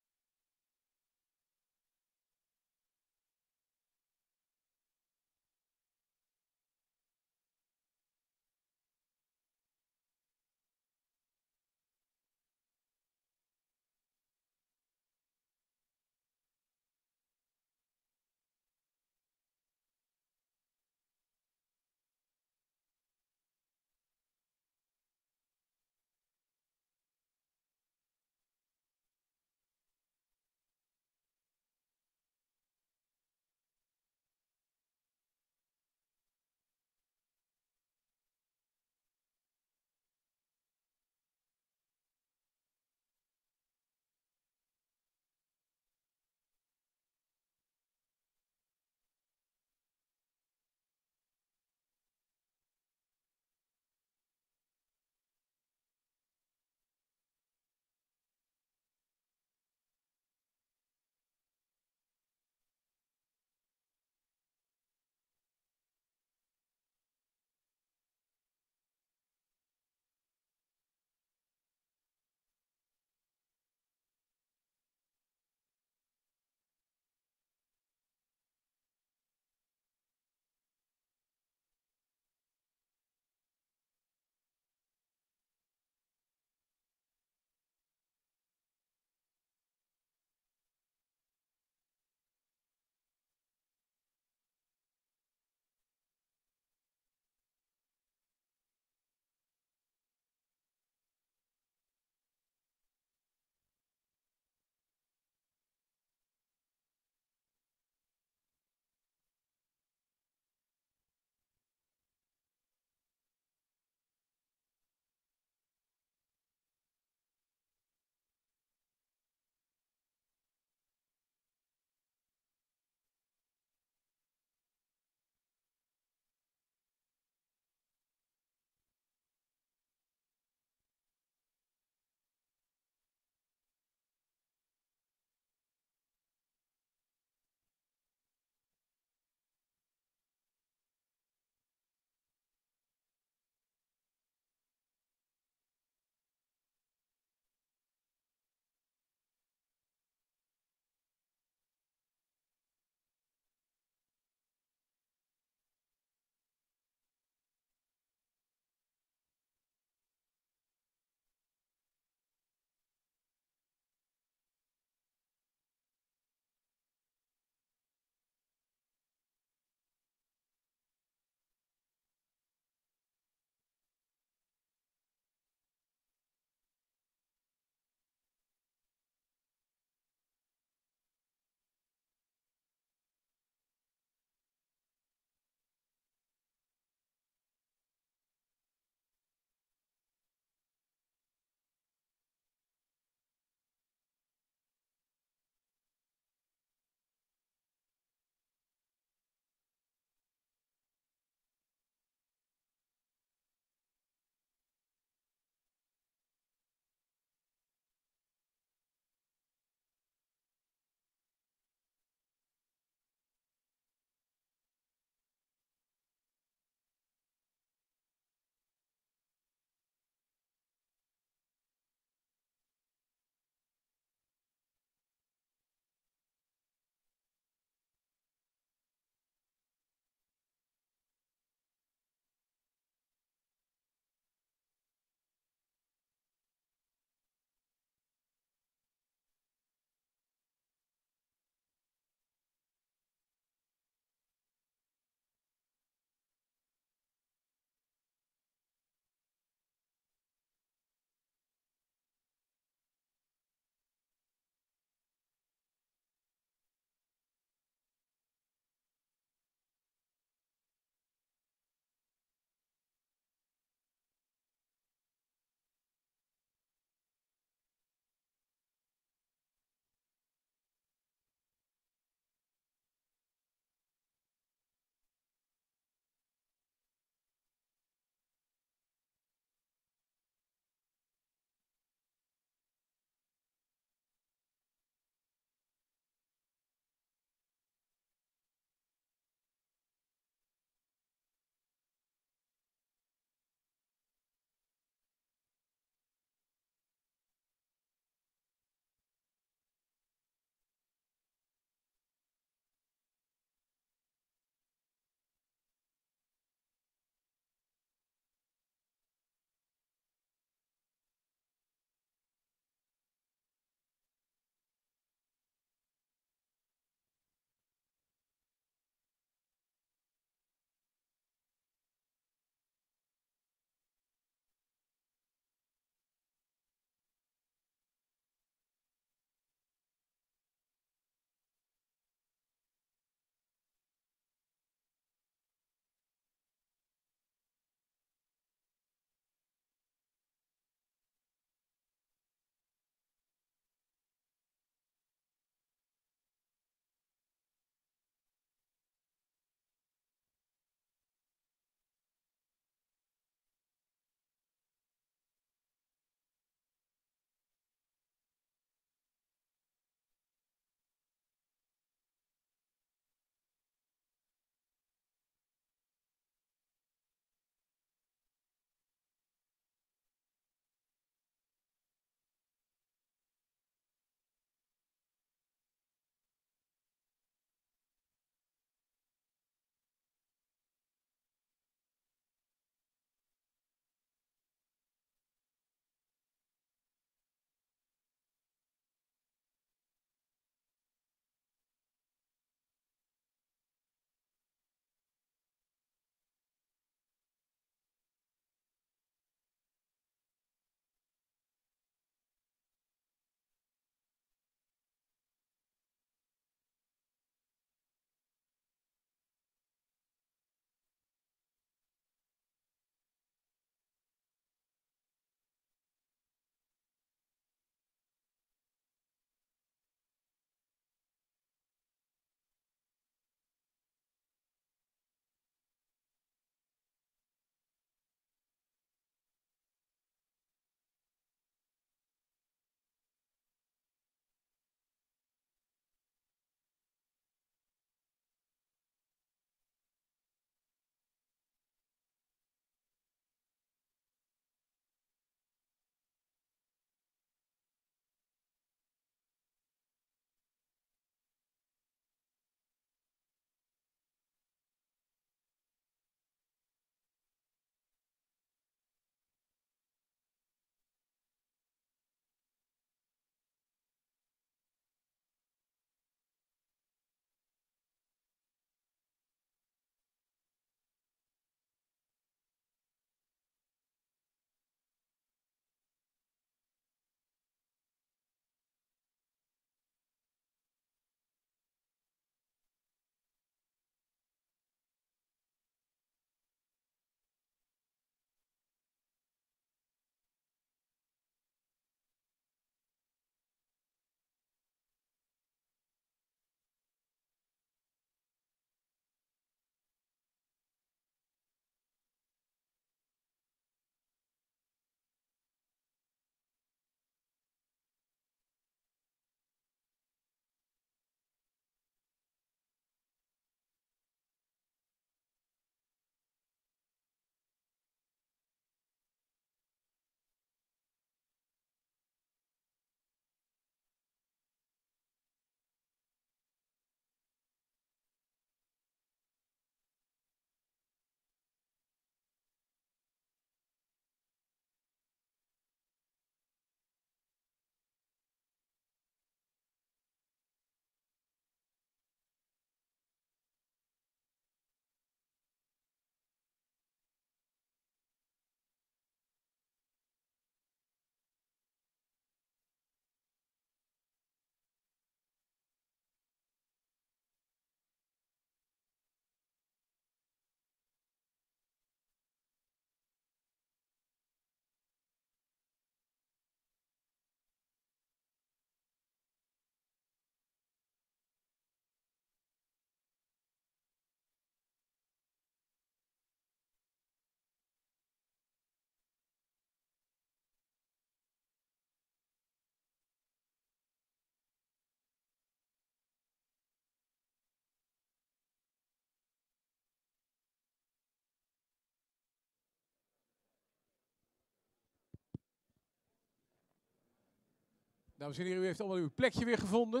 Dames en heren, u heeft allemaal uw plekje weer gevonden.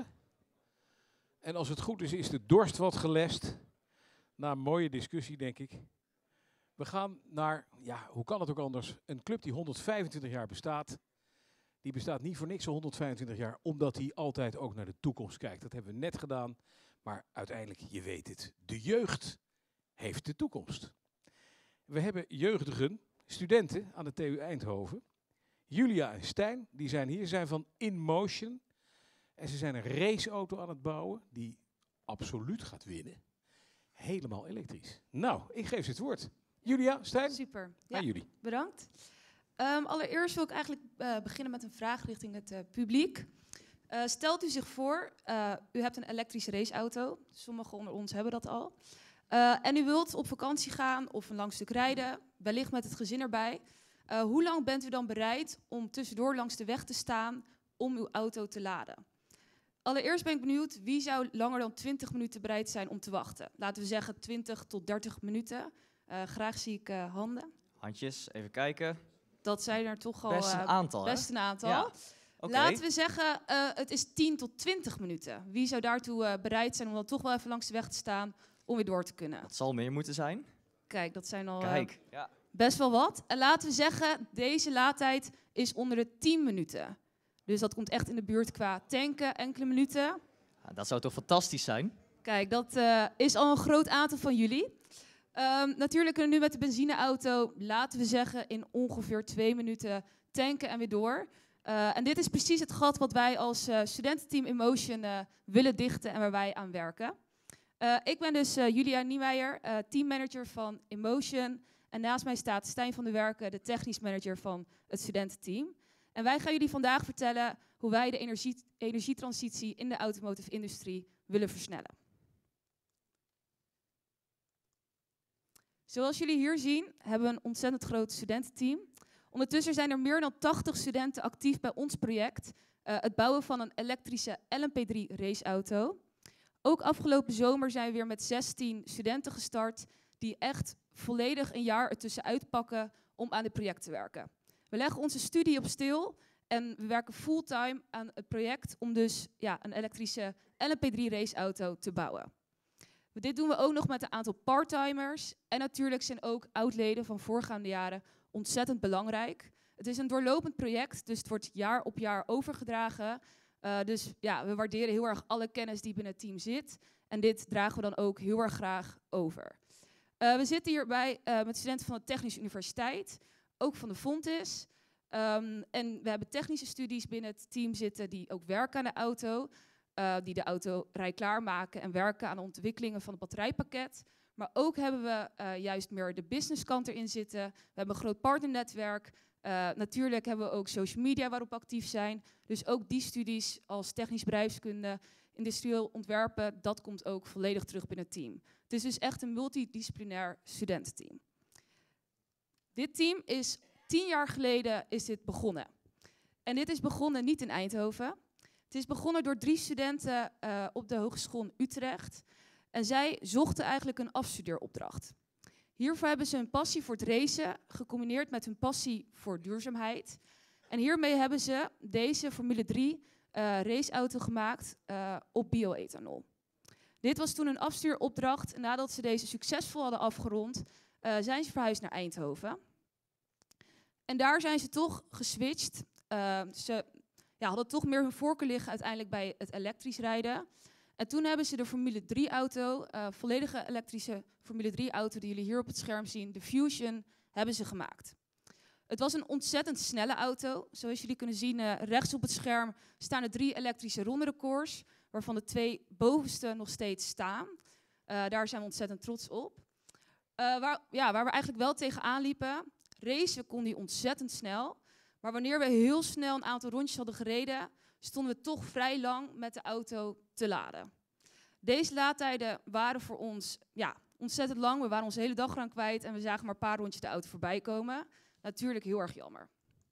En als het goed is, is de dorst wat gelest. Na een mooie discussie, denk ik. We gaan naar, ja, hoe kan het ook anders? Een club die honderdvijfentwintig jaar bestaat. Die bestaat niet voor niks al honderdvijfentwintig jaar, omdat hij altijd ook naar de toekomst kijkt. Dat hebben we net gedaan, maar uiteindelijk, je weet het, de jeugd heeft de toekomst. We hebben jeugdigen, studenten aan de T U Eindhoven. Julia en Stijn, die zijn hier, zijn van InMotion. En ze zijn een raceauto aan het bouwen die absoluut gaat winnen. Helemaal elektrisch. Nou, ik geef ze het woord. Julia, Stijn, Super. ja. Aan jullie. Bedankt. Um, allereerst wil ik eigenlijk uh, beginnen met een vraag richting het uh, publiek. Uh, stelt u zich voor, uh, u hebt een elektrische raceauto. Sommigen onder ons hebben dat al. Uh, en u wilt op vakantie gaan of een lang stuk rijden, wellicht met het gezin erbij. Uh, hoe lang bent u dan bereid om tussendoor langs de weg te staan om uw auto te laden? Allereerst ben ik benieuwd, wie zou langer dan twintig minuten bereid zijn om te wachten? Laten we zeggen twintig tot dertig minuten. Uh, graag zie ik uh, handen. Handjes, even kijken. Dat zijn er toch al Best een uh, aantal, hè? best een aantal. Ja. Okay. Laten we zeggen, uh, het is tien tot twintig minuten. Wie zou daartoe uh, bereid zijn om dan toch wel even langs de weg te staan om weer door te kunnen? Dat zal meer moeten zijn. Kijk, dat zijn al Kijk, uh, ja. best wel wat. En laten we zeggen, deze laadtijd is onder de tien minuten. Dus dat komt echt in de buurt qua tanken, enkele minuten. Ja, dat zou toch fantastisch zijn? Kijk, dat uh, is al een groot aantal van jullie. Um, natuurlijk kunnen we nu met de benzineauto, laten we zeggen, in ongeveer twee minuten tanken en weer door. Uh, en dit is precies het gat wat wij als uh, studententeam InMotion uh, willen dichten en waar wij aan werken. Uh, ik ben dus uh, Julia Niemeyer, uh, teammanager van InMotion. En naast mij staat Stijn van der Werken, de technisch manager van het studententeam. En wij gaan jullie vandaag vertellen hoe wij de energie, energietransitie in de automotive industrie willen versnellen. Zoals jullie hier zien, hebben we een ontzettend groot studententeam. Ondertussen zijn er meer dan tachtig studenten actief bij ons project. Uh, het bouwen van een elektrische L M P drie raceauto. Ook afgelopen zomer zijn we weer met zestien studenten gestart die echt volledig een jaar ertussen uitpakken om aan dit project te werken. We leggen onze studie op stil en we werken fulltime aan het project om dus ja, een elektrische L M P drie raceauto te bouwen. Dit doen we ook nog met een aantal parttimers. En natuurlijk zijn ook oudleden van voorgaande jaren ontzettend belangrijk. Het is een doorlopend project, dus het wordt jaar op jaar overgedragen. Uh, dus ja, we waarderen heel erg alle kennis die binnen het team zit. En dit dragen we dan ook heel erg graag over. Uh, we zitten hierbij uh, met studenten van de Technische Universiteit, ook van de Fontys. Um, en we hebben technische studies binnen het team zitten die ook werken aan de auto. Uh, die de auto rijklaar maken en werken aan de ontwikkelingen van het batterijpakket. Maar ook hebben we uh, juist meer de businesskant erin zitten. We hebben een groot partnernetwerk. Uh, natuurlijk hebben we ook social media waarop we actief zijn. Dus ook die studies als technisch bedrijfskunde, industrieel ontwerpen, dat komt ook volledig terug binnen het team. Het is dus echt een multidisciplinair studententeam. Dit team is tien jaar geleden is dit begonnen. En dit is begonnen niet in Eindhoven. Het is begonnen door drie studenten uh, op de Hogeschool in Utrecht. En zij zochten eigenlijk een afstudeeropdracht. Hiervoor hebben ze hun passie voor het racen gecombineerd met hun passie voor duurzaamheid. En hiermee hebben ze deze Formule drie uh, raceauto gemaakt uh, op bioethanol. Dit was toen een afstudeeropdracht. En nadat ze deze succesvol hadden afgerond, uh, zijn ze verhuisd naar Eindhoven. En daar zijn ze toch geswitcht. Uh, ze ja, hadden toch meer hun voorkeur liggen uiteindelijk bij het elektrisch rijden. En toen hebben ze de Formule drie auto, uh, volledige elektrische Formule drie auto die jullie hier op het scherm zien, de Fusion, hebben ze gemaakt. Het was een ontzettend snelle auto. Zoals jullie kunnen zien, uh, rechts op het scherm staan er drie elektrische ronderecords, waarvan de twee bovenste nog steeds staan. Uh, daar zijn we ontzettend trots op. Uh, waar, ja, waar we eigenlijk wel tegenaan liepen, racen kon die ontzettend snel. Maar wanneer we heel snel een aantal rondjes hadden gereden, stonden we toch vrij lang met de auto te laden. Deze laadtijden waren voor ons ja, ontzettend lang. We waren onze hele dag eraan kwijt en we zagen maar een paar rondjes de auto voorbij komen. Natuurlijk heel erg jammer.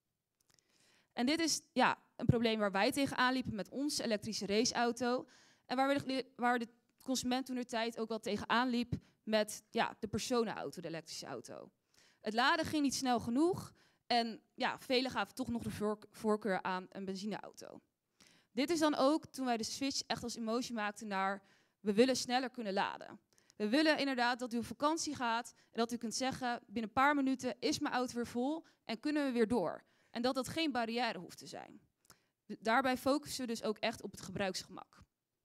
En dit is ja, een probleem waar wij tegenaan liepen met onze elektrische raceauto. En waar, we, waar de consument toen de tijd ook wel tegenaan liep met ja, de personenauto, de elektrische auto. Het laden ging niet snel genoeg. En ja, velen gaven toch nog de voorkeur aan een benzineauto. Dit is dan ook toen wij de switch echt als emotie maakten naar we willen sneller kunnen laden. We willen inderdaad dat u op vakantie gaat en dat u kunt zeggen binnen een paar minuten is mijn auto weer vol en kunnen we weer door. En dat dat geen barrière hoeft te zijn. Daarbij focussen we dus ook echt op het gebruiksgemak.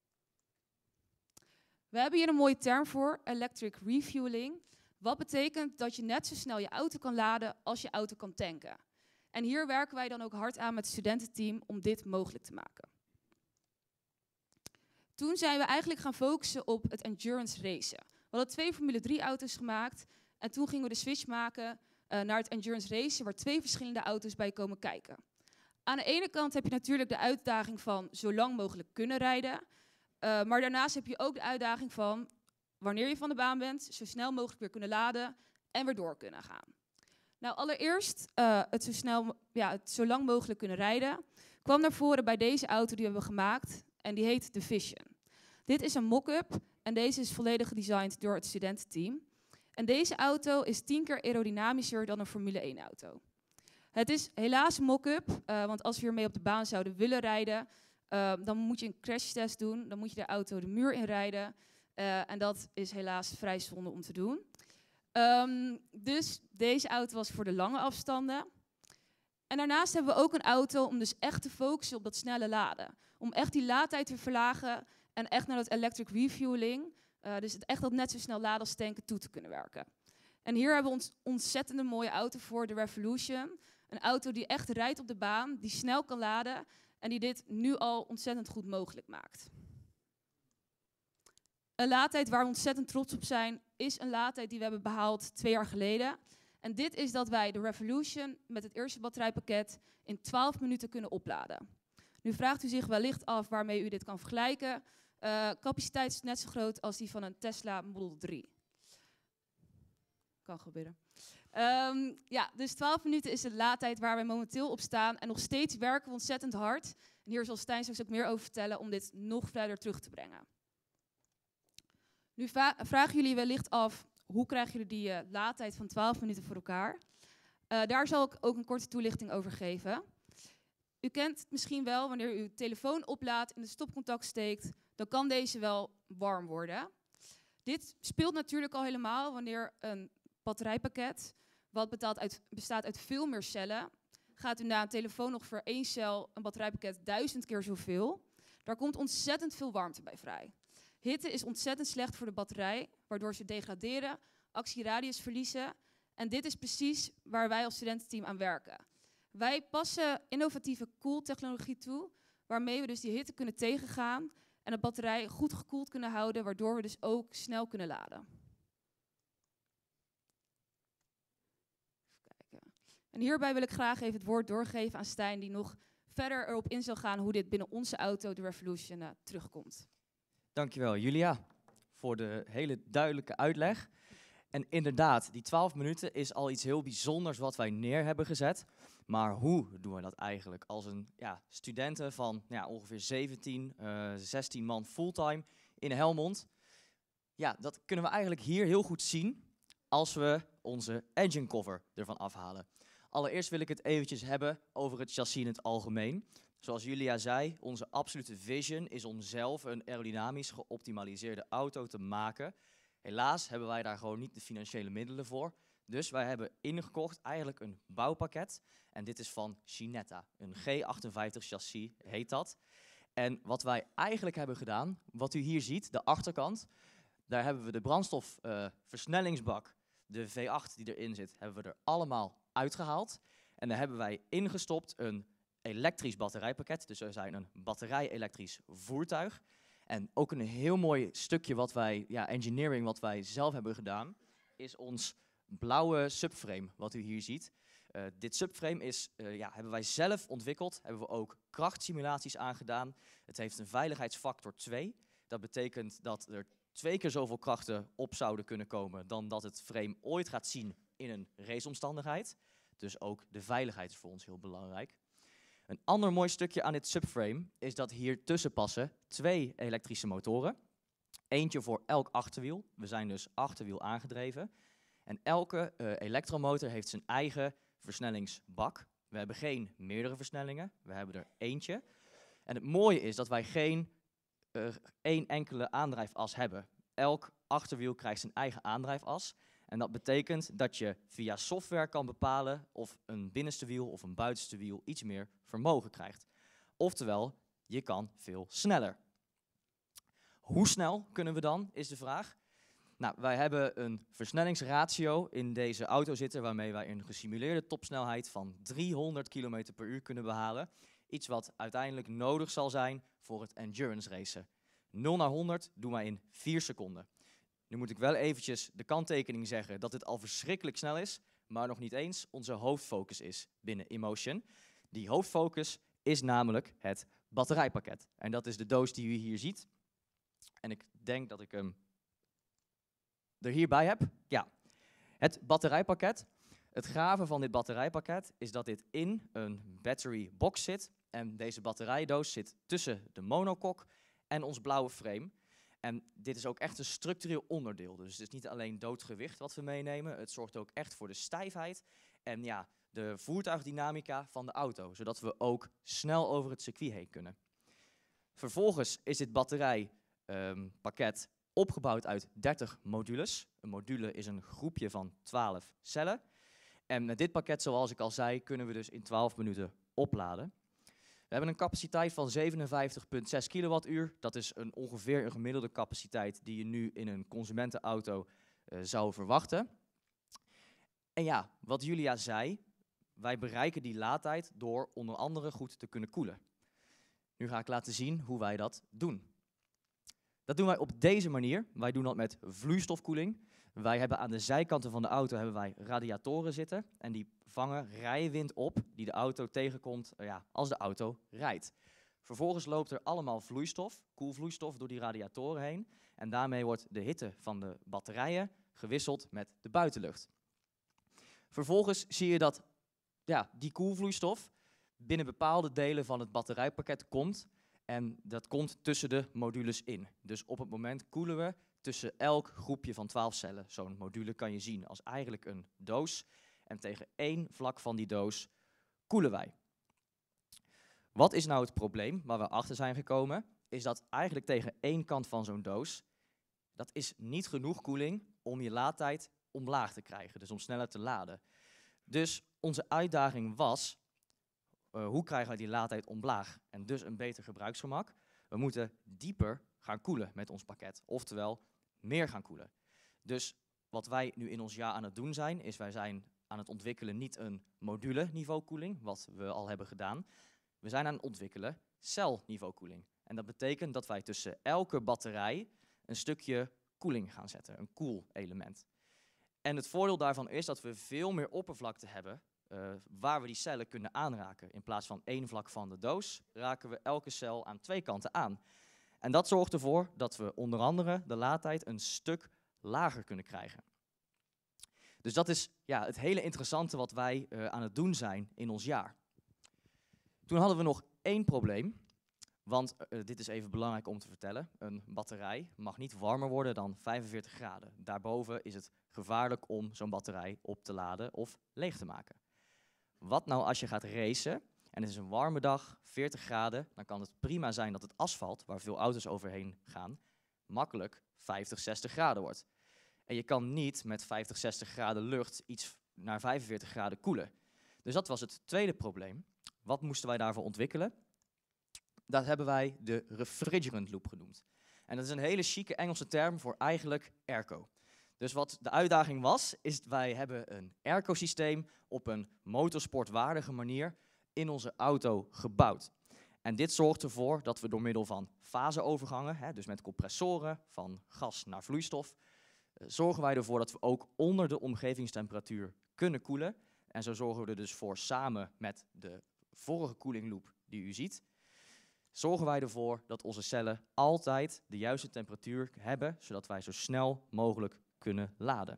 We hebben hier een mooie term voor, electric refueling. Wat betekent dat je net zo snel je auto kan laden als je auto kan tanken. En hier werken wij dan ook hard aan met het studententeam om dit mogelijk te maken. Toen zijn we eigenlijk gaan focussen op het endurance racen. We hadden twee Formule drie auto's gemaakt en toen gingen we de switch maken uh, naar het endurance racen waar twee verschillende auto's bij komen kijken. Aan de ene kant heb je natuurlijk de uitdaging van zo lang mogelijk kunnen rijden. Uh, maar daarnaast heb je ook de uitdaging van wanneer je van de baan bent, zo snel mogelijk weer kunnen laden en weer door kunnen gaan. Nou, allereerst uh, het, zo snel, ja, het zo lang mogelijk kunnen rijden kwam naar voren bij deze auto die we hebben gemaakt en die heet de Vision. Dit is een mock-up en deze is volledig gedesigned door het studententeam. En deze auto is tien keer aerodynamischer dan een Formule één auto. Het is helaas een mock-up, uh, want als we hiermee op de baan zouden willen rijden, uh, dan moet je een crashtest doen, dan moet je de auto de muur inrijden. Uh, en dat is helaas vrij zonde om te doen. Um, dus deze auto was voor de lange afstanden. En daarnaast hebben we ook een auto om dus echt te focussen op dat snelle laden. Om echt die laadtijd te verlagen en echt naar dat electric refueling, uh, dus het echt dat net zo snel laden als tanken toe te kunnen werken. En hier hebben we ons ontzettende mooie auto voor, de Revolution. Een auto die echt rijdt op de baan, die snel kan laden en die dit nu al ontzettend goed mogelijk maakt. Een laadtijd waar we ontzettend trots op zijn, is een laadtijd die we hebben behaald twee jaar geleden. En dit is dat wij de Revolution met het eerste batterijpakket in twaalf minuten kunnen opladen. Nu vraagt u zich wellicht af waarmee u dit kan vergelijken. Uh, capaciteit is net zo groot als die van een Tesla Model drie. Kan gebeuren. Um, ja, dus twaalf minuten is de laadtijd waar wij momenteel op staan. En nog steeds werken we ontzettend hard. En hier zal Stijn straks ook meer over vertellen om dit nog verder terug te brengen. Nu vragen jullie wellicht af, hoe krijgen jullie die uh, laadtijd van twaalf minuten voor elkaar? Uh, daar zal ik ook een korte toelichting over geven. U kent het misschien wel, wanneer u uw telefoon oplaadt en de stopcontact steekt, dan kan deze wel warm worden. Dit speelt natuurlijk al helemaal wanneer een batterijpakket, wat bestaat uit, bestaat uit veel meer cellen, gaat u na een telefoon nog voor één cel een batterijpakket duizend keer zoveel. Daar komt ontzettend veel warmte bij vrij. Hitte is ontzettend slecht voor de batterij, waardoor ze degraderen, actieradius verliezen. En dit is precies waar wij als studententeam aan werken. Wij passen innovatieve koeltechnologie toe, waarmee we dus die hitte kunnen tegengaan en de batterij goed gekoeld kunnen houden, waardoor we dus ook snel kunnen laden. Even kijken. En hierbij wil ik graag even het woord doorgeven aan Stijn, die nog verder erop in zal gaan hoe dit binnen onze auto, de Revolution, uh, terugkomt. Dankjewel, Julia, voor de hele duidelijke uitleg. En inderdaad, die twaalf minuten is al iets heel bijzonders wat wij neer hebben gezet. Maar hoe doen we dat eigenlijk als een ja, studenten van ja, ongeveer zeventien, uh, zestien man fulltime in Helmond? Ja, dat kunnen we eigenlijk hier heel goed zien als we onze engine cover ervan afhalen. Allereerst wil ik het eventjes hebben over het chassis in het algemeen. Zoals Julia zei, onze absolute vision is om zelf een aerodynamisch geoptimaliseerde auto te maken. Helaas hebben wij daar gewoon niet de financiële middelen voor. Dus wij hebben ingekocht eigenlijk een bouwpakket. En dit is van Ginetta. Een G achtenvijftig chassis heet dat. En wat wij eigenlijk hebben gedaan, wat u hier ziet, de achterkant. Daar hebben we de brandstofversnellingsbak, uh, de V acht die erin zit, hebben we er allemaal uitgehaald. En daar hebben wij ingestopt een elektrisch batterijpakket. Dus we zijn een batterij-elektrisch voertuig. En ook een heel mooi stukje wat wij, ja, engineering wat wij zelf hebben gedaan, is ons blauwe subframe, wat u hier ziet. Uh, dit subframe is, uh, ja, hebben wij zelf ontwikkeld, hebben we ook krachtsimulaties aangedaan. Het heeft een veiligheidsfactor twee. Dat betekent dat er twee keer zoveel krachten op zouden kunnen komen dan dat het frame ooit gaat zien in een raceomstandigheid. Dus ook de veiligheid is voor ons heel belangrijk. Een ander mooi stukje aan dit subframe is dat hier tussen passen twee elektrische motoren. Eentje voor elk achterwiel. We zijn dus achterwiel aangedreven. En elke uh, elektromotor heeft zijn eigen versnellingsbak. We hebben geen meerdere versnellingen, we hebben er eentje. En het mooie is dat wij geen uh, één enkele aandrijfas hebben. Elk achterwiel krijgt zijn eigen aandrijfas. En dat betekent dat je via software kan bepalen of een binnenste wiel of een buitenste wiel iets meer vermogen krijgt. Oftewel, je kan veel sneller. Hoe snel kunnen we dan, is de vraag. Nou, wij hebben een versnellingsratio in deze auto zitten waarmee wij een gesimuleerde topsnelheid van driehonderd kilometer per uur kunnen behalen. Iets wat uiteindelijk nodig zal zijn voor het endurance racen. nul naar honderd doen wij in vier seconden. Nu moet ik wel eventjes de kanttekening zeggen dat het al verschrikkelijk snel is, maar nog niet eens onze hoofdfocus is binnen InMotion. Die hoofdfocus is namelijk het batterijpakket. En dat is de doos die u hier ziet. En ik denk dat ik hem er hierbij heb. Ja, het batterijpakket. Het gave van dit batterijpakket is dat dit in een battery box zit. En deze batterijdoos zit tussen de monokok en ons blauwe frame. En dit is ook echt een structureel onderdeel. Dus het is niet alleen doodgewicht wat we meenemen. Het zorgt ook echt voor de stijfheid en ja, de voertuigdynamica van de auto. Zodat we ook snel over het circuit heen kunnen. Vervolgens is dit batterijpakket um, opgebouwd uit dertig modules. Een module is een groepje van twaalf cellen. En met dit pakket, zoals ik al zei, kunnen we dus in twaalf minuten opladen. We hebben een capaciteit van zevenenvijftig komma zes kilowattuur. Dat is een ongeveer een gemiddelde capaciteit die je nu in een consumentenauto uh, zou verwachten. En ja, wat Julia zei, wij bereiken die laadtijd door onder andere goed te kunnen koelen. Nu ga ik laten zien hoe wij dat doen. Dat doen wij op deze manier. Wij doen dat met vloeistofkoeling. Wij hebben aan de zijkanten van de auto hebben wij radiatoren zitten en die vangen rijwind op die de auto tegenkomt uh, ja, als de auto rijdt. Vervolgens loopt er allemaal vloeistof, koelvloeistof door die radiatoren heen en daarmee wordt de hitte van de batterijen gewisseld met de buitenlucht. Vervolgens zie je dat ja, die koelvloeistof binnen bepaalde delen van het batterijpakket komt en dat komt tussen de modules in. Dus op het moment koelen we tussen elk groepje van twaalf cellen. Zo'n module kan je zien als eigenlijk een doos. En tegen één vlak van die doos koelen wij. Wat is nou het probleem waar we achter zijn gekomen? Is dat eigenlijk tegen één kant van zo'n doos, dat is niet genoeg koeling om je laadtijd omlaag te krijgen. Dus om sneller te laden. Dus onze uitdaging was, uh, hoe krijgen we die laadtijd omlaag? En dus een beter gebruiksgemak. We moeten dieper gaan koelen met ons pakket. Oftewel, meer gaan koelen. Dus wat wij nu in ons jaar aan het doen zijn, is wij zijn aan het ontwikkelen niet een module niveau koeling, wat we al hebben gedaan. We zijn aan het ontwikkelen celniveau koeling. En dat betekent dat wij tussen elke batterij een stukje koeling gaan zetten, een koelelement. En het voordeel daarvan is dat we veel meer oppervlakte hebben uh, waar we die cellen kunnen aanraken. In plaats van één vlak van de doos raken we elke cel aan twee kanten aan. En dat zorgt ervoor dat we onder andere de laadtijd een stuk lager kunnen krijgen. Dus dat is ja, het hele interessante wat wij uh, aan het doen zijn in ons jaar. Toen hadden we nog één probleem, want uh, dit is even belangrijk om te vertellen. Een batterij mag niet warmer worden dan vijfenveertig graden. Daarboven is het gevaarlijk om zo'n batterij op te laden of leeg te maken. Wat nou als je gaat racen en het is een warme dag, veertig graden, dan kan het prima zijn dat het asfalt, waar veel auto's overheen gaan, makkelijk vijftig, zestig graden wordt. En je kan niet met vijftig, zestig graden lucht iets naar vijfenveertig graden koelen. Dus dat was het tweede probleem. Wat moesten wij daarvoor ontwikkelen? Dat hebben wij de refrigerant loop genoemd. En dat is een hele chique Engelse term voor eigenlijk airco. Dus wat de uitdaging was, is wij hebben een airco-systeem op een motorsportwaardige manier in onze auto gebouwd. En dit zorgt ervoor dat we door middel van faseovergangen, hè, dus met compressoren van gas naar vloeistof, uh, zorgen wij ervoor dat we ook onder de omgevingstemperatuur kunnen koelen. En zo zorgen we er dus voor, samen met de vorige cooling loop die u ziet, zorgen wij ervoor dat onze cellen altijd de juiste temperatuur hebben, zodat wij zo snel mogelijk kunnen laden.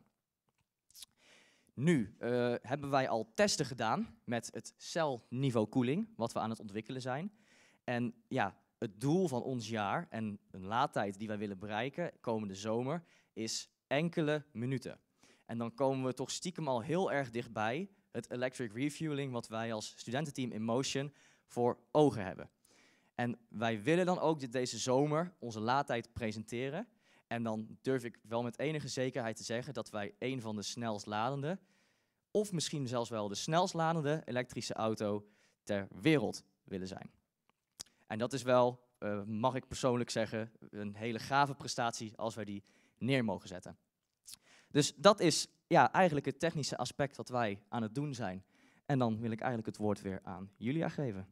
Nu uh, hebben wij al testen gedaan met het celniveau koeling, wat we aan het ontwikkelen zijn. En ja, het doel van ons jaar en een laadtijd die wij willen bereiken komende zomer is enkele minuten. En dan komen we toch stiekem al heel erg dichtbij het electric refueling wat wij als studententeam InMotion voor ogen hebben. En wij willen dan ook dit deze zomer onze laadtijd presenteren. En dan durf ik wel met enige zekerheid te zeggen dat wij een van de snelst ladende, of misschien zelfs wel de snelst ladende elektrische auto ter wereld willen zijn. En dat is wel, uh, mag ik persoonlijk zeggen, een hele gave prestatie als wij die neer mogen zetten. Dus dat is ja, eigenlijk het technische aspect wat wij aan het doen zijn. En dan wil ik eigenlijk het woord weer aan Julia geven.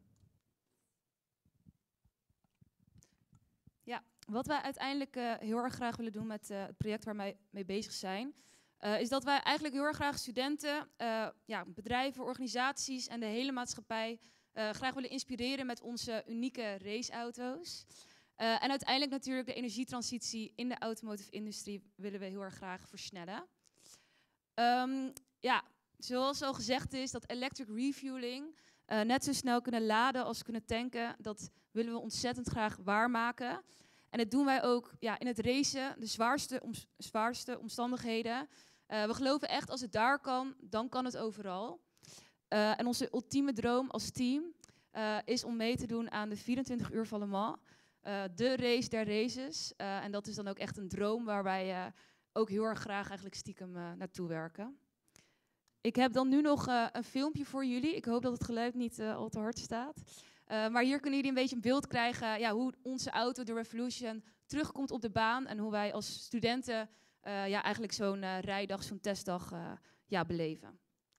Ja, wat wij uiteindelijk uh, heel erg graag willen doen met uh, het project waar wij mee bezig zijn, uh, is dat wij eigenlijk heel erg graag studenten, uh, ja, bedrijven, organisaties en de hele maatschappij uh, graag willen inspireren met onze unieke raceauto's. Uh, en uiteindelijk natuurlijk de energietransitie in de automotive industrie willen we heel erg graag versnellen. Um, ja, zoals al gezegd is, dat electric refueling uh, net zo snel kunnen laden als kunnen tanken, dat willen we ontzettend graag waarmaken. En dat doen wij ook ja, in het racen, de zwaarste, om, zwaarste omstandigheden. Uh, we geloven echt, als het daar kan, dan kan het overal. Uh, en onze ultieme droom als team uh, is om mee te doen aan de vierentwintig uur van Le Mans. Uh, de race der races. Uh, en dat is dan ook echt een droom waar wij uh, ook heel erg graag eigenlijk stiekem uh, naartoe werken. Ik heb dan nu nog uh, een filmpje voor jullie. Ik hoop dat het geluid niet uh, al te hard staat. Uh, maar hier kunnen jullie een beetje een beeld krijgen ja, hoe onze auto, de Revolution, terugkomt op de baan. En hoe wij als studenten uh, ja, eigenlijk zo'n uh, rijdag, zo'n testdag uh, ja, beleven.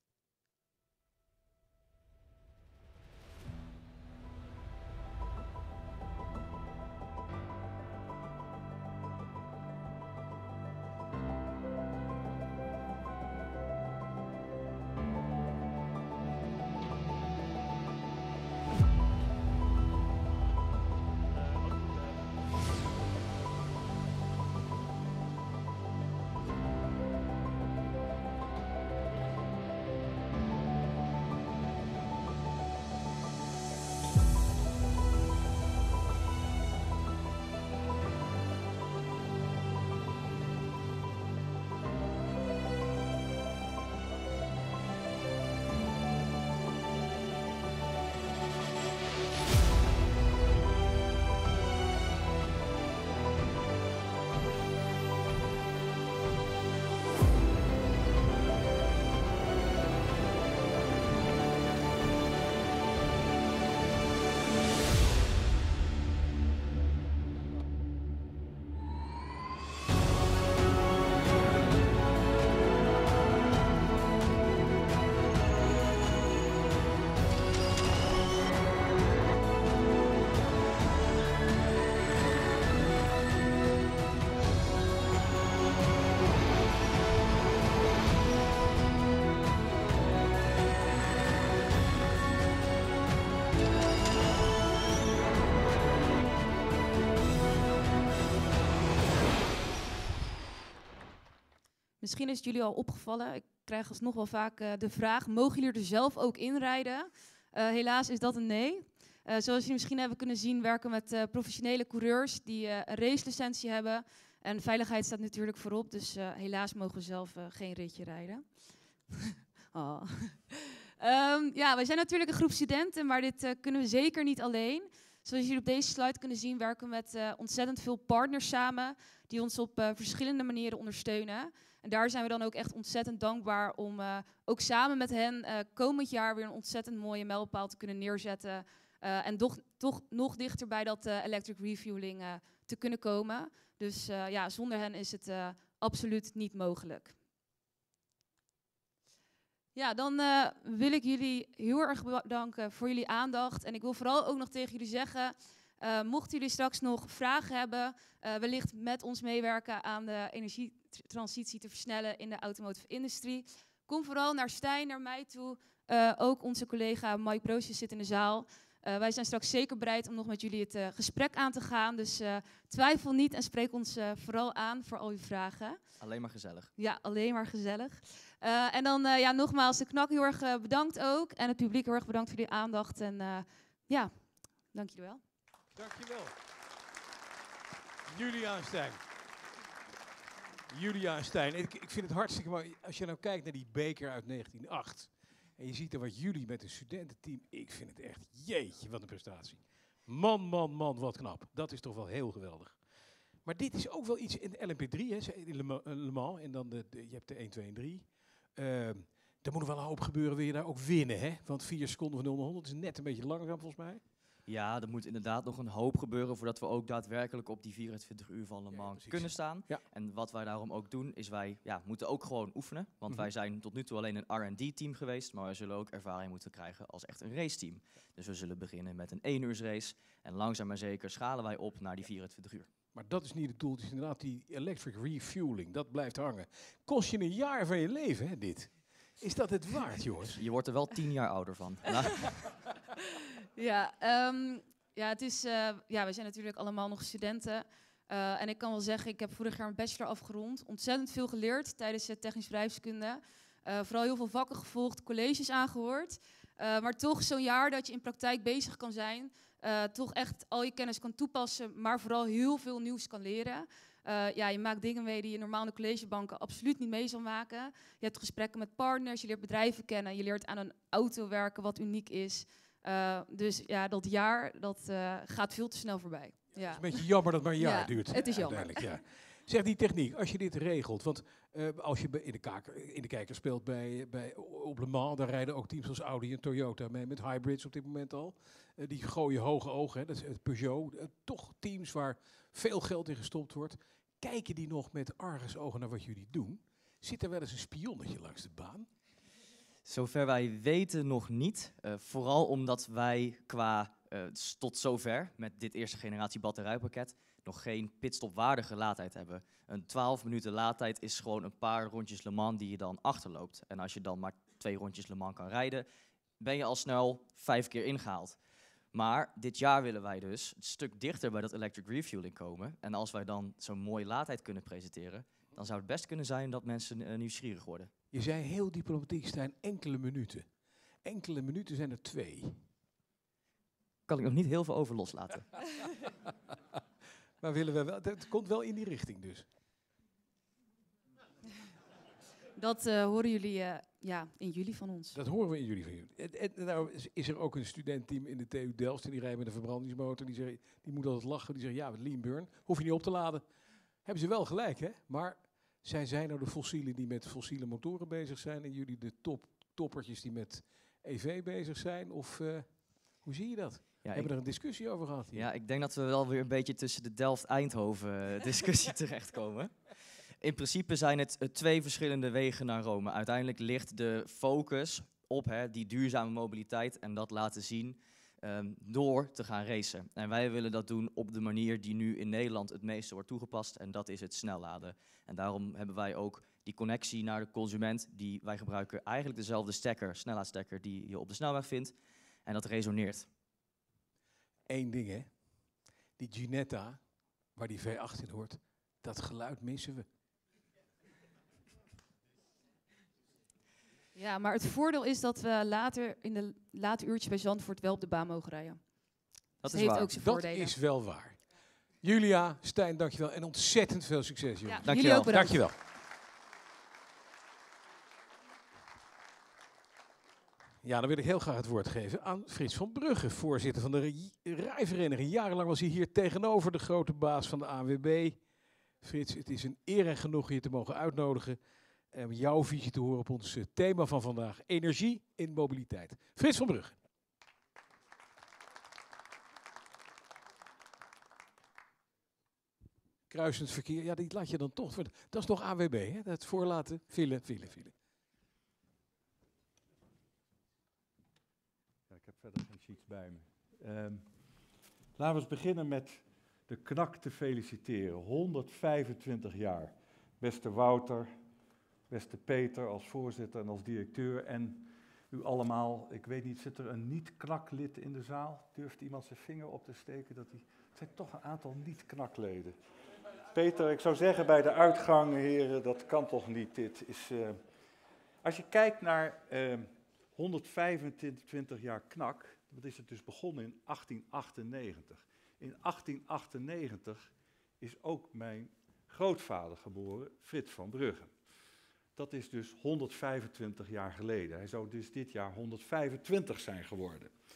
Misschien is het jullie al opgevallen, ik krijg alsnog wel vaak uh, de vraag, mogen jullie er zelf ook inrijden? Uh, helaas is dat een nee. Uh, zoals jullie misschien hebben kunnen zien, werken we met uh, professionele coureurs die uh, een racelicentie hebben. En veiligheid staat natuurlijk voorop, dus uh, helaas mogen we zelf uh, geen ritje rijden. oh. um, ja, wij zijn natuurlijk een groep studenten, maar dit uh, kunnen we zeker niet alleen. Zoals jullie op deze slide kunnen zien, werken we met uh, ontzettend veel partners samen die ons op uh, verschillende manieren ondersteunen. En daar zijn we dan ook echt ontzettend dankbaar om uh, ook samen met hen uh, komend jaar weer een ontzettend mooie mijlpaal te kunnen neerzetten. Uh, en toch, toch nog dichter bij dat uh, electric refueling uh, te kunnen komen. Dus uh, ja, zonder hen is het uh, absoluut niet mogelijk. Ja, dan uh, wil ik jullie heel erg bedanken voor jullie aandacht. En ik wil vooral ook nog tegen jullie zeggen, uh, mochten jullie straks nog vragen hebben, uh, wellicht met ons meewerken aan de energietransitie te versnellen in de automotive industrie, kom vooral naar Stijn, naar mij toe. Uh, ook onze collega Mike Broosjes zit in de zaal. Uh, wij zijn straks zeker bereid om nog met jullie het uh, gesprek aan te gaan. Dus uh, twijfel niet en spreek ons uh, vooral aan voor al uw vragen. Alleen maar gezellig. Ja, alleen maar gezellig. Uh, en dan uh, ja, nogmaals de K N A K heel erg uh, bedankt ook. En het publiek heel erg bedankt voor jullie aandacht. En uh, ja, dank jullie wel. Dankjewel. Julia en Stijn. Julia en Stijn. Ik, ik vind het hartstikke mooi. Als je nou kijkt naar die beker uit negentien nul acht. En je ziet er wat jullie met een studententeam. Ik vind het echt, jeetje, wat een prestatie. Man, man, man, wat knap. Dat is toch wel heel geweldig. Maar dit is ook wel iets in de L M P drie, hè, in Le Ma- Le Mans. En dan de, de, je hebt de één, twee en drie. Uh, er moet nog wel een hoop gebeuren, wil je daar ook winnen, hè? Want vier seconden van nul naar honderd is net een beetje langzaam, volgens mij. Ja, er moet inderdaad nog een hoop gebeuren voordat we ook daadwerkelijk op die vierentwintig uur van Le Mans ja, kunnen staan. Ja. En wat wij daarom ook doen, is wij ja, moeten ook gewoon oefenen. Want mm-hmm. wij zijn tot nu toe alleen een R en D-team geweest, maar we zullen ook ervaring moeten krijgen als echt een raceteam. Dus we zullen beginnen met een één uurs race en langzaam maar zeker schalen wij op naar die vierentwintig uur. Maar dat is niet het doel, het is inderdaad die electric refueling, dat blijft hangen. Kost je een jaar van je leven, hè, dit? Is dat het waard, jongens? Je wordt er wel tien jaar ouder van. Ja, um, ja, het is, uh, ja, we zijn natuurlijk allemaal nog studenten. Uh, en ik kan wel zeggen, ik heb vorig jaar een bachelor afgerond. Ontzettend veel geleerd tijdens de technische bedrijfskunde. Uh, vooral heel veel vakken gevolgd, colleges aangehoord. Uh, maar toch zo'n jaar dat je in praktijk bezig kan zijn. Uh, toch echt al je kennis kan toepassen, maar vooral heel veel nieuws kan leren. Uh, ja, je maakt dingen mee die je normaal in de collegebanken absoluut niet mee zal maken. Je hebt gesprekken met partners, je leert bedrijven kennen. Je leert aan een auto werken wat uniek is. Uh, dus ja, dat jaar dat, uh, gaat veel te snel voorbij. Ja. Het is een beetje jammer dat het maar een jaar ja, duurt. Het is jammer. Ja. Zeg die techniek, als je dit regelt, want uh, als je in de, kaker, in de kijker speelt bij, bij, op Le Mans, daar rijden ook teams als Audi en Toyota mee met hybrids op dit moment al. Uh, die gooien hoge ogen, hè, dat is het Peugeot. Uh, toch teams waar veel geld in gestopt wordt. Kijken die nog met argusogen naar wat jullie doen? Zit er wel eens een spionnetje langs de baan? Zover wij weten nog niet. Uh, vooral omdat wij qua uh, tot zover met dit eerste generatie batterijpakket nog geen pitstopwaardige laadtijd hebben. Een twaalf minuten laadtijd is gewoon een paar rondjes Le Mans die je dan achterloopt. En als je dan maar twee rondjes Le Mans kan rijden, ben je al snel vijf keer ingehaald. Maar dit jaar willen wij dus een stuk dichter bij dat electric refueling komen. En als wij dan zo'n mooie laadtijd kunnen presenteren, dan zou het best kunnen zijn dat mensen uh, nieuwsgierig worden. Je zei heel diplomatiek, Stijn, enkele minuten. Enkele minuten zijn er twee. Kan ik nog niet heel veel over loslaten. Maar willen we wel, het komt wel in die richting dus. Dat uh, horen jullie uh, ja, in juli van ons. Dat horen we in jullie van jullie. En, en, nou is er ook een studentteam in de T U Delft en die rijden met een verbrandingsmotor. Die, zeggen, die moet altijd lachen, die zeggen ja, met lean burn, hoef je niet op te laden. Hebben ze wel gelijk, hè? Maar zijn zij nou de fossielen die met fossiele motoren bezig zijn en jullie de top, toppertjes die met E V bezig zijn? Of uh, hoe zie je dat? Ja, Hebben we ik, er een discussie over gehad hier? Ja, ik denk dat we wel weer een beetje tussen de Delft-Eindhoven discussie terechtkomen. In principe zijn het uh, twee verschillende wegen naar Rome. Uiteindelijk ligt de focus op hè, die duurzame mobiliteit en dat laten zien um, door te gaan racen. En wij willen dat doen op de manier die nu in Nederland het meeste wordt toegepast en dat is het snelladen. En daarom hebben wij ook die connectie naar de consument, die wij gebruiken eigenlijk dezelfde stekker, snellaadstekker die je op de snelweg vindt en dat resoneert. Eén ding hè, die Ginetta, waar die V acht in hoort, dat geluid missen we. Ja, maar het voordeel is dat we later in de late uurtjes bij Zandvoort wel op de baan mogen rijden. Dat dus is heeft waar. ook zijn Dat voordelen. is wel waar. Julia, Stijn, dankjewel. En ontzettend veel succes, jongens. Ja, dankjewel. jullie ook bedankt. Dankjewel. Ja, dan wil ik heel graag het woord geven aan Frits van Brugge, voorzitter van de rijvereniging. Jarenlang was hij hier tegenover de grote baas van de A N W B. Frits, het is een eer en genoeg je te mogen uitnodigen om jouw visie te horen op ons thema van vandaag, energie in mobiliteit. Frits van Brugge. Kruisend verkeer, ja, die laat je dan toch. Dat is nog A W B, hè? Dat voorlaten, file, file, file. Ja, ik heb verder geen sheets bij me. Um, laten we eens beginnen met de K N A K te feliciteren. honderdvijfentwintig jaar. Beste Wouter, beste Peter als voorzitter en als directeur en u allemaal. Ik weet niet, zit er een niet-K N A K-lid in de zaal? Durft iemand zijn vinger op te steken? Dat die... Het zijn toch een aantal niet-K N A K-leden. Peter, ik zou zeggen bij de uitgang, heren, dat kan toch niet. Dit is, uh, als je kijkt naar uh, honderdvijfentwintig jaar K N A K, dat is het dus begonnen in achttien achtennegentig. In achttien achtennegentig is ook mijn grootvader geboren, Frits van Brugge. Dat is dus honderdvijfentwintig jaar geleden. Hij zou dus dit jaar honderdvijfentwintig zijn geworden.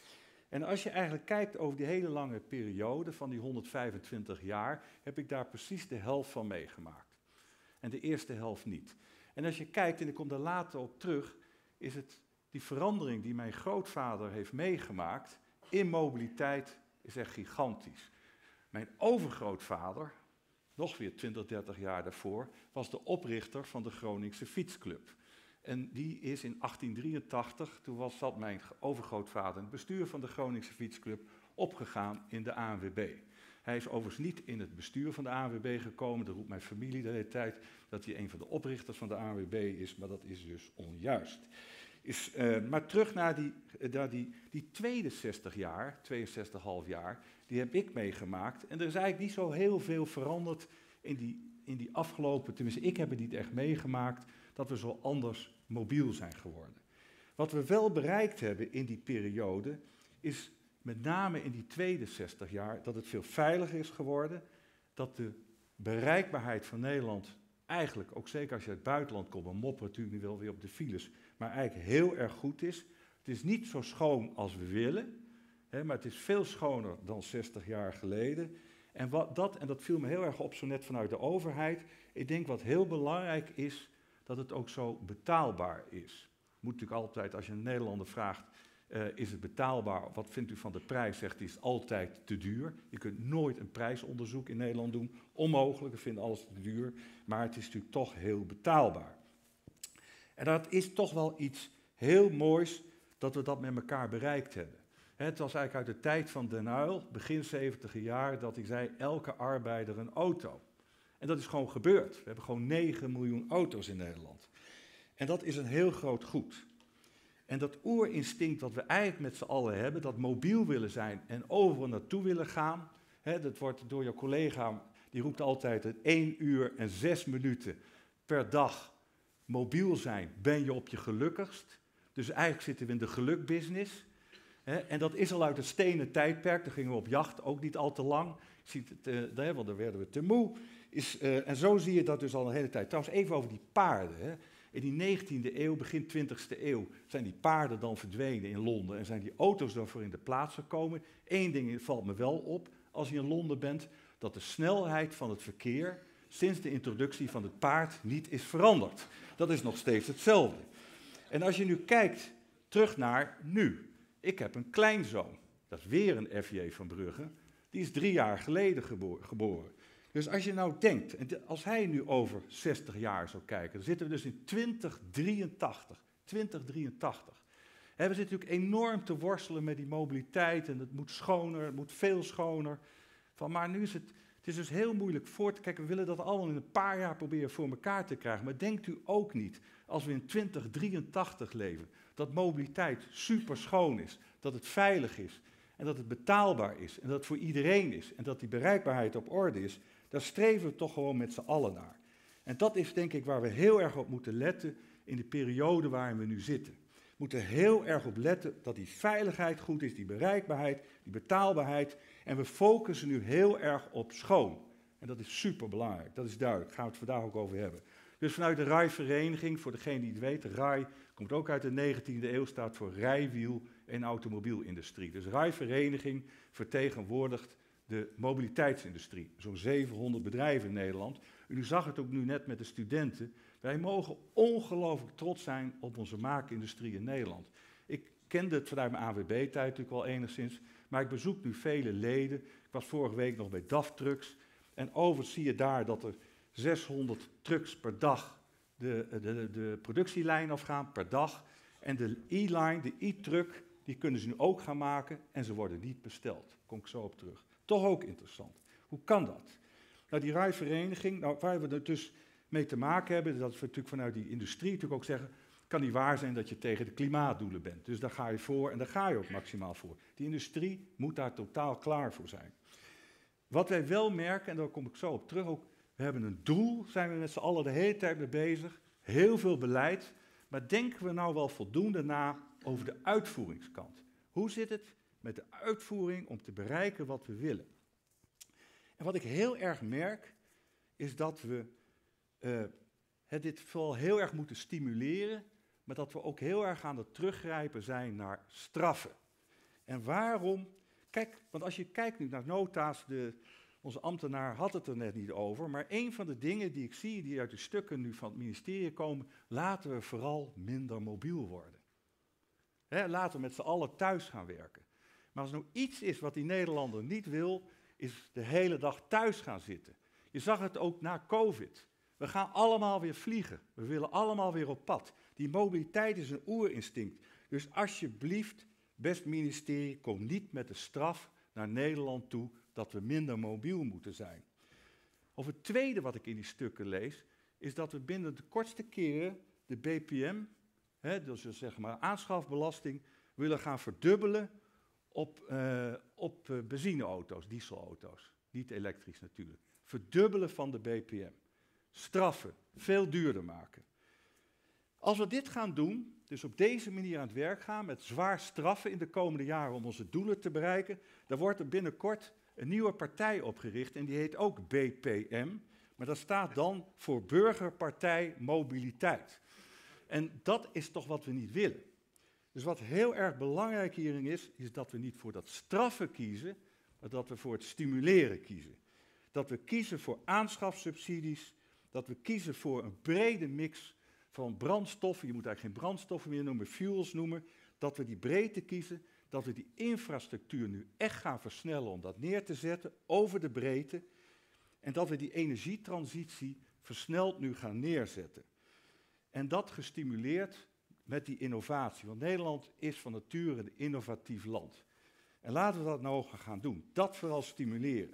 En als je eigenlijk kijkt over die hele lange periode van die honderdvijfentwintig jaar, heb ik daar precies de helft van meegemaakt. En de eerste helft niet. En als je kijkt, en ik kom daar later op terug, is het die verandering die mijn grootvader heeft meegemaakt in mobiliteit is echt gigantisch. Mijn overgrootvader, nog weer twintig, dertig jaar daarvoor, was de oprichter van de Groningse Fietsclub. En die is in achttien drieëntachtig, toen was, zat mijn overgrootvader in het bestuur van de Groningse Fietsclub, opgegaan in de A N W B. Hij is overigens niet in het bestuur van de A N W B gekomen, dat roept mijn familie de hele tijd, dat hij een van de oprichters van de A N W B is, maar dat is dus onjuist. Is, uh, maar terug naar, die, uh, naar die, die tweede zestig jaar, tweeënzestig komma vijf jaar, die heb ik meegemaakt. En er is eigenlijk niet zo heel veel veranderd in die, in die afgelopen, tenminste ik heb het niet echt meegemaakt, dat we zo anders mobiel zijn geworden. Wat we wel bereikt hebben in die periode, is met name in die tweede zestig jaar, dat het veel veiliger is geworden, dat de bereikbaarheid van Nederland eigenlijk, ook zeker als je uit het buitenland komt, we mopperen natuurlijk nu wel weer op de files, maar eigenlijk heel erg goed is. Het is niet zo schoon als we willen, hè, maar het is veel schoner dan zestig jaar geleden. En, wat dat, en dat viel me heel erg op, zo net vanuit de overheid. Ik denk wat heel belangrijk is, dat het ook zo betaalbaar is. Moet natuurlijk altijd, als je een Nederlander vraagt, uh, is het betaalbaar? Wat vindt u van de prijs? Zegt hij, is het altijd te duur. Je kunt nooit een prijsonderzoek in Nederland doen. Onmogelijk, we vinden alles te duur. Maar het is natuurlijk toch heel betaalbaar. En dat is toch wel iets heel moois dat we dat met elkaar bereikt hebben. Het was eigenlijk uit de tijd van Den Uyl, begin zeventiger jaar, dat ik zei, elke arbeider een auto. En dat is gewoon gebeurd. We hebben gewoon negen miljoen auto's in Nederland. En dat is een heel groot goed. En dat oerinstinct wat we eigenlijk met z'n allen hebben, dat mobiel willen zijn en overal naartoe willen gaan, hè, dat wordt door jouw collega, die roept altijd dat één uur en zes minuten per dag mobiel zijn, ben je op je gelukkigst. Dus eigenlijk zitten we in de gelukbusiness. Hè, en dat is al uit het stenen tijdperk, daar gingen we op jacht, ook niet al te lang. Je ziet het, uh, want dan werden we te moe. Is, uh, en zo zie je dat dus al een hele tijd. Trouwens, even over die paarden. Hè. In die negentiende eeuw, begin twintigste eeuw, zijn die paarden dan verdwenen in Londen en zijn die auto's daarvoor in de plaats gekomen. Eén ding valt me wel op, als je in Londen bent, dat de snelheid van het verkeer sinds de introductie van het paard niet is veranderd. Dat is nog steeds hetzelfde. En als je nu kijkt terug naar nu. Ik heb een kleinzoon, dat is weer een F J van Brugge, die is drie jaar geleden gebo- geboren. Dus als je nou denkt, en als hij nu over zestig jaar zou kijken, dan zitten we dus in twintig drieëntachtig. twintig drieëntachtig. He, we zitten natuurlijk enorm te worstelen met die mobiliteit en het moet schoner, het moet veel schoner. Van, maar nu is het, het is dus heel moeilijk voor te kijken. We willen dat allemaal in een paar jaar proberen voor elkaar te krijgen. Maar denkt u ook niet, als we in twintig drieëntachtig leven, dat mobiliteit super schoon is, dat het veilig is en dat het betaalbaar is en dat het voor iedereen is en dat die bereikbaarheid op orde is, daar streven we toch gewoon met z'n allen naar. En dat is denk ik waar we heel erg op moeten letten in de periode waarin we nu zitten. We moeten heel erg op letten dat die veiligheid goed is, die bereikbaarheid, die betaalbaarheid. En we focussen nu heel erg op schoon. En dat is superbelangrijk, dat is duidelijk, daar gaan we het vandaag ook over hebben. Dus vanuit de R A I-vereniging, voor degene die het weet, R A I komt ook uit de negentiende eeuw, staat voor rijwiel- en automobielindustrie. Dus R A I-vereniging vertegenwoordigt de mobiliteitsindustrie. Zo'n zevenhonderd bedrijven in Nederland. U zag het ook nu net met de studenten. Wij mogen ongelooflijk trots zijn op onze maakindustrie in Nederland. Ik kende het vanuit mijn A W B-tijd natuurlijk wel enigszins, maar ik bezoek nu vele leden. Ik was vorige week nog bij D A F Trucks. En overigens zie je daar dat er zeshonderd trucks per dag de, de, de, de productielijn afgaan, per dag. En de e-line, de e-truck, die kunnen ze nu ook gaan maken en ze worden niet besteld. Daar kom ik zo op terug. Toch ook interessant. Hoe kan dat? Nou, die R A I-vereniging, nou, waar we er dus mee te maken hebben, dat we natuurlijk vanuit die industrie natuurlijk ook zeggen, kan niet waar zijn dat je tegen de klimaatdoelen bent. Dus daar ga je voor en daar ga je ook maximaal voor. Die industrie moet daar totaal klaar voor zijn. Wat wij wel merken, en daar kom ik zo op terug, ook, we hebben een doel, zijn we met z'n allen de hele tijd mee bezig, heel veel beleid, maar denken we nou wel voldoende na over de uitvoeringskant? Hoe zit het met de uitvoering om te bereiken wat we willen? En wat ik heel erg merk, is dat we uh, het dit vooral heel erg moeten stimuleren, maar dat we ook heel erg aan het teruggrijpen zijn naar straffen. En waarom? Kijk, want als je kijkt nu naar nota's, de, onze ambtenaar had het er net niet over, maar een van de dingen die ik zie, die uit de stukken nu van het ministerie komen, laten we vooral minder mobiel worden. Hè, laten we met z'n allen thuis gaan werken. Maar als er nou iets is wat die Nederlander niet wil, is de hele dag thuis gaan zitten. Je zag het ook na COVID. We gaan allemaal weer vliegen. We willen allemaal weer op pad. Die mobiliteit is een oerinstinct. Dus alsjeblieft, best ministerie, kom niet met de straf naar Nederland toe dat we minder mobiel moeten zijn. Of het tweede wat ik in die stukken lees, is dat we binnen de kortste keren de B P M, hè, dus zeg maar aanschafbelasting, willen gaan verdubbelen op, uh, op uh, benzineauto's, dieselauto's. Niet elektrisch natuurlijk. Verdubbelen van de B P M. Straffen, veel duurder maken. Als we dit gaan doen, dus op deze manier aan het werk gaan, met zwaar straffen in de komende jaren om onze doelen te bereiken, dan wordt er binnenkort een nieuwe partij opgericht en die heet ook B P M, maar dat staat dan voor Burgerpartij Mobiliteit. En dat is toch wat we niet willen. Dus wat heel erg belangrijk hierin is, is dat we niet voor dat straffen kiezen, maar dat we voor het stimuleren kiezen. Dat we kiezen voor aanschafsubsidies, dat we kiezen voor een brede mix van brandstoffen, je moet eigenlijk geen brandstoffen meer noemen, fuels noemen, dat we die breedte kiezen, dat we die infrastructuur nu echt gaan versnellen om dat neer te zetten over de breedte en dat we die energietransitie versneld nu gaan neerzetten. En dat gestimuleerd met die innovatie, want Nederland is van nature een innovatief land. En laten we dat nou gaan doen, dat vooral stimuleren.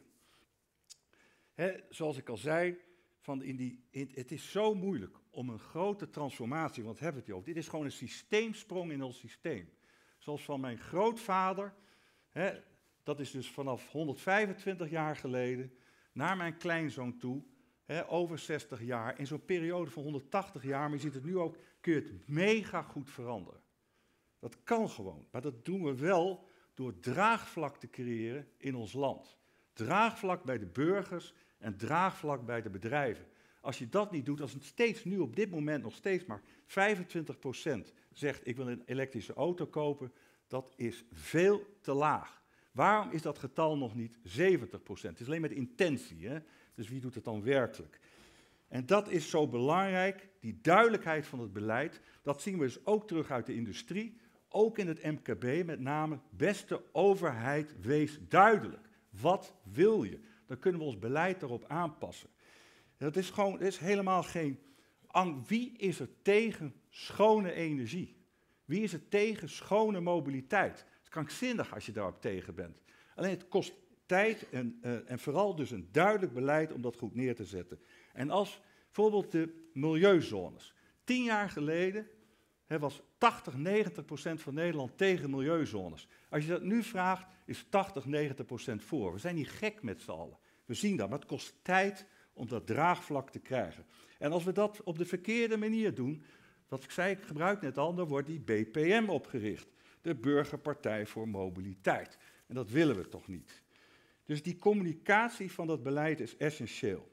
He, zoals ik al zei, van in die, in, het is zo moeilijk om een grote transformatie, want hebben we het hier over, dit is gewoon een systeemsprong in ons systeem. Zoals van mijn grootvader, he, dat is dus vanaf honderdvijfentwintig jaar geleden, naar mijn kleinzoon toe, he, over zestig jaar, in zo'n periode van honderdtachtig jaar, maar je ziet het nu ook, kun je het mega goed veranderen. Dat kan gewoon, maar dat doen we wel door draagvlak te creëren in ons land. Draagvlak bij de burgers en draagvlak bij de bedrijven. Als je dat niet doet, als het steeds nu op dit moment nog steeds maar vijfentwintig procent zegt ik wil een elektrische auto kopen, dat is veel te laag. Waarom is dat getal nog niet zeventig procent? Het is alleen met intentie, hè? Dus wie doet het dan werkelijk? En dat is zo belangrijk, die duidelijkheid van het beleid, dat zien we dus ook terug uit de industrie, ook in het M K B met name, beste overheid, wees duidelijk. Wat wil je? Dan kunnen we ons beleid erop aanpassen. Dat is gewoon, er is helemaal geen angst. Wie is er tegen schone energie? Wie is er tegen schone mobiliteit? Het is krankzinnig als je daarop tegen bent. Alleen het kost tijd en, uh, en vooral dus een duidelijk beleid om dat goed neer te zetten. En als bijvoorbeeld de milieuzones. Tien jaar geleden he, was tachtig, negentig procent van Nederland tegen milieuzones. Als je dat nu vraagt, is tachtig, negentig procent voor. We zijn niet gek met z'n allen. We zien dat, maar het kost tijd om dat draagvlak te krijgen. En als we dat op de verkeerde manier doen, wat ik zei, ik gebruik net al, dan wordt die B P M opgericht. De Burgerpartij voor Mobiliteit. En dat willen we toch niet. Dus die communicatie van dat beleid is essentieel.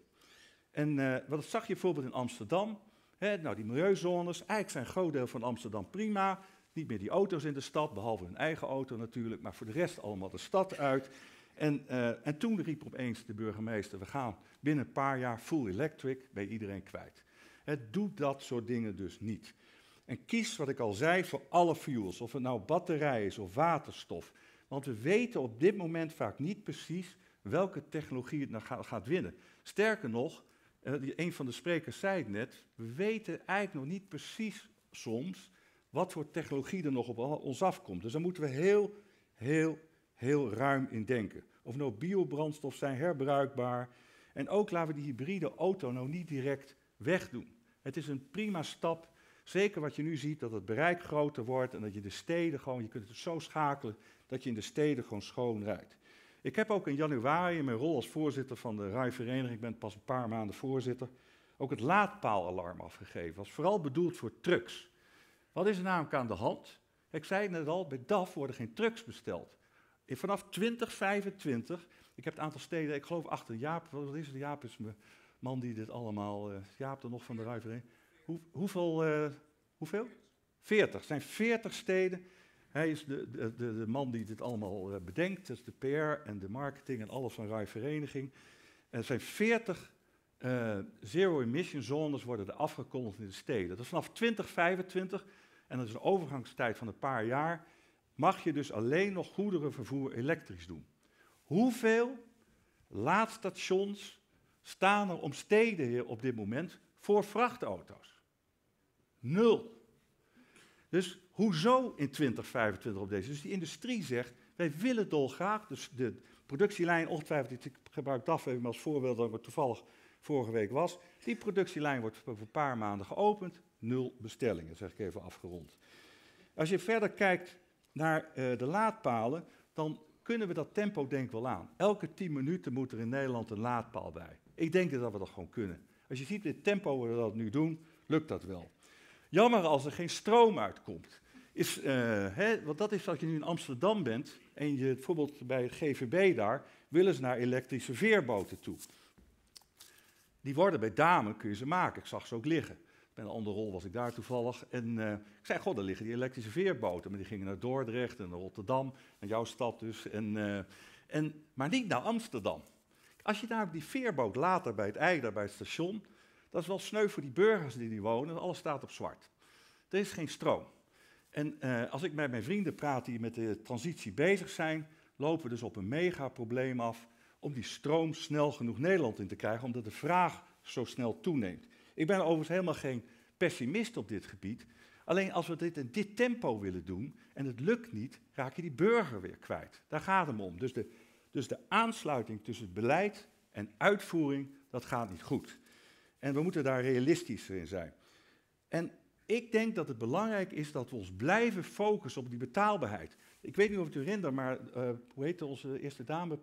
En uh, wat zag je bijvoorbeeld in Amsterdam? He, nou, die milieuzones, eigenlijk zijn een groot deel van Amsterdam prima. Niet meer die auto's in de stad, behalve hun eigen auto natuurlijk, maar voor de rest allemaal de stad uit. En, uh, en toen riep opeens de burgemeester, we gaan binnen een paar jaar full electric, ben je iedereen kwijt. Het doet dat soort dingen dus niet. En kies, wat ik al zei, voor alle fuels, of het nou batterij is of waterstof. Want we weten op dit moment vaak niet precies welke technologie het nou gaat, gaat winnen. Sterker nog, uh, die, een van de sprekers zei het net, we weten eigenlijk nog niet precies soms wat voor technologie er nog op ons afkomt. Dus daar moeten we heel, heel, heel ruim in denken. Of nou biobrandstof zijn herbruikbaar. En ook laten we die hybride auto nou niet direct wegdoen. Het is een prima stap, zeker wat je nu ziet, dat het bereik groter wordt en dat je de steden gewoon, je kunt het zo schakelen, dat je in de steden gewoon schoon rijdt. Ik heb ook in januari in mijn rol als voorzitter van de rijvereniging, ik ben pas een paar maanden voorzitter, ook het laadpaalalarm afgegeven. Dat was vooral bedoeld voor trucks. Wat is er namelijk aan de hand? Ik zei het net al, bij D A F worden geen trucks besteld. Vanaf twintig vijfentwintig, ik heb het aantal steden, ik geloof achter Jaap, wat is het? Jaap is mijn man die dit allemaal, uh, Jaap er nog van de rijvereniging. Hoe, hoeveel, uh, hoeveel? veertig, het zijn veertig steden Hij is de, de, de, de man die dit allemaal uh, bedenkt. Dat is de P R en de marketing en alles van Rijvereniging. Er zijn veertig uh, zero-emission zones worden er afgekondigd in de steden. Dat is vanaf twintig vijfentwintig, en dat is een overgangstijd van een paar jaar, mag je dus alleen nog goederenvervoer elektrisch doen. Hoeveel laadstations staan er om steden hier op dit moment voor vrachtauto's? Nul. Dus hoezo in twintig vijfentwintig op deze? Dus die industrie zegt, wij willen dolgraag, dus de productielijn, ongetwijfeld, ik gebruik D A F even als voorbeeld dat het toevallig vorige week was, die productielijn wordt over een paar maanden geopend, nul bestellingen, zeg ik even afgerond. Als je verder kijkt naar uh, de laadpalen, dan kunnen we dat tempo denk ik wel aan. Elke tien minuten moet er in Nederland een laadpaal bij. Ik denk dat we dat gewoon kunnen. Als je ziet het tempo waar we dat nu doen, lukt dat wel. Jammer als er geen stroom uitkomt. Is, uh, hè, want dat is als je nu in Amsterdam bent en je bijvoorbeeld bij het G V B daar, willen ze naar elektrische veerboten toe. Die worden bij Damen, kun je ze maken. Ik zag ze ook liggen. Bij een andere rol was ik daar toevallig. En uh, ik zei, god, daar liggen die elektrische veerboten. Maar die gingen naar Dordrecht en naar Rotterdam, naar jouw stad dus. En, uh, en, maar niet naar Amsterdam. Als je daar op die veerboot later bij het ei, daar bij het station, dat is wel sneu voor die burgers die die wonen. Alles staat op zwart. Er is geen stroom. En uh, als ik met mijn vrienden praat die met de transitie bezig zijn, lopen we dus op een mega probleem af om die stroom snel genoeg Nederland in te krijgen, omdat de vraag zo snel toeneemt. Ik ben overigens helemaal geen pessimist op dit gebied. Alleen als we dit in dit tempo willen doen en het lukt niet, raak je die burger weer kwijt. Daar gaat het om. Dus de, dus de aansluiting tussen het beleid en uitvoering, dat gaat niet goed. En we moeten daar realistischer in zijn. En ik denk dat het belangrijk is dat we ons blijven focussen op die betaalbaarheid. Ik weet niet of het u herinnert, maar uh, hoe heette onze eerste dame,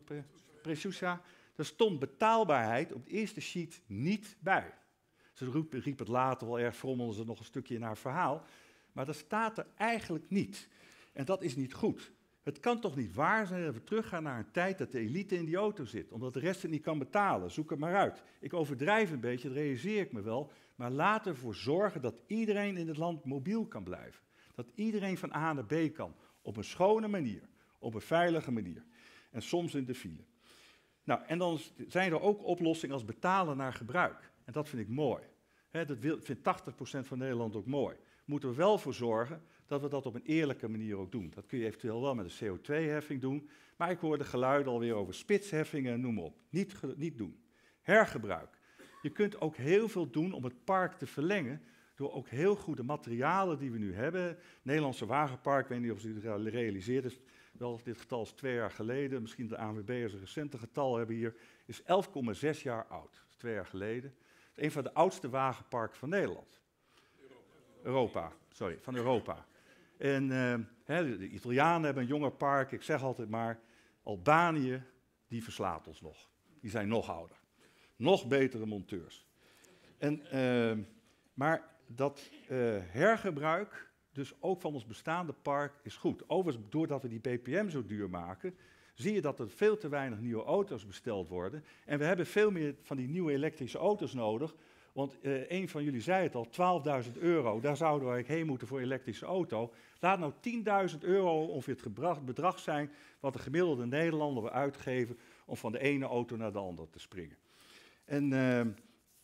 Presousa? Daar stond betaalbaarheid op de eerste sheet niet bij. Ze riep, riep het later wel erg, frommelde ze nog een stukje in haar verhaal. Maar dat staat er eigenlijk niet. En dat is niet goed. Het kan toch niet waar zijn dat we teruggaan naar een tijd dat de elite in die auto zit, omdat de rest het niet kan betalen. Zoek het maar uit. Ik overdrijf een beetje, dat realiseer ik me wel. Maar laten we ervoor zorgen dat iedereen in het land mobiel kan blijven. Dat iedereen van A naar B kan. Op een schone manier. Op een veilige manier. En soms in de file. Nou, en dan zijn er ook oplossingen als betalen naar gebruik. En dat vind ik mooi. He, dat wil, vindt tachtig procent van Nederland ook mooi. Moeten we wel voor zorgen dat we dat op een eerlijke manier ook doen. Dat kun je eventueel wel met een C O twee heffing doen. Maar ik hoor de geluiden alweer over spitsheffingen, noem maar op. Niet, niet doen. Hergebruik. Je kunt ook heel veel doen om het park te verlengen door ook heel goede materialen die we nu hebben. Het Nederlandse wagenpark, ik weet niet of u het realiseert, is wel dit getal is twee jaar geleden. Misschien de A N W B'ers een recente getal hebben hier. Is elf komma zes jaar oud. Dat is twee jaar geleden. Het is een van de oudste wagenparken van Nederland. Europa. Europa, sorry, van Europa. En uh, hè, de Italianen hebben een jonger park. Ik zeg altijd maar, Albanië, die verslaat ons nog. Die zijn nog ouder. Nog betere monteurs. En, uh, maar dat uh, hergebruik, dus ook van ons bestaande park, is goed. Overigens, doordat we die B P M zo duur maken, zie je dat er veel te weinig nieuwe auto's besteld worden. En we hebben veel meer van die nieuwe elektrische auto's nodig. Want uh, een van jullie zei het al, twaalfduizend euro, daar zouden we eigenlijk heen moeten voor een elektrische auto. Laat nou tienduizend euro ongeveer het gebracht, bedrag zijn wat de gemiddelde Nederlander wil uitgeven om van de ene auto naar de andere te springen. En, uh, en,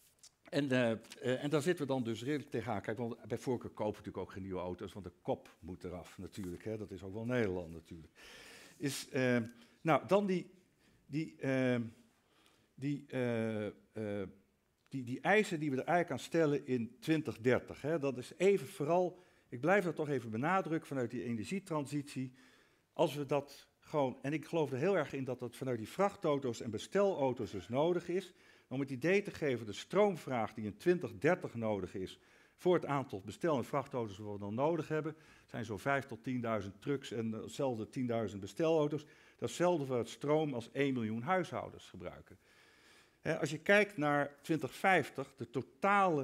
uh, uh, en daar zitten we dan dus redelijk tegenaan. Kijk, want bij voorkeur kopen we natuurlijk ook geen nieuwe auto's, want de kop moet eraf natuurlijk. Hè. Dat is ook wel Nederland natuurlijk. Is, uh, nou, dan die, die, uh, die, uh, uh, die, die eisen die we er eigenlijk aan stellen in twintig dertig. Hè. Dat is even vooral, ik blijf dat toch even benadrukken vanuit die energietransitie. Als we dat gewoon, en ik geloof er heel erg in dat dat vanuit die vrachtauto's en bestelauto's dus nodig is, om het idee te geven, de stroomvraag die in twintig dertig nodig is voor het aantal bestel- en vrachtauto's wat we dan nodig hebben, zijn zo'n vijf tot tienduizend trucks en hetzelfde tienduizend bestelauto's. Dat is hetzelfde voor het stroom als één miljoen huishoudens gebruiken. He, als je kijkt naar twintig vijftig, de totale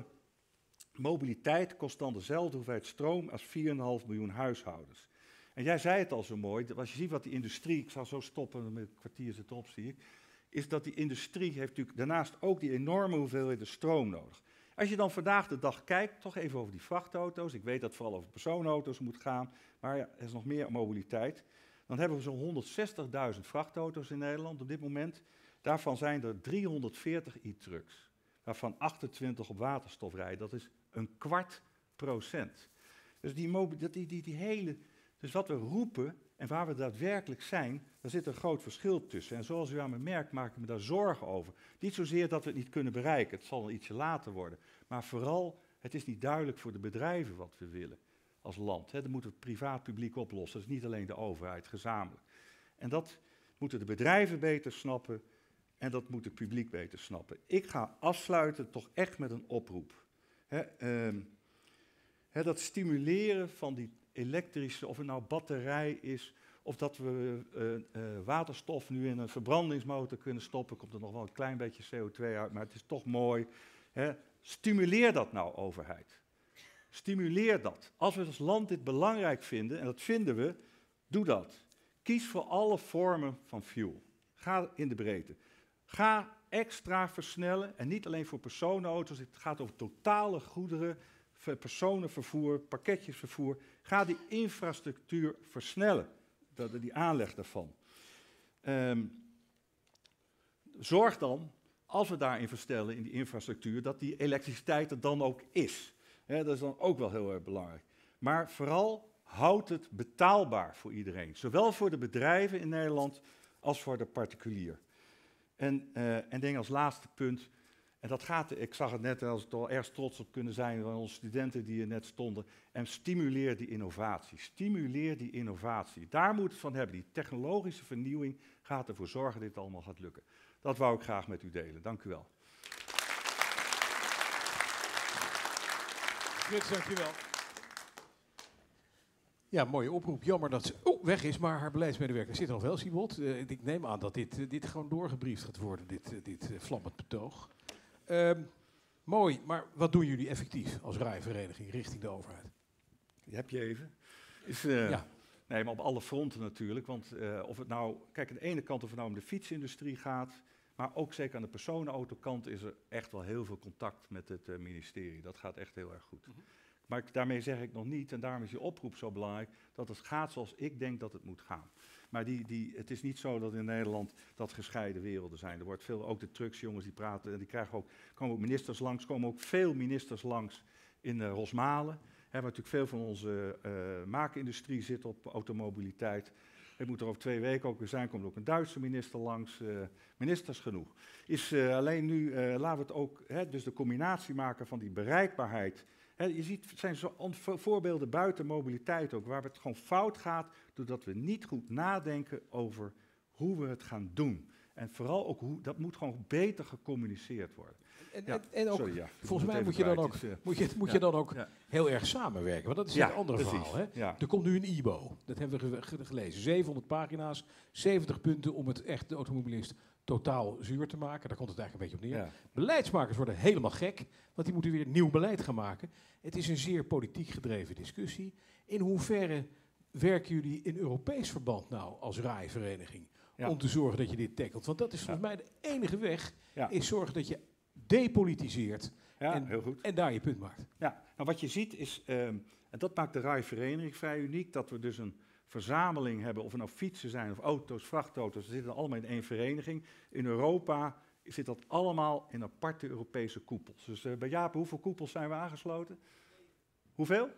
mobiliteit kost dan dezelfde hoeveelheid stroom als vier komma vijf miljoen huishoudens. En jij zei het al zo mooi, als je ziet wat die industrie, ik zal zo stoppen, met een kwartier zit op, zie ik, is dat die industrie heeft natuurlijk daarnaast ook die enorme hoeveelheden stroom nodig. Als je dan vandaag de dag kijkt, toch even over die vrachtauto's. Ik weet dat het vooral over personenauto's moet gaan, maar ja, er is nog meer mobiliteit. Dan hebben we zo'n honderdzestigduizend vrachtauto's in Nederland op dit moment. Daarvan zijn er driehonderdveertig e-trucks, waarvan achtentwintig op waterstof rijden. Dat is een kwart procent. Dus die, die, die, die hele, dus wat we roepen en waar we daadwerkelijk zijn, daar zit een groot verschil tussen. En zoals u aan me merkt, maak ik me daar zorgen over. Niet zozeer dat we het niet kunnen bereiken, het zal een ietsje later worden. Maar vooral, het is niet duidelijk voor de bedrijven wat we willen als land. Hè. Dat moeten we privaat-publiek oplossen, dat is niet alleen de overheid, gezamenlijk. En dat moeten de bedrijven beter snappen en dat moet het publiek beter snappen. Ik ga afsluiten toch echt met een oproep. Hè, um, hè, dat stimuleren van die elektrische, of het nou batterij is, of dat we uh, uh, waterstof nu in een verbrandingsmotor kunnen stoppen, komt er nog wel een klein beetje C O twee uit, maar het is toch mooi. Hè. Stimuleer dat nou, overheid. Stimuleer dat. Als we als land dit belangrijk vinden, en dat vinden we, doe dat. Kies voor alle vormen van fuel. Ga in de breedte. Ga extra versnellen, en niet alleen voor personenauto's, het gaat over totale goederen, personenvervoer, pakketjesvervoer. Ga die infrastructuur versnellen, die aanleg daarvan. Um, zorg dan, als we daarin verstellen in die infrastructuur, dat die elektriciteit er dan ook is. He, dat is dan ook wel heel erg belangrijk. Maar vooral houd het betaalbaar voor iedereen. Zowel voor de bedrijven in Nederland als voor de particulier. En, uh, en denk als laatste punt, en dat gaat, ik zag het net, als ik er erg trots op kunnen zijn van onze studenten die hier net stonden, en stimuleer die innovatie. Stimuleer die innovatie. Daar moet het van hebben. Die technologische vernieuwing gaat ervoor zorgen dat dit allemaal gaat lukken. Dat wou ik graag met u delen. Dank u wel. Frits, dankjewel. Ja, mooie oproep. Jammer dat ze oh, weg is, maar haar beleidsmedewerker zit er nog wel, Siebold. Uh, ik neem aan dat dit, uh, dit gewoon doorgebriefd gaat worden, dit, uh, dit uh, vlammend betoog. Um, mooi, maar wat doen jullie effectief als rijvereniging richting de overheid? Die heb je even. Is, uh, ja. Nee, maar op alle fronten natuurlijk. Want uh, of het nou, kijk, aan de ene kant of het nou om de fietsindustrie gaat, maar ook zeker aan de personenautokant is er echt wel heel veel contact met het uh, ministerie. Dat gaat echt heel erg goed. Mm-hmm. Maar ik, daarmee zeg ik nog niet, en daarom is die oproep zo belangrijk, dat het gaat zoals ik denk dat het moet gaan. Maar die, die, het is niet zo dat in Nederland dat gescheiden werelden zijn. Er wordt veel, ook de trucksjongens die praten, en die krijgen ook, komen ook ministers langs, komen ook veel ministers langs in uh, Rosmalen. Hè, waar natuurlijk veel van onze uh, maakindustrie zit op automobiliteit. Ik moet er over twee weken ook weer zijn, komt ook een Duitse minister langs. Uh, ministers genoeg. Is uh, alleen nu, uh, laten we het ook, hè, dus de combinatie maken van die bereikbaarheid. Hè, je ziet, het zijn zo voorbeelden buiten mobiliteit ook, waar het gewoon fout gaat, doordat we niet goed nadenken over hoe we het gaan doen. En vooral ook, hoe, dat moet gewoon beter gecommuniceerd worden. En, ja, en, en ook, sorry, ja, volgens mij moet je dan ook, is, uh, moet je, moet ja, je dan ook ja. heel erg samenwerken. Want dat is ja, een ander precies, verhaal. Hè? Ja. Er komt nu een I B O, dat hebben we ge gelezen. zevenhonderd pagina's, zeventig punten om het echt de automobilist totaal zuur te maken. Daar komt het eigenlijk een beetje op neer. Ja. Beleidsmakers worden helemaal gek, want die moeten weer nieuw beleid gaan maken. Het is een zeer politiek gedreven discussie. In hoeverre werken jullie in Europees verband nou als rijvereniging? Ja. Om te zorgen dat je dit tackelt? Want dat is volgens ja. mij de enige weg, ja. is zorgen dat je depolitiseert ja, en, heel goed. en daar je punt maakt. Ja, nou wat je ziet is, um, en dat maakt de rijvereniging vrij uniek, dat we dus een verzameling hebben, of het nou fietsen zijn of auto's, vrachtauto's, ze zitten allemaal in één vereniging. In Europa zit dat allemaal in aparte Europese koepels. Dus uh, bij Jaap, hoeveel koepels zijn we aangesloten? Hoeveel?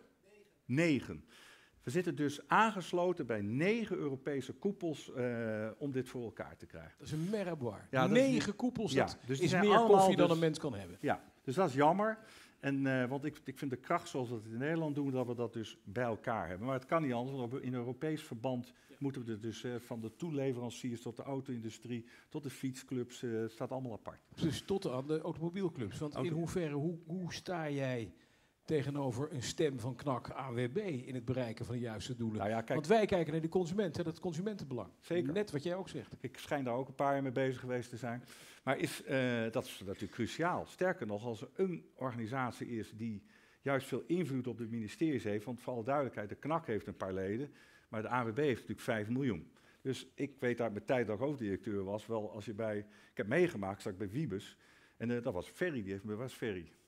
Negen. We zitten dus aangesloten bij negen Europese koepels uh, om dit voor elkaar te krijgen. Dat is een merkboir. Ja, negen koepels, ja, dat dus is meer koffie dan dus, een mens kan hebben. Ja, dus dat is jammer. En, uh, want ik, ik vind de kracht zoals we het in Nederland doen, dat we dat dus bij elkaar hebben. Maar het kan niet anders, want in Europees verband ja. moeten we er dus uh, van de toeleveranciers tot de auto-industrie, tot de fietsclubs, uh, het staat allemaal apart. Dus tot aan de automobielclubs. Want okay. in hoeverre, hoe, hoe sta jij tegenover een stem van K N A K A W B in het bereiken van de juiste doelen? Nou ja, kijk, want wij kijken naar de consument, hè, dat is consumentenbelang. Zeker. Net wat jij ook zegt. Ik schijn daar ook een paar jaar mee bezig geweest te zijn. Maar is, uh, dat is natuurlijk cruciaal. Sterker nog, als er een organisatie is die juist veel invloed op de ministeries heeft, want voor alle duidelijkheid, de K N A K heeft een paar leden, maar de A W B heeft natuurlijk vijf miljoen. Dus ik weet uit mijn tijd dat ik hoofddirecteur was, wel als je bij, ik heb meegemaakt, zat ik bij Wiebes, en uh, dat was Ferry, die heeft me, was Ferry.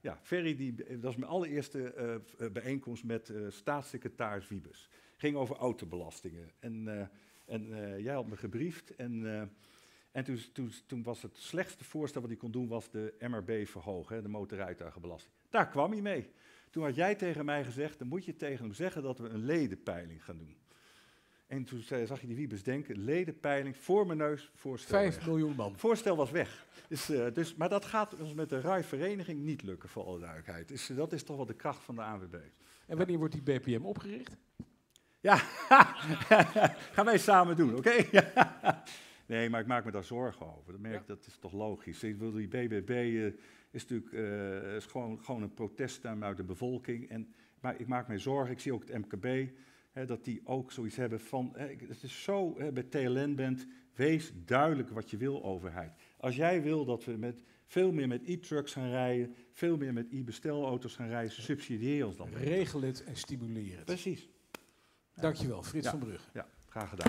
Ja, Ferry, die, dat was mijn allereerste uh, bijeenkomst met uh, staatssecretaris Wiebes. Ging over autobelastingen. En, uh, en uh, jij had me gebriefd. En, uh, en toen, toen, toen was het slechtste voorstel wat hij kon doen, was de M R B verhogen, hè, de motorrijtuigenbelasting. Daar kwam hij mee. Toen had jij tegen mij gezegd, dan moet je tegen hem zeggen dat we een ledenpeiling gaan doen. En toen zei, zag je die Wiebes denken, ledenpeiling, voor mijn neus, voorstel Vijf weg. miljoen man. Voorstel was weg. Dus, uh, dus, maar dat gaat ons met de R A I-vereniging niet lukken, voor alle duidelijkheid. Dus uh, dat is toch wel de kracht van de A N W B. En wanneer wordt die B P M opgericht? Ja, gaan wij samen doen, oké? Okay? Nee, maar ik maak me daar zorgen over. Dat merk ik, ja. Dat is toch logisch. Ik wil, die B B B uh, is natuurlijk uh, is gewoon, gewoon een proteststem uit de bevolking. En, maar ik maak me zorgen, ik zie ook het M K B... He, dat die ook zoiets hebben van, he, het is zo, he, bij T L N bent, wees duidelijk wat je wil, overheid. Als jij wil dat we met, veel meer met e-trucks gaan rijden, veel meer met e-bestelauto's gaan rijden, subsidieer ons dan. Regel het en stimuleer het. Precies. Dankjewel, Frits ja. van Brugge. Ja, graag gedaan.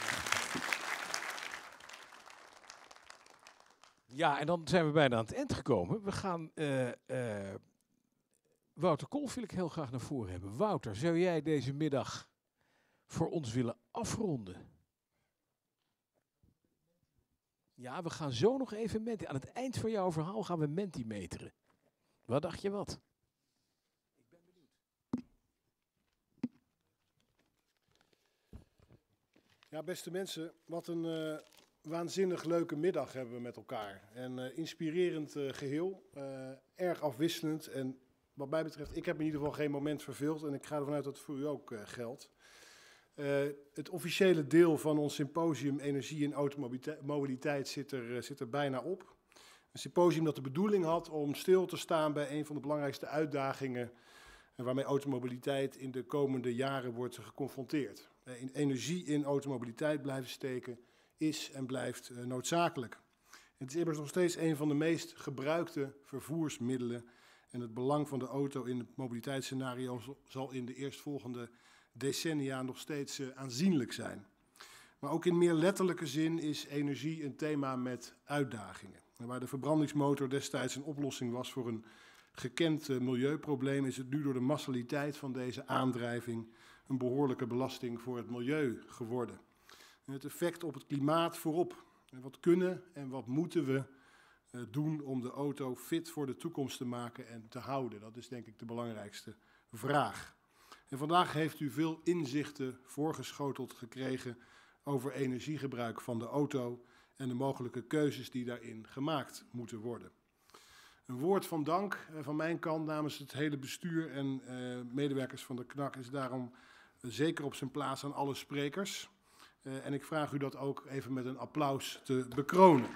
Ja, en dan zijn we bijna aan het eind gekomen. We gaan... Uh, uh, Wouter Kolff wil ik heel graag naar voren hebben. Wouter, zou jij deze middag voor ons willen afronden? Ja, we gaan zo nog even menti. Aan het eind van jouw verhaal gaan we mentimeteren. Wat dacht je wat? Ik ben benieuwd. Ja, beste mensen, wat een uh, waanzinnig leuke middag hebben we met elkaar. En uh, inspirerend uh, geheel, uh, erg afwisselend en... Wat mij betreft, ik heb in ieder geval geen moment verveeld en ik ga ervan uit dat het voor u ook uh, geldt. Uh, het officiële deel van ons symposium Energie en Automobiliteit zit er, uh, zit er bijna op. Een symposium dat de bedoeling had om stil te staan bij een van de belangrijkste uitdagingen uh, waarmee automobiliteit in de komende jaren wordt geconfronteerd. Uh, in energie in automobiliteit blijven steken is en blijft uh, noodzakelijk. Het is immers nog steeds een van de meest gebruikte vervoersmiddelen. En het belang van de auto in het mobiliteitsscenario zal in de eerstvolgende decennia nog steeds uh, aanzienlijk zijn. Maar ook in meer letterlijke zin is energie een thema met uitdagingen. En waar de verbrandingsmotor destijds een oplossing was voor een gekend uh, milieuprobleem, is het nu door de massaliteit van deze aandrijving een behoorlijke belasting voor het milieu geworden. En het effect op het klimaat voorop. En wat kunnen en wat moeten we Uh, doen om de auto fit voor de toekomst te maken en te houden? Dat is denk ik de belangrijkste vraag. En vandaag heeft u veel inzichten voorgeschoteld gekregen over energiegebruik van de auto en de mogelijke keuzes die daarin gemaakt moeten worden. Een woord van dank uh, van mijn kant namens het hele bestuur en uh, medewerkers van de K N A K is daarom uh, zeker op zijn plaats aan alle sprekers. Uh, en ik vraag u dat ook even met een applaus te bekronen.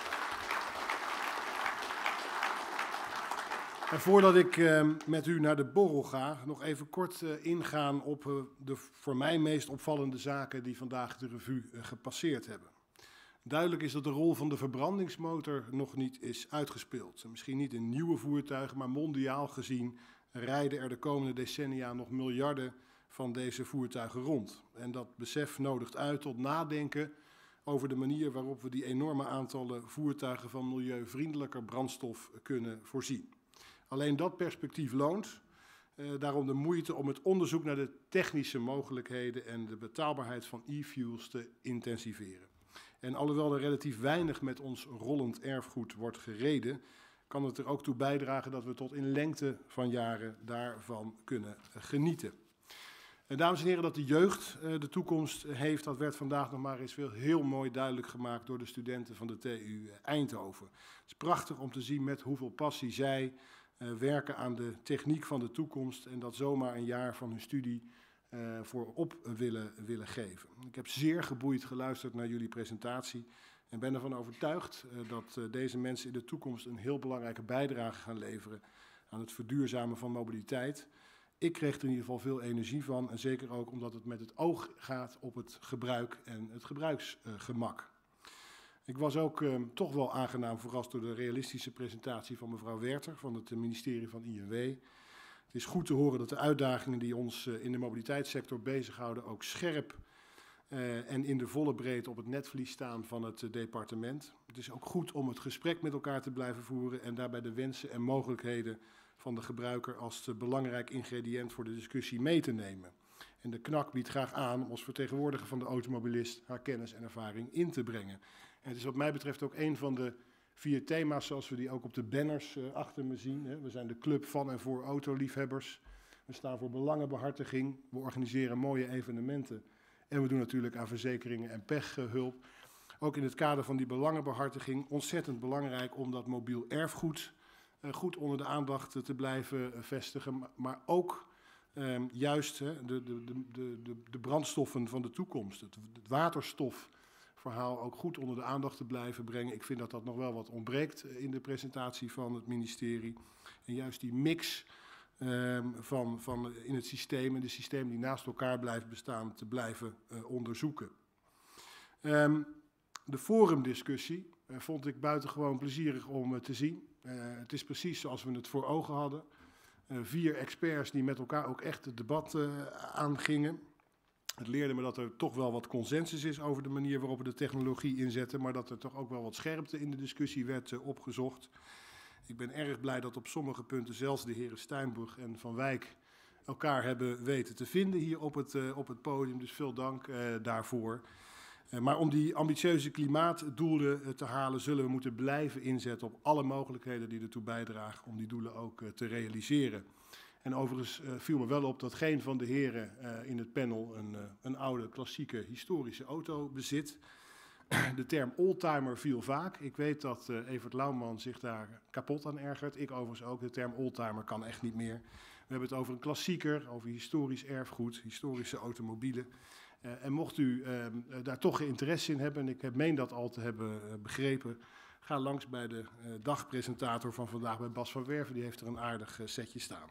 En voordat ik uh, met u naar de borrel ga, nog even kort uh, ingaan op uh, de voor mij meest opvallende zaken die vandaag de revue uh, gepasseerd hebben. Duidelijk is dat de rol van de verbrandingsmotor nog niet is uitgespeeld. Misschien niet in nieuwe voertuigen, maar mondiaal gezien rijden er de komende decennia nog miljarden van deze voertuigen rond. En dat besef nodigt uit tot nadenken over de manier waarop we die enorme aantallen voertuigen van milieuvriendelijker brandstof kunnen voorzien. Alleen dat perspectief loont. Uh, daarom de moeite om het onderzoek naar de technische mogelijkheden en de betaalbaarheid van e-fuels te intensiveren. En alhoewel er relatief weinig met ons rollend erfgoed wordt gereden, kan het er ook toe bijdragen dat we tot in lengte van jaren daarvan kunnen genieten. En dames en heren, dat de jeugd uh, de toekomst heeft, dat werd vandaag nog maar eens veel heel mooi duidelijk gemaakt door de studenten van de T U Eindhoven. Het is prachtig om te zien met hoeveel passie zij uh, werken aan de techniek van de toekomst en dat zomaar een jaar van hun studie uh, voorop willen, willen geven. Ik heb zeer geboeid geluisterd naar jullie presentatie en ben ervan overtuigd uh, dat uh, deze mensen in de toekomst een heel belangrijke bijdrage gaan leveren aan het verduurzamen van mobiliteit. Ik kreeg er in ieder geval veel energie van en zeker ook omdat het met het oog gaat op het gebruik en het gebruiksgemak. Uh, ik was ook uh, toch wel aangenaam verrast door de realistische presentatie van mevrouw Werter van het ministerie van I N W. Het is goed te horen dat de uitdagingen die ons uh, in de mobiliteitssector bezighouden ook scherp uh, en in de volle breedte op het netvlies staan van het uh, departement. Het is ook goed om het gesprek met elkaar te blijven voeren en daarbij de wensen en mogelijkheden van de gebruiker als belangrijk ingrediënt voor de discussie mee te nemen. En de K N A K biedt graag aan om als vertegenwoordiger van de automobilist haar kennis en ervaring in te brengen. En het is wat mij betreft ook een van de vier thema's zoals we die ook op de banners uh, achter me zien. Hè. We zijn de club van en voor autoliefhebbers. We staan voor belangenbehartiging. We organiseren mooie evenementen. En we doen natuurlijk aan verzekeringen en pechhulp. Ook in het kader van die belangenbehartiging ontzettend belangrijk om dat mobiel erfgoed uh, goed onder de aandacht uh, te blijven uh, vestigen. Maar ook uh, juist uh, de, de, de, de, de brandstoffen van de toekomst. Het, het waterstofverhaal ook goed onder de aandacht te blijven brengen. Ik vind dat dat nog wel wat ontbreekt in de presentatie van het ministerie. En juist die mix uh, van, van in het systeem en de systemen die naast elkaar blijven bestaan te blijven uh, onderzoeken. Um, De forumdiscussie uh, vond ik buitengewoon plezierig om uh, te zien. Uh, het is precies zoals we het voor ogen hadden. Uh, vier experts die met elkaar ook echt het debat uh, aangingen. Het leerde me dat er toch wel wat consensus is over de manier waarop we de technologie inzetten, maar dat er toch ook wel wat scherpte in de discussie werd uh, opgezocht. Ik ben erg blij dat op sommige punten zelfs de heren Steinbrug en Van Wijk elkaar hebben weten te vinden hier op het, uh, op het podium. Dus veel dank uh, daarvoor. Uh, maar om die ambitieuze klimaatdoelen uh, te halen, zullen we moeten blijven inzetten op alle mogelijkheden die ertoe bijdragen om die doelen ook uh, te realiseren. En overigens uh, viel me wel op dat geen van de heren uh, in het panel een, uh, een oude, klassieke, historische auto bezit. De term oldtimer viel vaak. Ik weet dat uh, Evert Lauwman zich daar kapot aan ergert. Ik overigens ook. De term oldtimer kan echt niet meer. We hebben het over een klassieker, over historisch erfgoed, historische automobielen. Uh, en mocht u uh, daar toch interesse in hebben, en ik meen dat al te hebben uh, begrepen, ga langs bij de uh, dagpresentator van vandaag, bij Bas van Werven. Die heeft er een aardig uh, setje staan.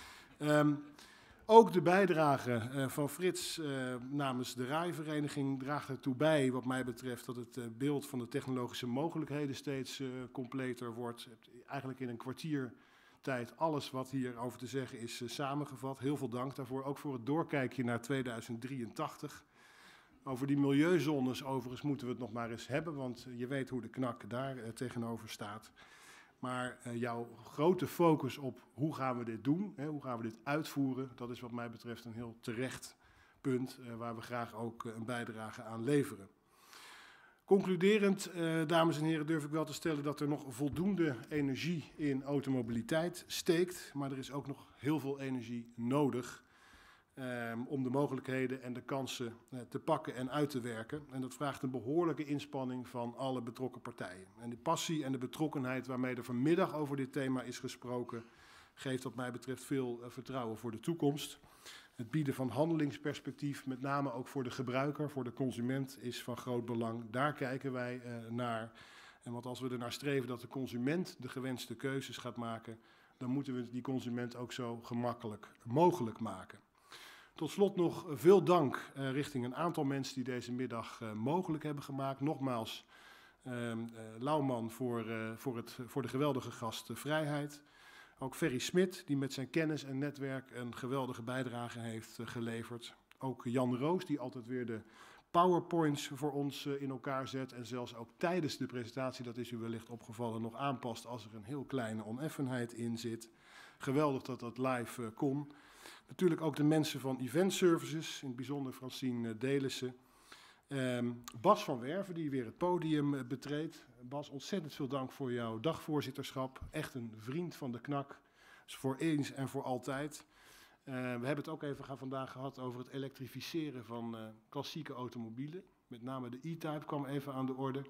Um, ook de bijdrage uh, van Frits uh, namens de Rijvereniging draagt ertoe bij, wat mij betreft, dat het uh, beeld van de technologische mogelijkheden steeds uh, completer wordt. Eigenlijk in een kwartier tijd alles wat hierover te zeggen is uh, samengevat. Heel veel dank daarvoor. Ook voor het doorkijkje naar tweeduizend drieëntachtig. Over die milieuzones overigens moeten we het nog maar eens hebben, want je weet hoe de K N A K daar uh, tegenover staat. Maar uh, jouw grote focus op hoe gaan we dit doen, hè, hoe gaan we dit uitvoeren, dat is wat mij betreft een heel terecht punt uh, waar we graag ook uh, een bijdrage aan leveren. Concluderend, uh, dames en heren, durf ik wel te stellen dat er nog voldoende energie in automobiliteit steekt. Maar er is ook nog heel veel energie nodig um, om de mogelijkheden en de kansen uh, te pakken en uit te werken. En dat vraagt een behoorlijke inspanning van alle betrokken partijen. En de passie en de betrokkenheid waarmee er vanmiddag over dit thema is gesproken, geeft wat mij betreft veel uh, vertrouwen voor de toekomst. Het bieden van handelingsperspectief, met name ook voor de gebruiker, voor de consument, is van groot belang. Daar kijken wij uh, naar. En want als we ernaar streven dat de consument de gewenste keuzes gaat maken, dan moeten we die consument ook zo gemakkelijk mogelijk maken. Tot slot nog veel dank uh, richting een aantal mensen die deze middag uh, mogelijk hebben gemaakt. Nogmaals, uh, uh, Lauwman voor, uh, voor, het, voor de geweldige gastvrijheid. Ook Ferry Smit, die met zijn kennis en netwerk een geweldige bijdrage heeft uh, geleverd. Ook Jan Roos, die altijd weer de PowerPoints voor ons uh, in elkaar zet. En zelfs ook tijdens de presentatie, dat is u wellicht opgevallen, nog aanpast als er een heel kleine oneffenheid in zit. Geweldig dat dat live uh, kon. Natuurlijk ook de mensen van Event Services, in het bijzonder Francine uh, Delissen. Um, Bas van Werven, die weer het podium uh, betreedt. Bas, ontzettend veel dank voor jouw dagvoorzitterschap. Echt een vriend van de K N A K. Dus voor eens en voor altijd. Uh, we hebben het ook even gaan vandaag gehad over het elektrificeren van uh, klassieke automobielen. Met name de E-Type kwam even aan de orde.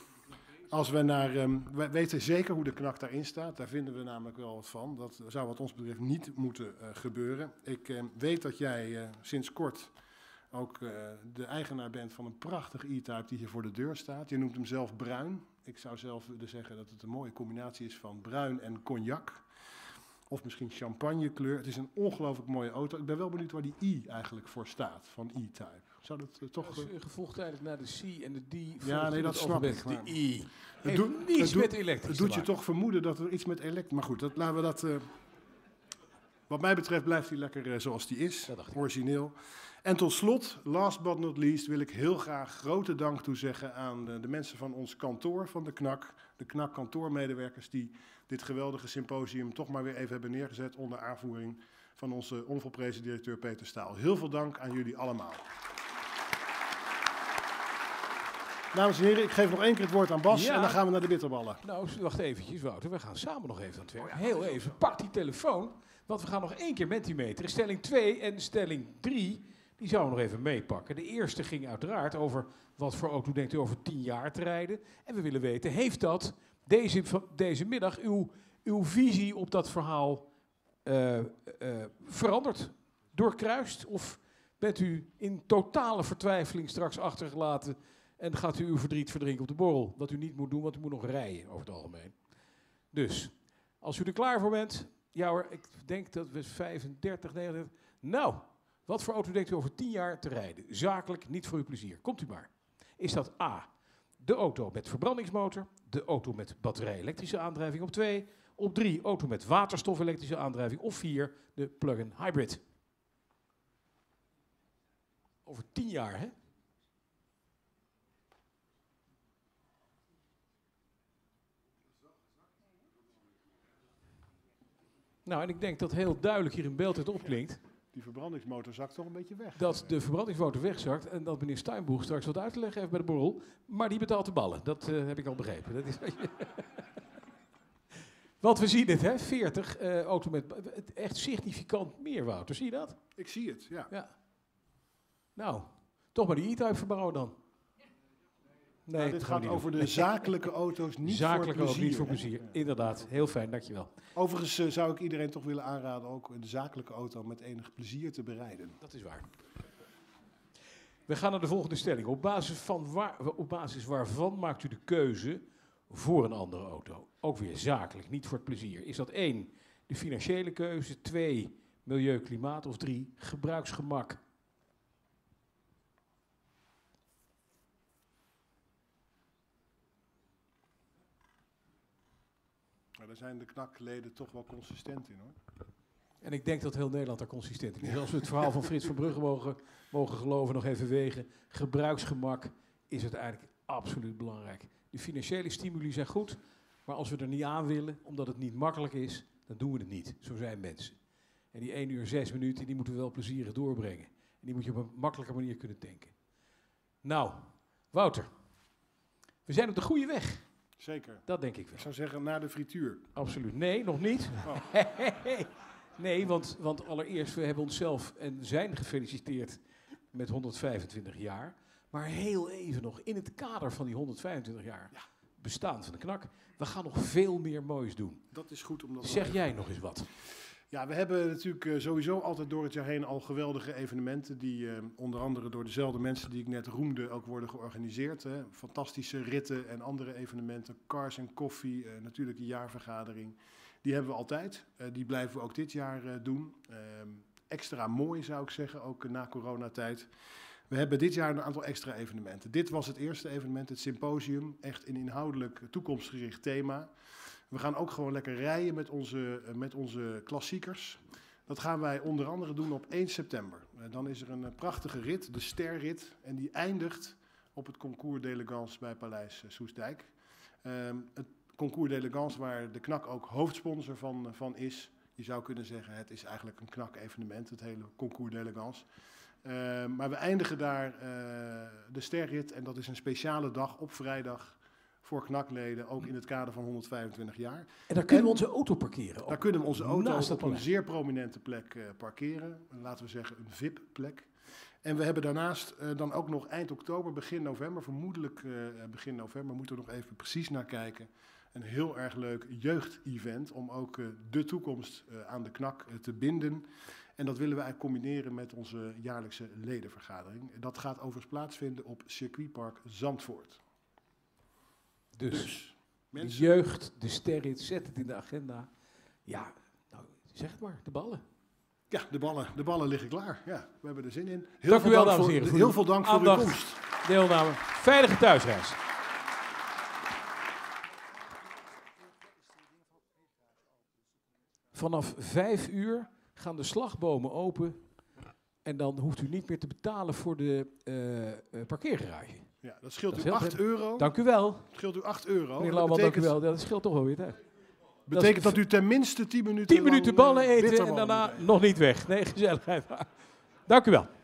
Als we naar, um, wij weten zeker hoe de K N A K daarin staat. Daar vinden we namelijk wel wat van. Dat zou wat ons betreft niet moeten uh, gebeuren. Ik uh, weet dat jij uh, sinds kort ook uh, de eigenaar bent van een prachtige E-Type die hier voor de deur staat. Je noemt hem zelf bruin. Ik zou zelf willen zeggen dat het een mooie combinatie is van bruin en cognac. Of misschien champagnekleur. Het is een ongelooflijk mooie auto. Ik ben wel benieuwd waar die I eigenlijk voor staat, van E-Type. Zou dat uh, toch... Uh, gevolgd eigenlijk naar de C en de D. Ja, nee, dat snap ik. De I. Het doet niets het met elektrisch Het doet je toch vermoeden dat er iets met elektrisch... Maar goed, dat, laten we dat... Uh, Wat mij betreft blijft hij lekker uh, zoals die is, Dat dacht ik. origineel. En tot slot, last but not least, wil ik heel graag grote dank toezeggen aan de, de mensen van ons kantoor van de K N A K. De K N A K kantoormedewerkers die dit geweldige symposium toch maar weer even hebben neergezet onder aanvoering van onze onvolprezen directeur Peter Staal. Heel veel dank aan jullie allemaal. Dames en heren, ik geef nog één keer het woord aan Bas Ja. en dan gaan we naar de bitterballen. Nou, wacht eventjes, Wouter. We gaan samen nog even aan het werk. Heel even. Pak die telefoon, want we gaan nog één keer Mentimeter. Stelling twee en stelling drie, die zouden we nog even meepakken. De eerste ging uiteraard over wat voor auto denkt u over tien jaar te rijden. En we willen weten, heeft dat deze, deze middag uw, uw visie op dat verhaal uh, uh, veranderd, doorkruist? Of bent u in totale vertwijfeling straks achtergelaten en gaat u uw verdriet verdrinken op de borrel? Wat u niet moet doen, want u moet nog rijden over het algemeen. Dus, als u er klaar voor bent, ja hoor, ik denk dat we vijfendertig, negenendertig... Nou, wat voor auto denkt u over tien jaar te rijden? Zakelijk, niet voor uw plezier. Komt u maar. Is dat A, de auto met verbrandingsmotor, de auto met batterij-elektrische aandrijving op twee, op drie, auto met waterstof-elektrische aandrijving, of vier, de plug-in hybrid? Over tien jaar, hè? Nou, en ik denk dat heel duidelijk hier in beeld het opklinkt Die verbrandingsmotor zakt toch een beetje weg. dat de verbrandingsmotor wegzakt en dat meneer Steinboeg straks wat uit te leggen heeft bij de borrel, maar die betaalt de ballen. Dat uh, heb ik al begrepen. Dat is Want we zien het, hè? veertig, uh, auto met echt significant meer, Wouter. Zie je dat? Ik zie het, ja. Ja. Nou, toch maar die E-Type verbouwen dan. Nee, Nou, dit dat gaan gaat we niet over doen. de zakelijke auto's, niet Zakelijk voor ook plezier. niet voor hè? plezier. Inderdaad, heel fijn, dankjewel. Overigens uh, zou ik iedereen toch willen aanraden ook de zakelijke auto met enig plezier te berijden. Dat is waar. We gaan naar de volgende stelling. Op basis, van waar, op basis waarvan maakt u de keuze voor een andere auto? Ook weer zakelijk, niet voor het plezier. Is dat één, de financiële keuze, twee, milieu, klimaat, of drie, gebruiksgemak? Maar daar zijn de knakleden toch wel consistent in, hoor. En ik denk dat heel Nederland daar consistent in is. Als we het verhaal van Frits van Brugge mogen, mogen geloven, nog even wegen. Gebruiksgemak is uiteindelijk absoluut belangrijk. De financiële stimuli zijn goed, maar als we er niet aan willen, omdat het niet makkelijk is, dan doen we het niet. Zo zijn mensen. En die één uur zes minuten, die moeten we wel plezierig doorbrengen. En die moet je op een makkelijke manier kunnen tanken. Nou, Wouter, we zijn op de goede weg. Zeker. Dat denk ik wel. Ik zou zeggen, naar de frituur. Absoluut. Nee, nog niet. Oh. Nee, want, want allereerst, we hebben onszelf en zijn gefeliciteerd met honderdvijfentwintig jaar. Maar heel even nog, in het kader van die honderdvijfentwintig jaar Ja. bestaan van de K N A K, we gaan nog veel meer moois doen. Dat is goed om dat Zeg jij nog eens wat? Ja, we hebben natuurlijk uh, sowieso altijd door het jaar heen al geweldige evenementen die uh, onder andere door dezelfde mensen die ik net roemde ook worden georganiseerd. Hè. Fantastische ritten en andere evenementen, cars en koffie, uh, natuurlijk de jaarvergadering. Die hebben we altijd. Uh, die blijven we ook dit jaar uh, doen. Uh, extra mooi zou ik zeggen, ook uh, na coronatijd. We hebben dit jaar een aantal extra evenementen. Dit was het eerste evenement, het symposium, echt een inhoudelijk toekomstgericht thema. We gaan ook gewoon lekker rijden met onze, met onze klassiekers. Dat gaan wij onder andere doen op één september. Uh, dan is er een prachtige rit, de Sterrit. En die eindigt op het Concours d'Elegance bij Paleis Soestdijk. Um, het Concours d'Elegance waar de K N A K ook hoofdsponsor van, van is. Je zou kunnen zeggen, het is eigenlijk een K N A K-evenement, het hele Concours d'Elegance. Uh, maar we eindigen daar uh, de Sterrit en dat is een speciale dag op vrijdag voor K N A K-leden, ook in het kader van honderdvijfentwintig jaar. En daar kunnen En we onze auto parkeren. Daar kunnen we onze auto naast dat op een paleis. zeer prominente plek uh, parkeren. Laten we zeggen een V I P-plek. En we hebben daarnaast uh, dan ook nog eind oktober, begin november, vermoedelijk uh, begin november, moeten we nog even precies naar kijken. Een heel erg leuk jeugd-event om ook uh, de toekomst uh, aan de K N A K uh, te binden. En dat willen we eigenlijk combineren met onze jaarlijkse ledenvergadering. Dat gaat overigens plaatsvinden op circuitpark Zandvoort. Dus, Dus, de mensen, jeugd, de sterrit, zet het in de agenda. Ja, nou, zeg het maar, de ballen. ja, de ballen, de ballen liggen klaar. Ja, we hebben er zin in. Heel Dank u veel wel, dank dames en voor, heren, voor heel uw veel dank voor uw aandacht. komst. Deelname, veilige thuisreis. Vanaf vijf uur gaan de slagbomen open. En dan hoeft u niet meer te betalen voor de uh, uh, parkeergarage. Ja, dat scheelt dat u acht euro. Dank u wel. Dat scheelt u acht euro. Meneer Lauwman, dank u wel. Dat scheelt toch wel weer tijd. Betekent dat, dat u tenminste tien minuten tien minuten ballen eten en daarna nog nog niet weg. Nee, gezelligheid. Dank u wel.